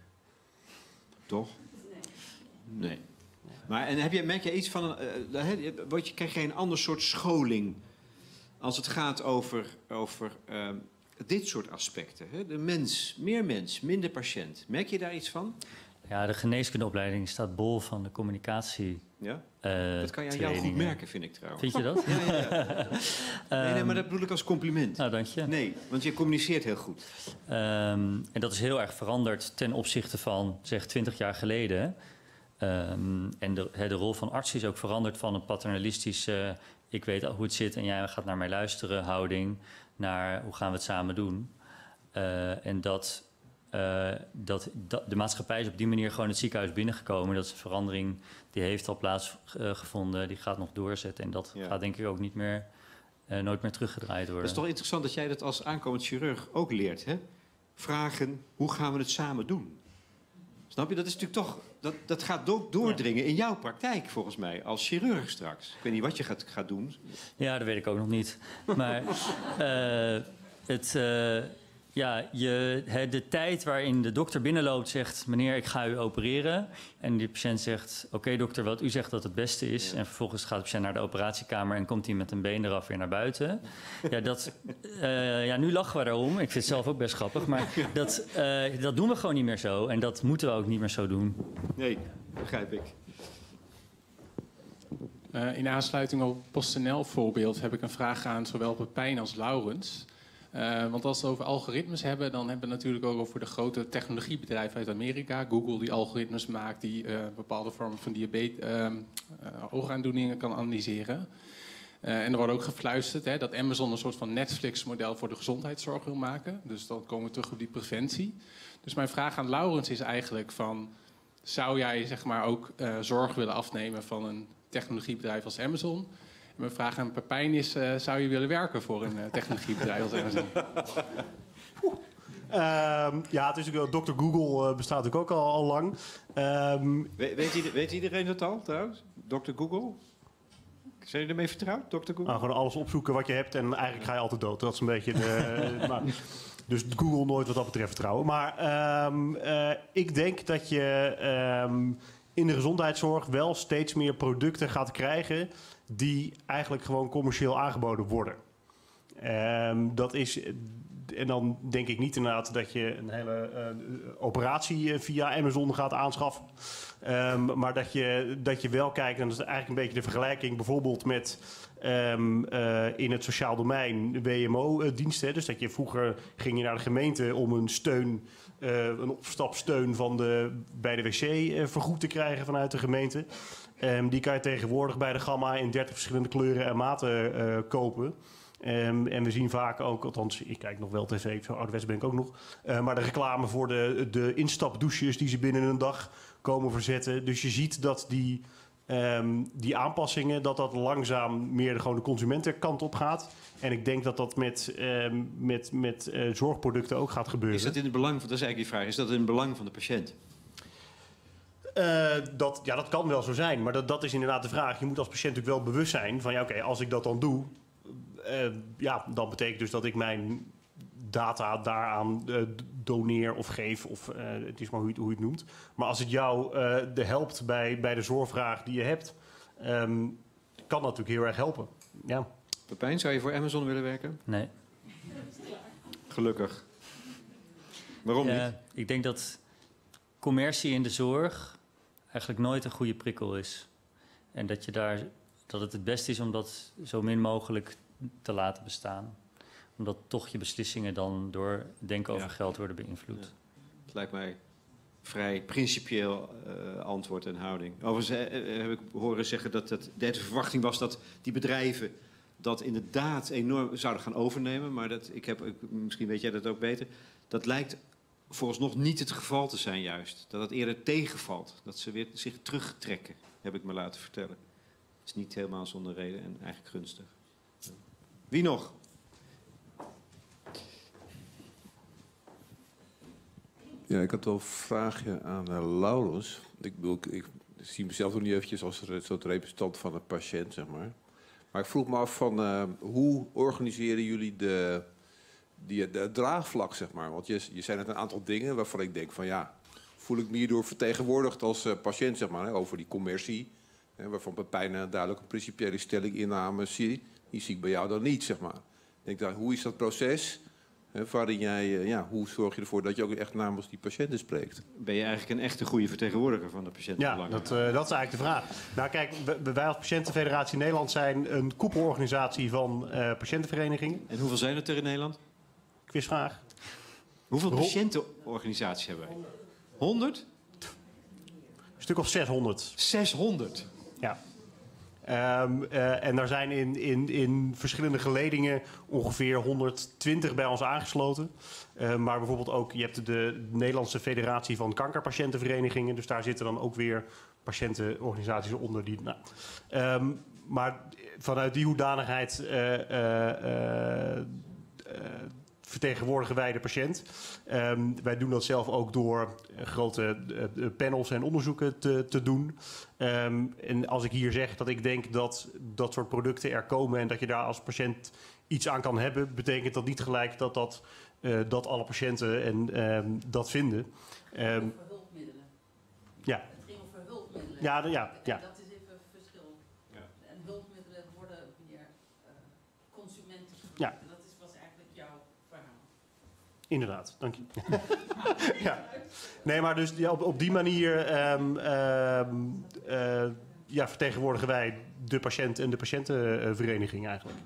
Toch? Nee. nee. Maar en heb je, merk je iets van, uh, word je, krijg je een ander soort scholing als het gaat over, over uh, dit soort aspecten? Hè? De mens, meer mens, minder patiënt. Merk je daar iets van? Ja, de geneeskundeopleiding staat bol van de communicatie. Ja? Uh, dat kan je aan jou goed merken, vind ik trouwens. Vind je dat? Ja, ja, ja. nee, nee, maar dat bedoel ik als compliment. Nou, dank je. Nee, want je communiceert heel goed. Um, en dat is heel erg veranderd ten opzichte van, zeg, twintig jaar geleden. Um, en de, de rol van arts is ook veranderd van een paternalistische, ik weet al hoe het zit en jij gaat naar mij luisteren houding, naar hoe gaan we het samen doen. Uh, en dat uh, dat, dat de maatschappij is op die manier gewoon het ziekenhuis binnengekomen. Dat is een verandering die heeft al plaatsgevonden. Uh, die gaat nog doorzetten. En dat ja. gaat denk ik ook niet meer, uh, nooit meer teruggedraaid worden. Het is toch interessant dat jij dat als aankomend chirurg ook leert, hè? Vragen, hoe gaan we het samen doen? Snap je? Dat is natuurlijk toch... Dat, dat gaat do- doordringen in jouw praktijk, volgens mij, als chirurg straks. Ik weet niet wat je gaat, gaat doen. Ja, dat weet ik ook nog niet. Maar uh, het... Uh, Ja, je, he, de tijd waarin de dokter binnenloopt zegt... meneer, ik ga u opereren. En de patiënt zegt, oké okay, dokter, wat u zegt dat het beste is. Ja. En vervolgens gaat de patiënt naar de operatiekamer... en komt hij met een been eraf weer naar buiten. Ja, dat, uh, ja nu lachen we erom. Ik vind het zelf ook best grappig. Maar dat, uh, dat doen we gewoon niet meer zo. En dat moeten we ook niet meer zo doen. Nee, begrijp ik. Uh, in aansluiting op het PostNL-voorbeeld... heb ik een vraag aan zowel Pepijn als Laurens... Uh, want als we het over algoritmes hebben, dan hebben we het natuurlijk ook over de grote technologiebedrijven uit Amerika. Google die algoritmes maakt, die uh, bepaalde vormen van diabetes, uh, uh, oogaandoeningen kan analyseren. Uh, en er wordt ook gefluisterd hè, dat Amazon een soort van Netflix-model voor de gezondheidszorg wil maken. Dus dan komen we terug op die preventie. Dus mijn vraag aan Laurens is eigenlijk van, zou jij zeg maar ook uh, zorg willen afnemen van een technologiebedrijf als Amazon? Mijn vraag aan Pepijn is, uh, zou je willen werken voor een uh, technologiebedrijf als Amazon? Um, ja, het is natuurlijk, dokter Google uh, bestaat natuurlijk ook al, al lang. Um, We, weet, ieder, weet iedereen dat al, trouwens? dokter Google? Zijn jullie ermee vertrouwd, dokter Google? Nou, gewoon alles opzoeken wat je hebt en eigenlijk ga je altijd dood. Dat is een beetje de... maar, dus Google nooit wat dat betreft vertrouwen. Maar um, uh, ik denk dat je um, in de gezondheidszorg wel steeds meer producten gaat krijgen... die eigenlijk gewoon commercieel aangeboden worden. Um, dat is... En dan denk ik niet inderdaad dat je een hele uh, operatie via Amazon gaat aanschaffen. Um, maar dat je, dat je wel kijkt, en dat is eigenlijk een beetje de vergelijking... bijvoorbeeld met um, uh, in het sociaal domein W M O-diensten. Dus dat je vroeger ging je naar de gemeente om een steun... Uh, een opstapsteun van de, bij de wc uh, vergoed te krijgen vanuit de gemeente. Um, die kan je tegenwoordig bij de Gamma in dertig verschillende kleuren en maten uh, kopen. Um, en we zien vaak ook, althans ik kijk nog wel tv, zo ouderwets ben ik ook nog... Uh, maar de reclame voor de, de instapdouches die ze binnen een dag komen verzetten. Dus je ziet dat die, um, die aanpassingen, dat dat langzaam meer de, gewoon de consumentenkant op gaat. En ik denk dat dat met, um, met, met uh, zorgproducten ook gaat gebeuren. Is dat in het belang van, dat is eigenlijk die vraag, is dat in het belang van de patiënt? Uh, dat, ja, dat kan wel zo zijn, maar dat, dat is inderdaad de vraag. Je moet als patiënt natuurlijk wel bewust zijn van... ja, oké, okay, als ik dat dan doe... Uh, ja, dat betekent dus dat ik mijn data daaraan uh, doneer of geef. Of uh, het is maar hoe je, hoe je het noemt. Maar als het jou uh, de helpt bij, bij de zorgvraag die je hebt... Um, kan dat natuurlijk heel erg helpen. Ja. Pepijn, zou je voor Amazon willen werken? Nee. Gelukkig. Waarom ja, niet? Ik denk dat commercie in de zorg eigenlijk nooit een goede prikkel is. En dat, je daar, dat het het beste is om dat zo min mogelijk te laten bestaan. Omdat toch je beslissingen dan door denken over ja. geld worden beïnvloed. Ja. Het lijkt mij vrij principieel uh, antwoord en houding. Overigens uh, heb ik horen zeggen dat het, de verwachting was dat die bedrijven dat inderdaad enorm zouden gaan overnemen. Maar dat, ik heb, ik, misschien weet jij dat ook beter. Dat lijkt vooralsnog niet het geval te zijn juist. Dat het eerder tegenvalt. Dat ze weer zich terugtrekken, heb ik me laten vertellen. Het is niet helemaal zonder reden en eigenlijk gunstig. Wie nog? Ja, ik had wel een vraagje aan uh, Laurens. Ik, bedoel, ik, ik zie mezelf nog niet eventjes als een soort representant van een patiënt, zeg maar. Maar ik vroeg me af van uh, hoe organiseren jullie de, die, de draagvlak, zeg maar? Want je, je zei net een aantal dingen waarvan ik denk van ja, voel ik me hierdoor vertegenwoordigd als uh, patiënt, zeg maar, hè, over die commercie. Hè, waarvan Pepijn uh, duidelijk een principiële stelling inname zie. Die zie ik bij jou dan niet, zeg maar. Ik denk dan, hoe is dat proces? Hè, waarin jij, uh, ja, hoe zorg je ervoor dat je ook echt namens die patiënten spreekt? Ben je eigenlijk een echte goede vertegenwoordiger van de patiëntenbelangen? Ja, dat, uh, dat is eigenlijk de vraag. Nou kijk, wij als Patiëntenfederatie Nederland zijn een koepelorganisatie van uh, patiëntenverenigingen. En hoeveel zijn het er in Nederland? Quizvraag. Hoeveel patiëntenorganisaties hebben wij? honderd? Een stuk of zeshonderd. zeshonderd? Ja. Um, uh, en daar zijn in, in, in verschillende geledingen ongeveer honderdtwintig bij ons aangesloten. Uh, maar bijvoorbeeld ook, je hebt de, de Nederlandse Federatie van Kankerpatiëntenverenigingen. Dus daar zitten dan ook weer patiëntenorganisaties onder. Die, nou, um, maar vanuit die hoedanigheid uh, uh, uh, uh, vertegenwoordigen wij de patiënt. Um, wij doen dat zelf ook door uh, grote uh, panels en onderzoeken te, te doen. Um, en als ik hier zeg dat ik denk dat dat soort producten er komen en dat je daar als patiënt iets aan kan hebben, betekent dat niet gelijk dat, dat, uh, dat alle patiënten en, um, dat vinden. Um, over hulpmiddelen. Ja. Het ging over hulpmiddelen. Ja, de, ja, ja. En dat is even een verschil. Ja. En hulpmiddelen worden weer uh, consumenten. Ja. Dat is, was eigenlijk jouw verhaal. Inderdaad, dank je. Ja. Nee, maar dus ja, op, op die manier um, um, uh, ja, vertegenwoordigen wij de patiënt en de patiëntenvereniging eigenlijk.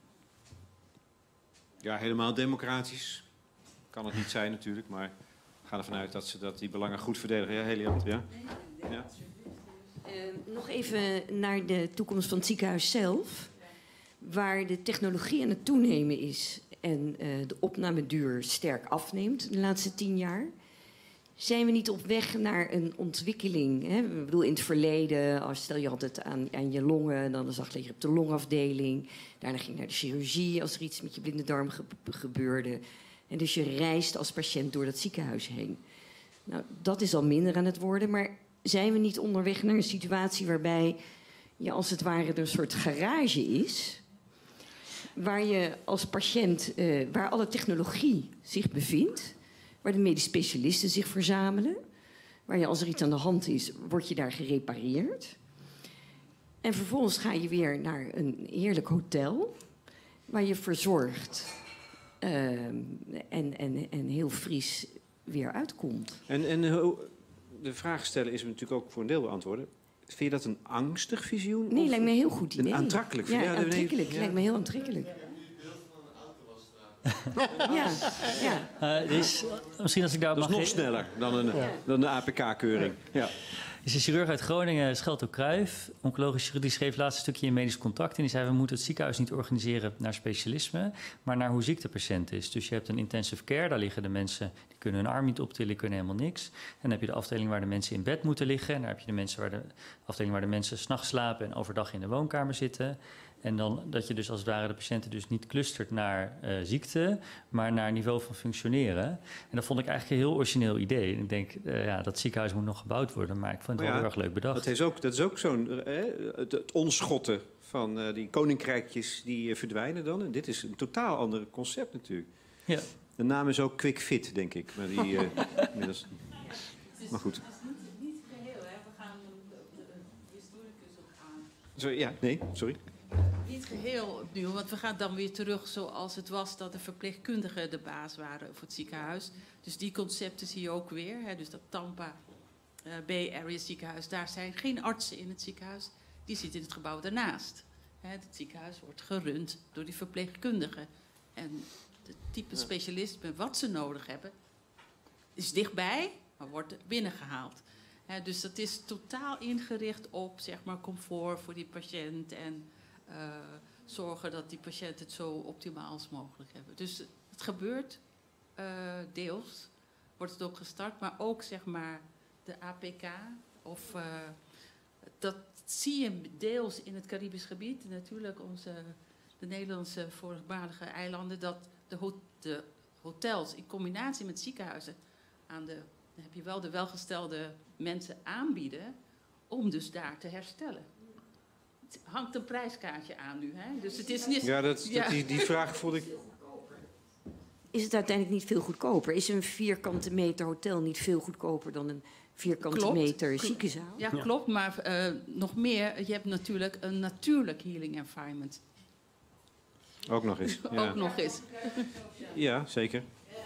Ja, helemaal democratisch kan het niet zijn natuurlijk, maar we gaan ervan uit dat ze dat die belangen goed verdedigen. Ja, Heliant, ja? Ja. Uh, nog even naar de toekomst van het ziekenhuis zelf, waar de technologie aan het toenemen is en uh, de opnameduur sterk afneemt de laatste tien jaar. Zijn we niet op weg naar een ontwikkeling? Hè? Ik bedoel, in het verleden, als stel je had het aan, aan je longen, dan zag je op de longafdeling. Daarna ging je naar de chirurgie als er iets met je blinde darm ge gebeurde. En dus je reist als patiënt door dat ziekenhuis heen. Nou, dat is al minder aan het worden, maar zijn we niet onderweg naar een situatie waarbij je als het ware er een soort garage is, waar je als patiënt, uh, waar alle technologie zich bevindt, waar de medisch specialisten zich verzamelen, waar je als er iets aan de hand is, word je daar gerepareerd. En vervolgens ga je weer naar een heerlijk hotel, waar je verzorgd uh, en, en, en heel fris weer uitkomt. En, en de vraag stellen is natuurlijk ook voor een deel beantwoorden. Vind je dat een angstig visioen? Nee, lijkt me een heel goed idee. Een aantrekkelijk visioen? Ja, ja, aantrekkelijk. Nee, ja. Lijkt me heel aantrekkelijk. Ja, ja. Uh, is, misschien als ik daar dat mag is nog sneller dan een, ja. dan een A P K-keuring. Ja. is een chirurg uit Groningen, Schelto Cruijff, oncologisch chirurg, die schreef laatst een stukje in Medisch Contact. En die zei, we moeten het ziekenhuis niet organiseren naar specialisme, maar naar hoe ziek de patiënt is. Dus je hebt een intensive care, daar liggen de mensen, die kunnen hun arm niet optillen, die kunnen helemaal niks. En dan heb je de afdeling waar de mensen in bed moeten liggen. En daar heb je de, mensen waar de afdeling waar de mensen 's nachts slapen en overdag in de woonkamer zitten. En dan dat je dus als het ware de patiënten dus niet clustert naar uh, ziekte, maar naar niveau van functioneren. En dat vond ik eigenlijk een heel origineel idee. En ik denk, uh, ja, dat ziekenhuis moet nog gebouwd worden, maar ik vond het ja, wel heel erg leuk bedacht. Dat is ook, dat is ook zo'n, uh, het, het onschotten van uh, die koninkrijkjes die uh, verdwijnen dan. En dit is een totaal ander concept natuurlijk. Ja. De naam is ook Quick Fit, denk ik. Maar, die, uh, inmiddels... maar goed. Sorry, ja, nee, sorry. Niet geheel opnieuw, want we gaan dan weer terug zoals het was dat de verpleegkundigen de baas waren voor het ziekenhuis. Dus die concepten zie je ook weer. Hè. Dus dat Tampa uh, Bay Area ziekenhuis, daar zijn geen artsen in het ziekenhuis. Die zitten in het gebouw daarnaast. Hè, het ziekenhuis wordt gerund door die verpleegkundigen. En het type specialisme wat ze nodig hebben is dichtbij, maar wordt binnengehaald. He, dus dat is totaal ingericht op zeg maar, comfort voor die patiënt en uh, zorgen dat die patiënt het zo optimaal als mogelijk hebben. Dus het gebeurt uh, deels, wordt het ook gestart, maar ook zeg maar de A P K of uh, dat zie je deels in het Caribisch gebied, natuurlijk onze de Nederlandse voormalige eilanden, dat de, ho de hotels in combinatie met ziekenhuizen aan de dan heb je wel de welgestelde mensen aanbieden om dus daar te herstellen. Het hangt een prijskaartje aan nu, hè? Dus het is niet... Ja, dat, ja. Dat, die, die vraag vond ik... Is het uiteindelijk niet veel goedkoper? Is een vierkante meter hotel niet veel goedkoper dan een vierkante klopt. meter ziekenzaal? Ja, ja, klopt. Maar uh, nog meer, je hebt natuurlijk een natuurlijk healing environment. Ook nog eens. Ja. Ook nog eens. Ja, zeker.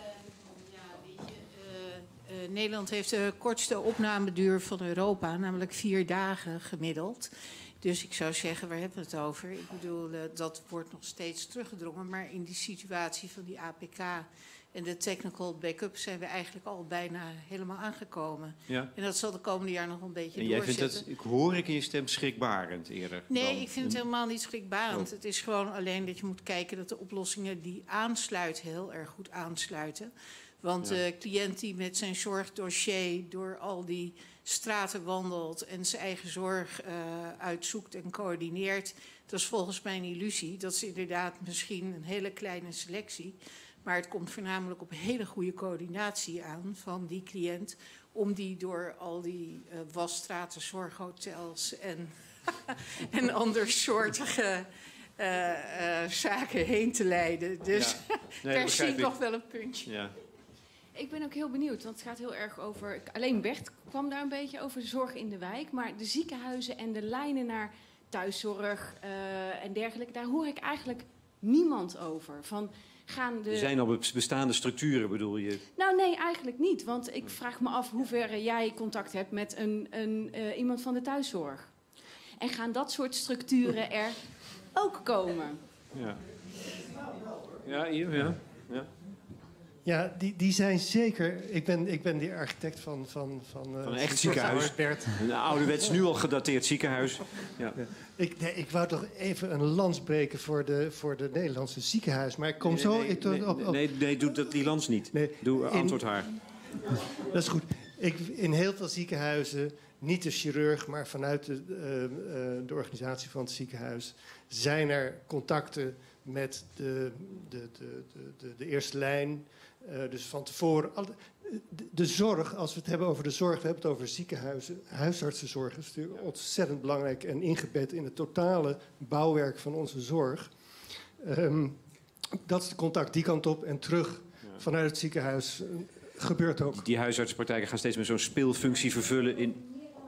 Uh, Nederland heeft de kortste opnameduur van Europa, namelijk vier dagen gemiddeld. Dus ik zou zeggen, waar hebben we het over? Ik bedoel, uh, dat wordt nog steeds teruggedrongen. Maar in die situatie van die A P K En de technical backup zijn we eigenlijk al bijna helemaal aangekomen. Ja. En dat zal de komende jaar nog een beetje En jij doorzetten. vindt dat, ik hoor ik in je stem schrikbarend eerder. Nee, dan ik vind het een- helemaal niet schrikbarend. Oh. Het is gewoon alleen dat je moet kijken dat de oplossingen die aansluiten heel erg goed aansluiten. Want Ja. de cliënt die met zijn zorgdossier door al die straten wandelt en zijn eigen zorg uh, uitzoekt en coördineert, dat is volgens mij een illusie. Dat is inderdaad misschien een hele kleine selectie. Maar het komt voornamelijk op hele goede coördinatie aan van die cliënt, om die door al die uh, wasstraten, zorghotels en, en andersoortige uh, uh, zaken heen te leiden. Dus Ja. Nee, dat daar begrijp zie ik ik. nog wel een puntje. Ja. Ik ben ook heel benieuwd, want het gaat heel erg over... Alleen Bert kwam daar een beetje over de zorg in de wijk. Maar de ziekenhuizen en de lijnen naar thuiszorg uh, en dergelijke... daar hoor ik eigenlijk niemand over. Van, gaan de... Er zijn al bestaande structuren, bedoel je? Nou nee, eigenlijk niet. Want ik vraag me af hoe ver jij contact hebt met een, een, uh, iemand van de thuiszorg. En gaan dat soort structuren er ook komen? Ja. Ja, hier, ja. ja. Ja, die, die zijn zeker... Ik ben, ik ben die architect van... Van, van, uh, Van een echt ziekenhuis. Bert. Een ouderwets, nu al gedateerd ziekenhuis. Ja. Ja. Ik, nee, ik wou toch even een lans breken voor de, voor de Nederlandse ziekenhuis. Maar ik kom zo... Nee, ik, nee, op, op, nee, nee, doe dat, die lans niet. Nee, doe, in- antwoord haar. Dat is goed. Ik, in heel veel ziekenhuizen, niet de chirurg, maar vanuit de, uh, uh, de organisatie van het ziekenhuis, zijn er contacten met de, de, de, de, de, de eerste lijn. Uh, dus van tevoren. Al, de, de zorg, als we het hebben over de zorg, we hebben het over ziekenhuizen, huisartsenzorg. Dat is natuurlijk ontzettend belangrijk en ingebed in het totale bouwwerk van onze zorg. Um, dat is de contact die kant op en terug vanuit het ziekenhuis. Uh, gebeurt ook. Die, die huisartsenpraktijken gaan steeds meer zo'n speelfunctie vervullen in...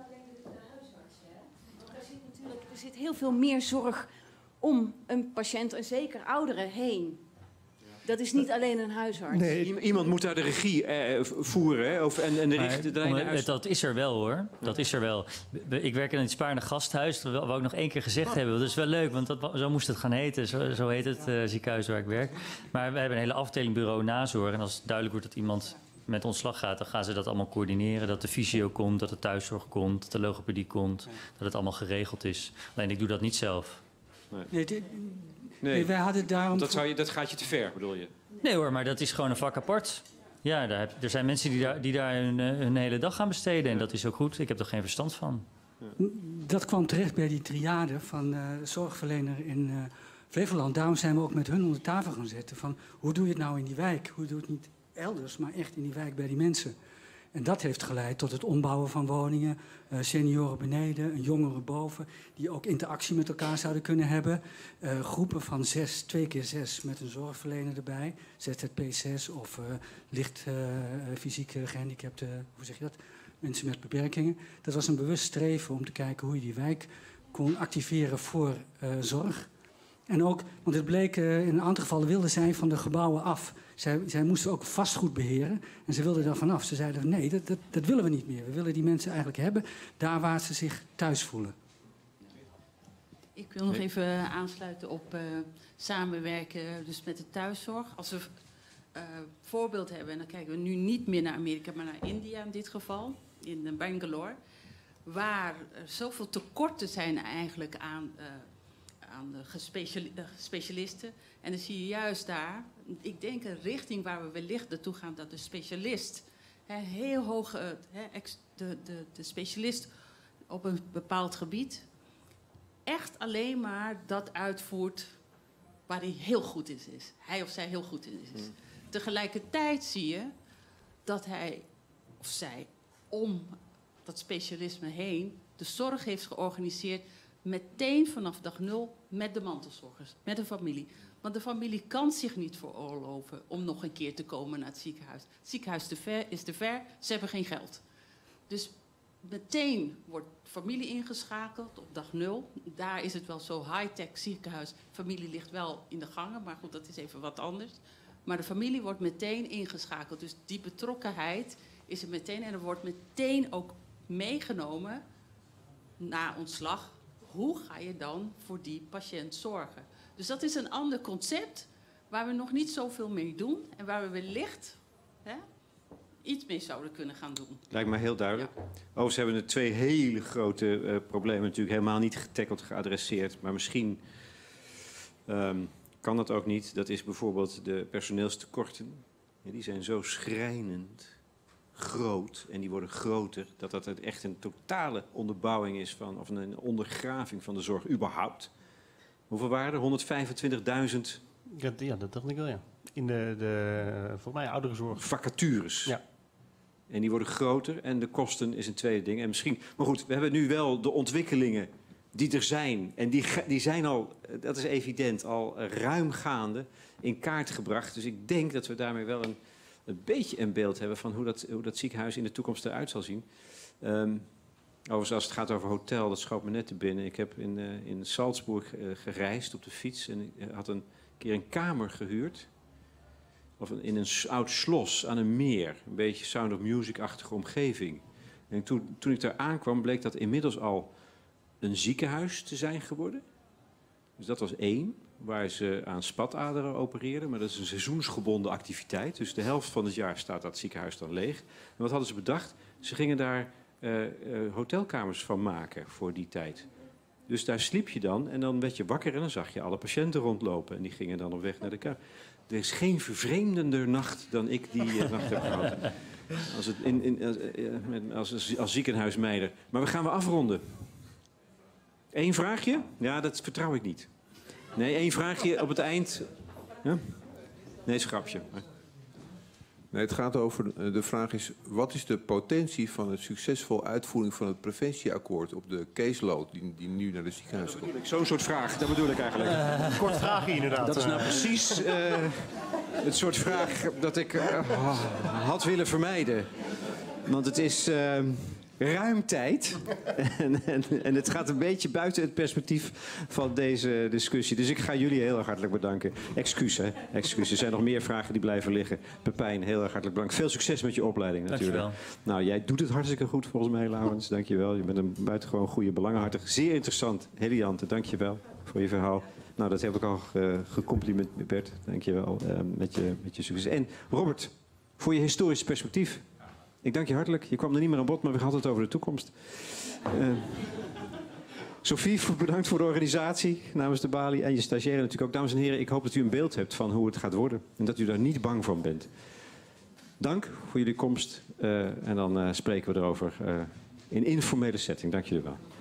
Er zit heel veel meer zorg om een patiënt, en zeker ouderen, heen. Dat is niet alleen een huisarts. Nee, iemand moet daar de regie eh, voeren hè, of, en, en de Maar, richt, de onder- lijnen uit... dat is er wel hoor. Dat is er wel. We- Ik werk in het Spaarne Gasthuis. Dat wou ik nog één keer gezegd hebben. Dat is wel leuk, want dat, wa- zo moest het gaan heten. Zo, zo heet het uh, ziekenhuis waar ik werk. Maar we hebben een hele afdeling bureau nazorg. En als het duidelijk wordt dat iemand met ontslag gaat, dan gaan ze dat allemaal coördineren. Dat de fysio komt, dat de thuiszorg komt, dat de logopedie komt. Dat het allemaal geregeld is. Alleen ik doe dat niet zelf. Nee. Nee, dit- Nee, nee, wij hadden daarom... dat, zou je, dat gaat je te ver, bedoel je? Nee hoor, maar dat is gewoon een vak apart. Ja, daar heb, er zijn mensen die daar, die daar hun, eh, hun hele dag gaan besteden. En dat is ook goed. Ik heb er geen verstand van. Dat kwam terecht bij die triade van uh, de zorgverlener in uh, Flevoland. Daarom zijn we ook met hun onder tafel gaan zitten. Van, hoe doe je het nou in die wijk? Hoe doe je het niet elders, maar echt in die wijk bij die mensen? En dat heeft geleid tot het ombouwen van woningen. Uh, senioren beneden, een jongere boven. Die ook interactie met elkaar zouden kunnen hebben. Uh, groepen van zes, twee keer zes met een zorgverlener erbij. Z Z P zes of uh, licht uh, fysiek gehandicapte, hoe zeg je dat? Mensen met beperkingen. Dat was een bewust streven om te kijken hoe je die wijk kon activeren voor uh, zorg. En ook, want het bleek, uh, in een aantal gevallen wilden zij van de gebouwen af. Zij, zij moesten ook vastgoed beheren en ze wilden daar vanaf. Ze zeiden, nee, dat, dat, dat willen we niet meer. We willen die mensen eigenlijk hebben daar waar ze zich thuis voelen. Ik wil nog even aansluiten op uh, samenwerken dus met de thuiszorg. Als we uh, voorbeeld hebben, en dan kijken we nu niet meer naar Amerika, maar naar India in dit geval, in Bangalore, waar er zoveel tekorten zijn eigenlijk aan, uh, aan de gespeciali- uh, specialisten. En dan zie je juist daar, ik denk een richting waar we wellicht naartoe gaan, dat de specialist, hè, heel hoog, uh, hè, ex, de, de, de specialist op een bepaald gebied, echt alleen maar dat uitvoert waar hij heel goed in is. Hij of zij heel goed in is. Mm. Tegelijkertijd zie je dat hij of zij om dat specialisme heen de zorg heeft georganiseerd meteen vanaf dag nul met de mantelzorgers, met de familie. Want de familie kan zich niet veroorloven om nog een keer te komen naar het ziekenhuis. Het ziekenhuis te ver, is te ver, ze hebben geen geld. Dus meteen wordt familie ingeschakeld op dag nul. Daar is het wel zo high-tech ziekenhuis. Familie ligt wel in de gangen, maar goed, dat is even wat anders. Maar de familie wordt meteen ingeschakeld. Dus die betrokkenheid is er meteen. En er wordt meteen ook meegenomen na ontslag. Hoe ga je dan voor die patiënt zorgen? Dus dat is een ander concept, waar we nog niet zoveel mee doen en waar we wellicht hè, iets mee zouden kunnen gaan doen. Lijkt mij heel duidelijk. Ja. Overigens hebben we twee hele grote uh, problemen natuurlijk helemaal niet getackeld, geadresseerd. Maar misschien um, kan dat ook niet. Dat is bijvoorbeeld de personeelstekorten. Ja, die zijn zo schrijnend groot en die worden groter, dat dat echt een totale onderbouwing is van, of een ondergraving van de zorg überhaupt. Hoeveel waren er? honderdvijfentwintigduizend? Ja, ja, dat dacht ik wel, ja. In de, de volgens mij ouderenzorg. Vacatures. Ja. En die worden groter en de kosten is een tweede ding. En misschien, maar goed, we hebben nu wel de ontwikkelingen die er zijn. En die, die zijn al, dat is evident, al ruim gaande in kaart gebracht. Dus ik denk dat we daarmee wel een, een beetje een beeld hebben van hoe dat, hoe dat ziekenhuis in de toekomst eruit zal zien. Um, overigens, als het gaat over hotel, dat schoot me net te binnen. Ik heb in, uh, in Salzburg uh, gereisd op de fiets en ik had een keer een kamer gehuurd. Of in een oud slos aan een meer. Een beetje Sound of Music-achtige omgeving. En toen, toen ik daar aankwam, bleek dat inmiddels al een ziekenhuis te zijn geworden. Dus dat was één, waar ze aan spataderen opereerden. Maar dat is een seizoensgebonden activiteit. Dus de helft van het jaar staat dat ziekenhuis dan leeg. En wat hadden ze bedacht? Ze gingen daar uh, uh, hotelkamers van maken voor die tijd. Dus daar sliep je dan en dan werd je wakker en dan zag je alle patiënten rondlopen. En die gingen dan op weg naar de kamer. Er is geen vervreemdender nacht dan ik die uh, nacht heb gehad. Als, het in, in, als, als, als ziekenhuismeider. Maar we gaan we afronden. Eén vraagje? Ja, dat vertrouw ik niet. Nee, één vraagje op het eind. Ja? Nee, schrapje. Nee, het gaat over, de vraag is, wat is de potentie van een succesvol uitvoering van het preventieakkoord op de caseload die, die nu naar de ziekenhuis komt? Zo'n soort vraag, dat bedoel ik eigenlijk. Uh, kort vraagje inderdaad. Dat is nou precies uh, het soort vraag dat ik uh, had willen vermijden. Want het is uh, ruim tijd. en, en, en het gaat een beetje buiten het perspectief van deze discussie. Dus ik ga jullie heel erg hartelijk bedanken. Excuus, hè. Excuus. Er zijn nog meer vragen die blijven liggen. Pepijn, heel erg hartelijk bedankt. Veel succes met je opleiding natuurlijk. Dankjewel. Nou, jij doet het hartstikke goed volgens mij, Laurens. Dankjewel. Je bent een buitengewoon goede, belangenhartig. Zeer interessant. Heliante, dankjewel voor je verhaal. Nou, dat heb ik al uh, gecomplimenteerd. Dankjewel uh, met, je, met je succes. En Robert, voor je historische perspectief. Ik dank je hartelijk. Je kwam er niet meer aan bod, maar we hadden het over de toekomst. Uh, Sophie, bedankt voor de organisatie namens de Balie. En je stagiaire natuurlijk ook. Dames en heren, ik hoop dat u een beeld hebt van hoe het gaat worden. En dat u daar niet bang van bent. Dank voor jullie komst. Uh, en dan uh, spreken we erover uh, in informele setting. Dank jullie wel.